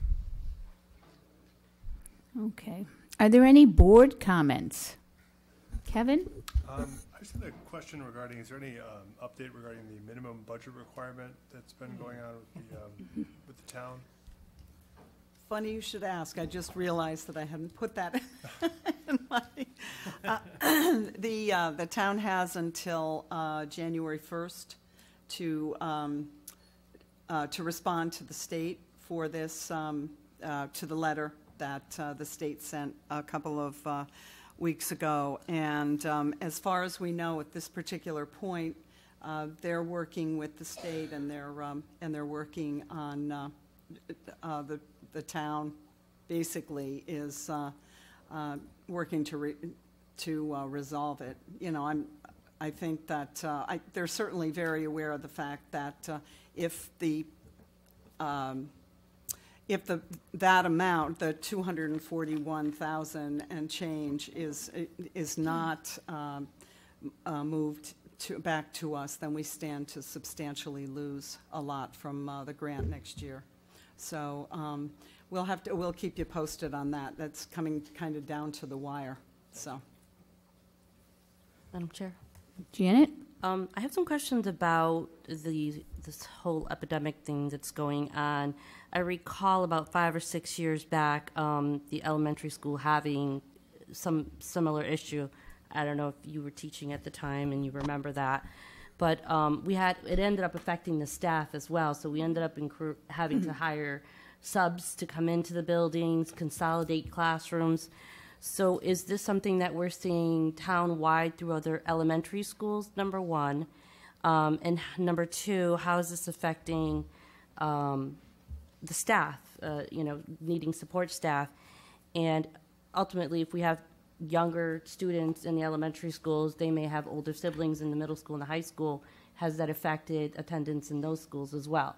[SPEAKER 1] Okay. Are there any board comments? Kevin?
[SPEAKER 15] Um, I just had a question regarding, is there any um, update regarding the minimum budget requirement that's been going on with the, um, with the town?
[SPEAKER 13] Funny you should ask. I just realized that I hadn't put that in my... Uh, the, uh, the town has until uh, January first to, um, uh, to respond to the state for this, um, uh, to the letter that uh, the state sent a couple of uh, weeks ago. And um, as far as we know, at this particular point, uh, they're working with the state, and they're um, and they're working on uh, uh, the the town. Basically, is uh, uh, working to re- to uh, resolve it. You know, I'm. I think that uh, I, they're certainly very aware of the fact that uh, if the um, if the that amount, the two hundred forty-one thousand and change, is is not um, uh, moved to back to us, then we stand to substantially lose a lot from uh, the grant next year. So um, we'll have to we'll keep you posted on that. That's coming kind of down to the wire. So,
[SPEAKER 7] Madam Chair.
[SPEAKER 1] Janet?
[SPEAKER 7] Um, I have some questions about the this whole epidemic thing that's going on. I recall about five or six years back, um, the elementary school having some similar issue. I don't know if you were teaching at the time and you remember that, but um, we had it ended up affecting the staff as well. So we ended up incru- having to hire subs to come into the buildings, consolidate classrooms. So is this something that we're seeing town-wide through other elementary schools, number one? Um, and number two, how is this affecting um, the staff, uh, you know, needing support staff? And ultimately, if we have younger students in the elementary schools, they may have older siblings in the middle school and the high school. Has that affected attendance in those schools as well?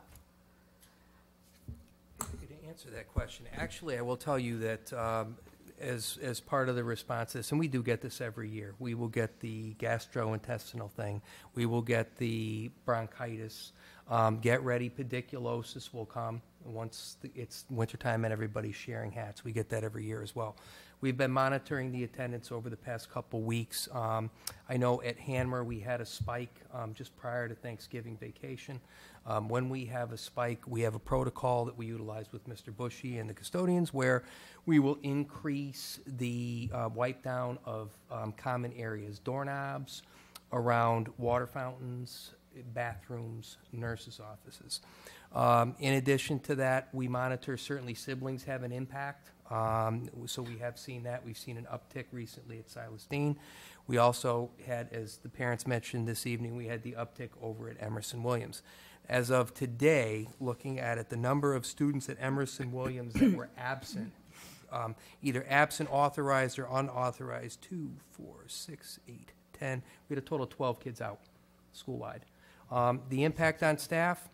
[SPEAKER 3] To answer that question, actually, I will tell you that um, as as part of the response to this, and we do get this every year, we will get the gastrointestinal thing, we will get the bronchitis, um, get ready, pediculosis will come once the, it's wintertime and everybody's sharing hats. We get that every year as well. We've been monitoring the attendance over the past couple weeks. Um, I know at Hanmer we had a spike um, just prior to Thanksgiving vacation. Um, when we have a spike, we have a protocol that we utilize with Mister Bushy and the custodians where we will increase the uh, wipe down of um, common areas, doorknobs, around water fountains, bathrooms, nurses' offices. Um, in addition to that, we monitor, certainly siblings have an impact. Um, so we have seen that. We've seen an uptick recently at Silas Dean. We also had, as the parents mentioned this evening, we had the uptick over at Emerson Williams. As of today, looking at it, the number of students at Emerson Williams that were absent, um, either absent, authorized, or unauthorized, two, four, six, eight, ten. We had a total of twelve kids out school-wide. Um, the impact on staff,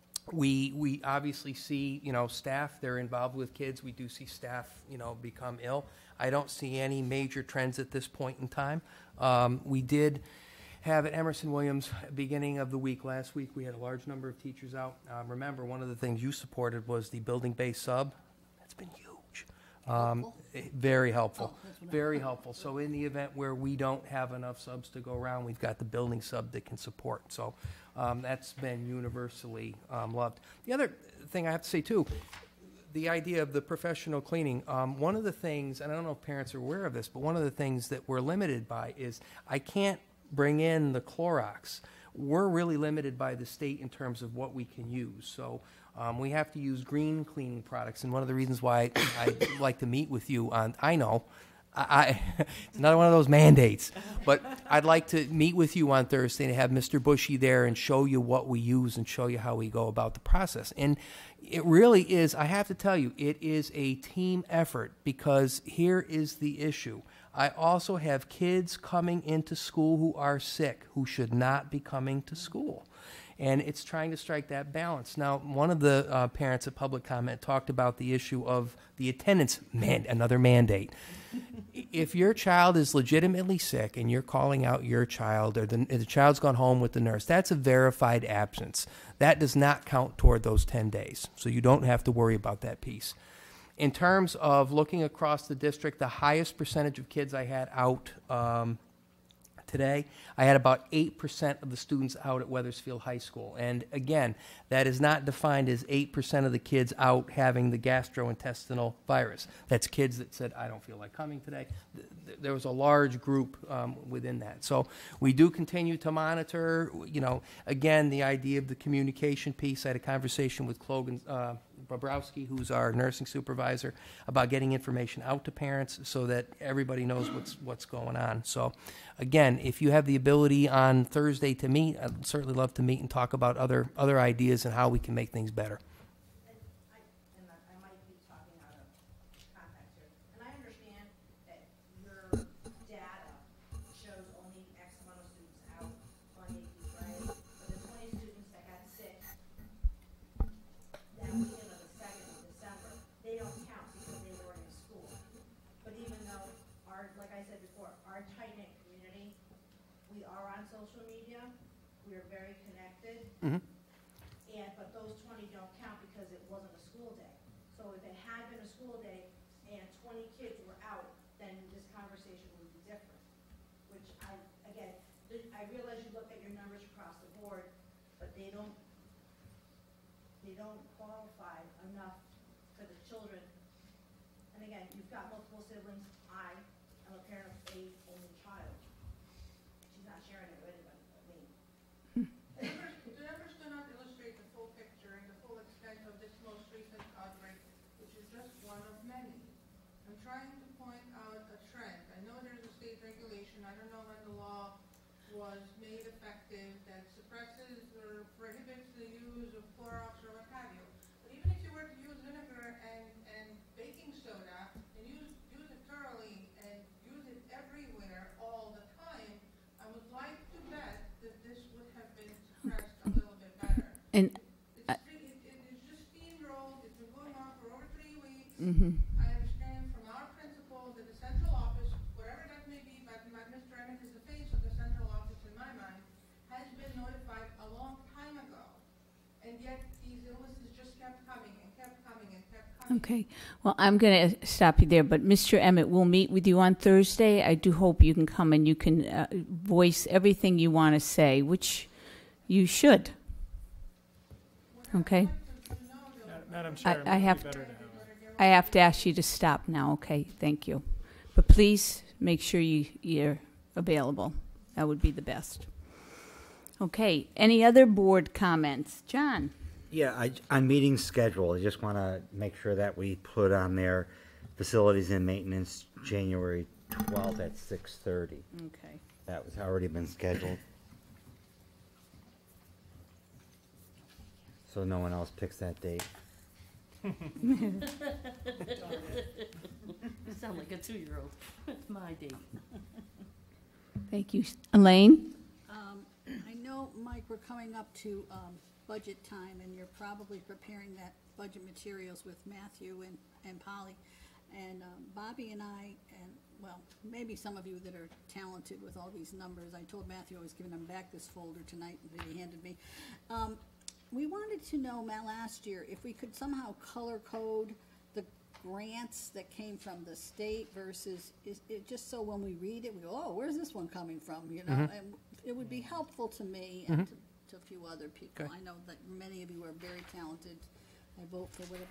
[SPEAKER 3] We we obviously see, you know, staff, they're involved with kids. We do see staff, you know, become ill. I don't see any major trends at this point in time. Um, we did have at Emerson Williams, beginning of the week, last week, we had a large number of teachers out. Um, remember, one of the things you supported was the building-based sub. That's been huge. Um, eh, very helpful.
[SPEAKER 18] Oh, that's what I-
[SPEAKER 3] Very helpful. So in the event where we don't have enough subs to go around, we've got the building sub that can support. So um, that's been universally um, loved. The other thing I have to say, too, the idea of the professional cleaning, um, one of the things, and I don't know if parents are aware of this, but one of the things that we're limited by is I can't bring in the Clorox. We're really limited by the state in terms of what we can use. So um, we have to use green cleaning products. And one of the reasons why I like to meet with you on, I know, I, I, it's another one of those mandates, but I'd like to meet with you on Thursday and have Mister Bushy there and show you what we use and show you how we go about the process. And it really is, I have to tell you, it is a team effort because here is the issue. I also have kids coming into school who are sick, who should not be coming to school. And it's trying to strike that balance. Now, one of the uh, parents at public comment talked about the issue of the attendance, man, another mandate. If your child is legitimately sick and you're calling out your child or the, the child's gone home with the nurse, that's a verified absence. That does not count toward those ten days. So you don't have to worry about that piece. In terms of looking across the district, the highest percentage of kids I had out um, today, I had about eight percent of the students out at Wethersfield High School. And again, that is not defined as eight percent of the kids out having the gastrointestinal virus. That's kids that said, I don't feel like coming today. Th- there was a large group um, within that. So we do continue to monitor, you know, again, the idea of the communication piece. I had a conversation with Clogan, uh, Bobrowski, who's our nursing supervisor, about getting information out to parents so that everybody knows what's what's going on. So, again, if you have the ability on Thursday to meet, I'd certainly love to meet and talk about other other ideas and how we can make things better. Mm-hmm.
[SPEAKER 8] And, but those twenty don't count because it wasn't a school day. So if it had been a school day and twenty kids were out, then this conversation would be different. Which I, again, I realize you look at your numbers across the board, but they don't, they don't qualify enough for the children. And again, you've got multiple siblings. I am a parent of a only child. She's not sharing it with anybody but me.
[SPEAKER 21] Trying to point out a trend. I know there's a state regulation, I don't know when the law was made effective, that suppresses or prohibits the use of Clorox or what have you. But even if you were to use vinegar and, and baking soda and use, use it thoroughly and use it everywhere all the time, I would like to bet that this would have been suppressed a little bit better.
[SPEAKER 1] And
[SPEAKER 21] it's, uh, it, it, it's just steamrolled, it's been going on for over three weeks.
[SPEAKER 1] Mm-hmm. Okay. Well, I'm going to stop you there, but Mister Emmett, we'll meet with you on Thursday. I do hope you can come and you can uh, voice everything you want to say, which you should. Okay?
[SPEAKER 12] Madam Chair,
[SPEAKER 1] I, I have
[SPEAKER 12] to,
[SPEAKER 1] to, I have to ask you to stop now. Okay, thank you. But please make sure you, you're available. That would be the best. Okay. Any other board comments? John?
[SPEAKER 4] Yeah, I, on meeting schedule, I just want to make sure that we put on there facilities and maintenance January twelfth at six thirty.
[SPEAKER 1] Okay.
[SPEAKER 4] That was already been scheduled. So no one else picks that date.
[SPEAKER 7] You sound like a two-year-old. It's my date.
[SPEAKER 1] Thank you. Elaine?
[SPEAKER 18] Um, I know, Mike, we're coming up to um, budget time, and you're probably preparing that budget materials with Matthew and, and Polly. And um, Bobby and I, and, well, maybe some of you that are talented with all these numbers, I told Matthew I was giving him back this folder tonight that he handed me. Um, we wanted to know, Matt, last year, if we could somehow color code the grants that came from the state versus, is it just so when we read it, we go, oh, where's this one coming from, you know?
[SPEAKER 3] Mhm.
[SPEAKER 18] And it would be helpful to me and
[SPEAKER 3] Mhm.
[SPEAKER 18] to to a few other people.
[SPEAKER 3] Okay.
[SPEAKER 18] I know that many of you are very talented. I vote for whatever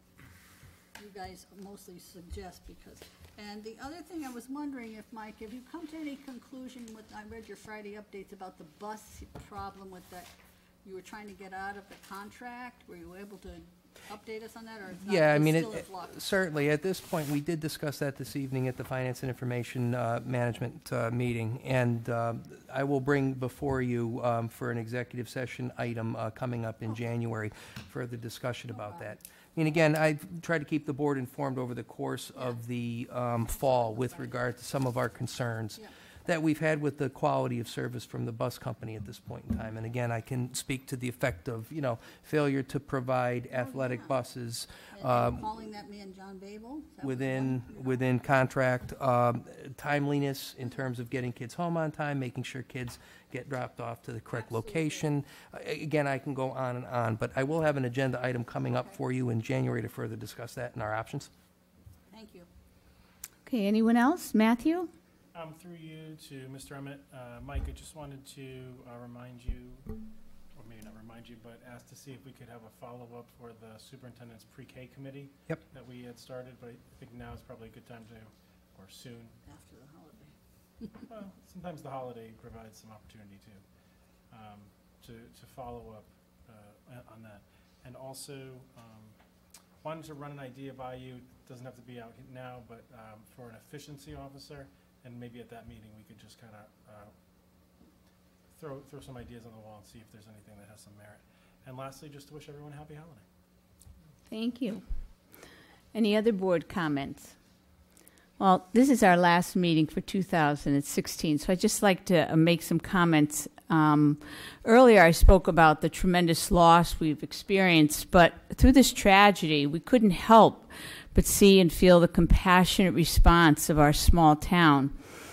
[SPEAKER 18] you guys mostly suggest because, and the other thing I was wondering if, Mike, have you come to any conclusion with, I read your Friday updates about the bus problem with that, you were trying to get out of the contract? Were you able to update us on that, or it's not,
[SPEAKER 3] Yeah, I
[SPEAKER 18] it's
[SPEAKER 3] mean, it,
[SPEAKER 18] still in
[SPEAKER 3] it-
[SPEAKER 18] flux?
[SPEAKER 3] certainly, at this point, we did discuss that this evening at the Finance and Information uh, Management uh, meeting, and um, I will bring before you um, for an executive session item uh, coming up in January, further discussion about that. I mean, again, I've tried to keep the board informed over the course of the um, fall with regard to some of our concerns
[SPEAKER 18] Yeah.
[SPEAKER 3] that we've had with the quality of service from the bus company at this point in time. And again, I can speak to the effect of, you know, failure to provide athletic
[SPEAKER 18] yeah.
[SPEAKER 3] buses
[SPEAKER 18] And-
[SPEAKER 3] um,
[SPEAKER 18] and calling that man John Babel? Is that what
[SPEAKER 3] within, within contract, um, timeliness in terms of getting kids home on time, making sure kids get dropped off to the correct location. Uh, Again, I can go on and on, but I will have an agenda item coming up for you in January to further discuss that and our options.
[SPEAKER 18] Thank you.
[SPEAKER 1] Okay, anyone else? Matthew?
[SPEAKER 12] Um, through you to Mister Emmett, uh, Mike, I just wanted to uh, remind you, or maybe not remind you, but ask to see if we could have a follow-up for the superintendent's pre-K committee.
[SPEAKER 3] Yep.
[SPEAKER 12] That we had started, but I think now is probably a good time to, or soon.
[SPEAKER 18] After the holiday.
[SPEAKER 12] Well, sometimes the holiday provides some opportunity too, um, to, to follow up uh, on that. And also, um, One, to run an idea by you, doesn't have to be out now, but um, for an efficiency officer, and maybe at that meeting, we could just kind of uh, throw, throw some ideas on the wall and see if there's anything that has some merit. And lastly, just to wish everyone a happy holiday.
[SPEAKER 1] Thank you. Any other board comments? Well, this is our last meeting for two thousand sixteen, so I'd just like to uh, make some comments. Um, earlier, I spoke about the tremendous loss we've experienced, but through this tragedy, we couldn't help but see and feel the compassionate response of our small town.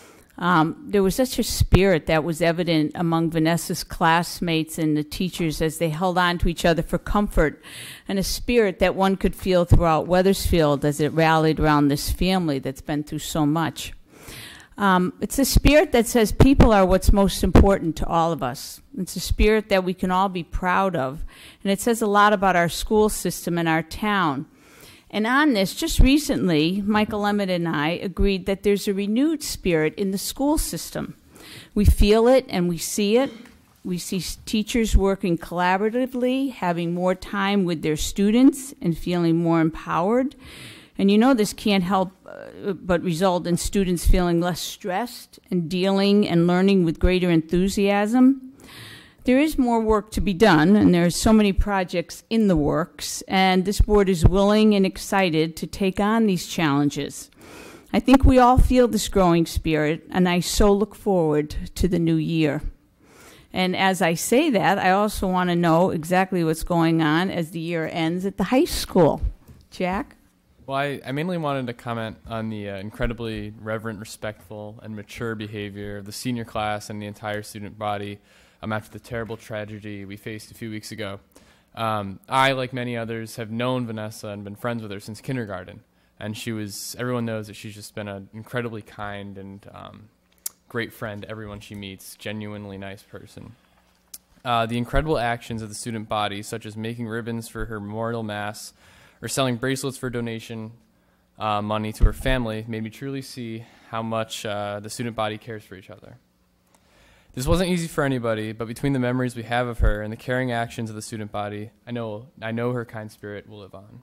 [SPEAKER 1] Um, there was such a spirit that was evident among Vanessa's classmates and the teachers as they held on to each other for comfort, and a spirit that one could feel throughout Wethersfield as it rallied around this family that's been through so much. Um, it's a spirit that says people are what's most important to all of us. It's a spirit that we can all be proud of, and it says a lot about our school system and our town. And on this, just recently, Michael Emmett and I agreed that there's a renewed spirit in the school system. We feel it and we see it. We see teachers working collaboratively, having more time with their students and feeling more empowered. And you know this can't help uh, but result in students feeling less stressed and dealing and learning with greater enthusiasm. There is more work to be done, and there are so many projects in the works, and this board is willing and excited to take on these challenges. I think we all feel this growing spirit, and I so look forward to the new year. And as I say that, I also want to know exactly what's going on as the year ends at the high school. Jack?
[SPEAKER 9] Well, I, I mainly wanted to comment on the uh, incredibly reverent, respectful, and mature behavior of the senior class and the entire student body Um, after the terrible tragedy we faced a few weeks ago. Um, I, like many others, have known Vanessa and been friends with her since kindergarten. And she was, everyone knows that she's just been an incredibly kind and um, great friend to everyone she meets, genuinely nice person. Uh, the incredible actions of the student body, such as making ribbons for her memorial mass or selling bracelets for donation uh, money to her family, made me truly see how much uh, the student body cares for each other. This wasn't easy for anybody, but between the memories we have of her and the caring actions of the student body, I know I know her kind spirit will live on.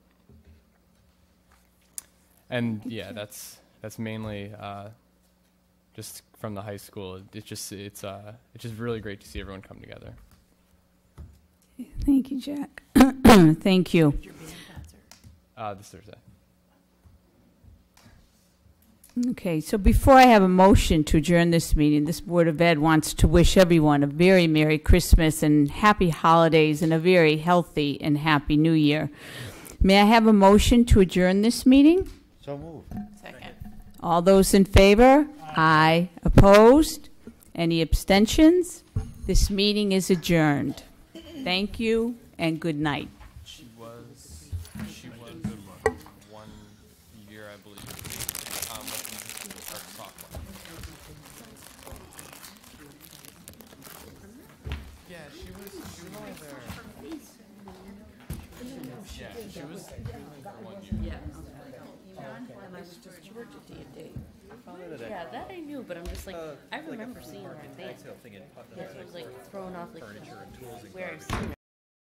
[SPEAKER 9] And yeah, that's that's mainly uh, just from the high school. It's just it's uh, it's just really great to see everyone come together.
[SPEAKER 1] Thank you, Jack. Thank you.
[SPEAKER 9] Uh, this Thursday.
[SPEAKER 1] Okay, so before I have a motion to adjourn this meeting, this Board of Ed wants to wish everyone a very Merry Christmas and happy holidays and a very healthy and happy New Year. May I have a motion to adjourn this meeting?
[SPEAKER 4] So moved.
[SPEAKER 16] Second.
[SPEAKER 1] All those in favor? Aye. Aye. Opposed? Any abstentions? This meeting is adjourned. Thank you and good night.
[SPEAKER 9] She was she was one year, I believe. Um, our sophomore. Yeah, she was she was only there. Yeah, she was one year.
[SPEAKER 7] Yeah. And I was just Georgia D and D. Yeah, that I knew, but I'm just like, I remember seeing her face. Yeah, it was like thrown off, like, where I've seen her.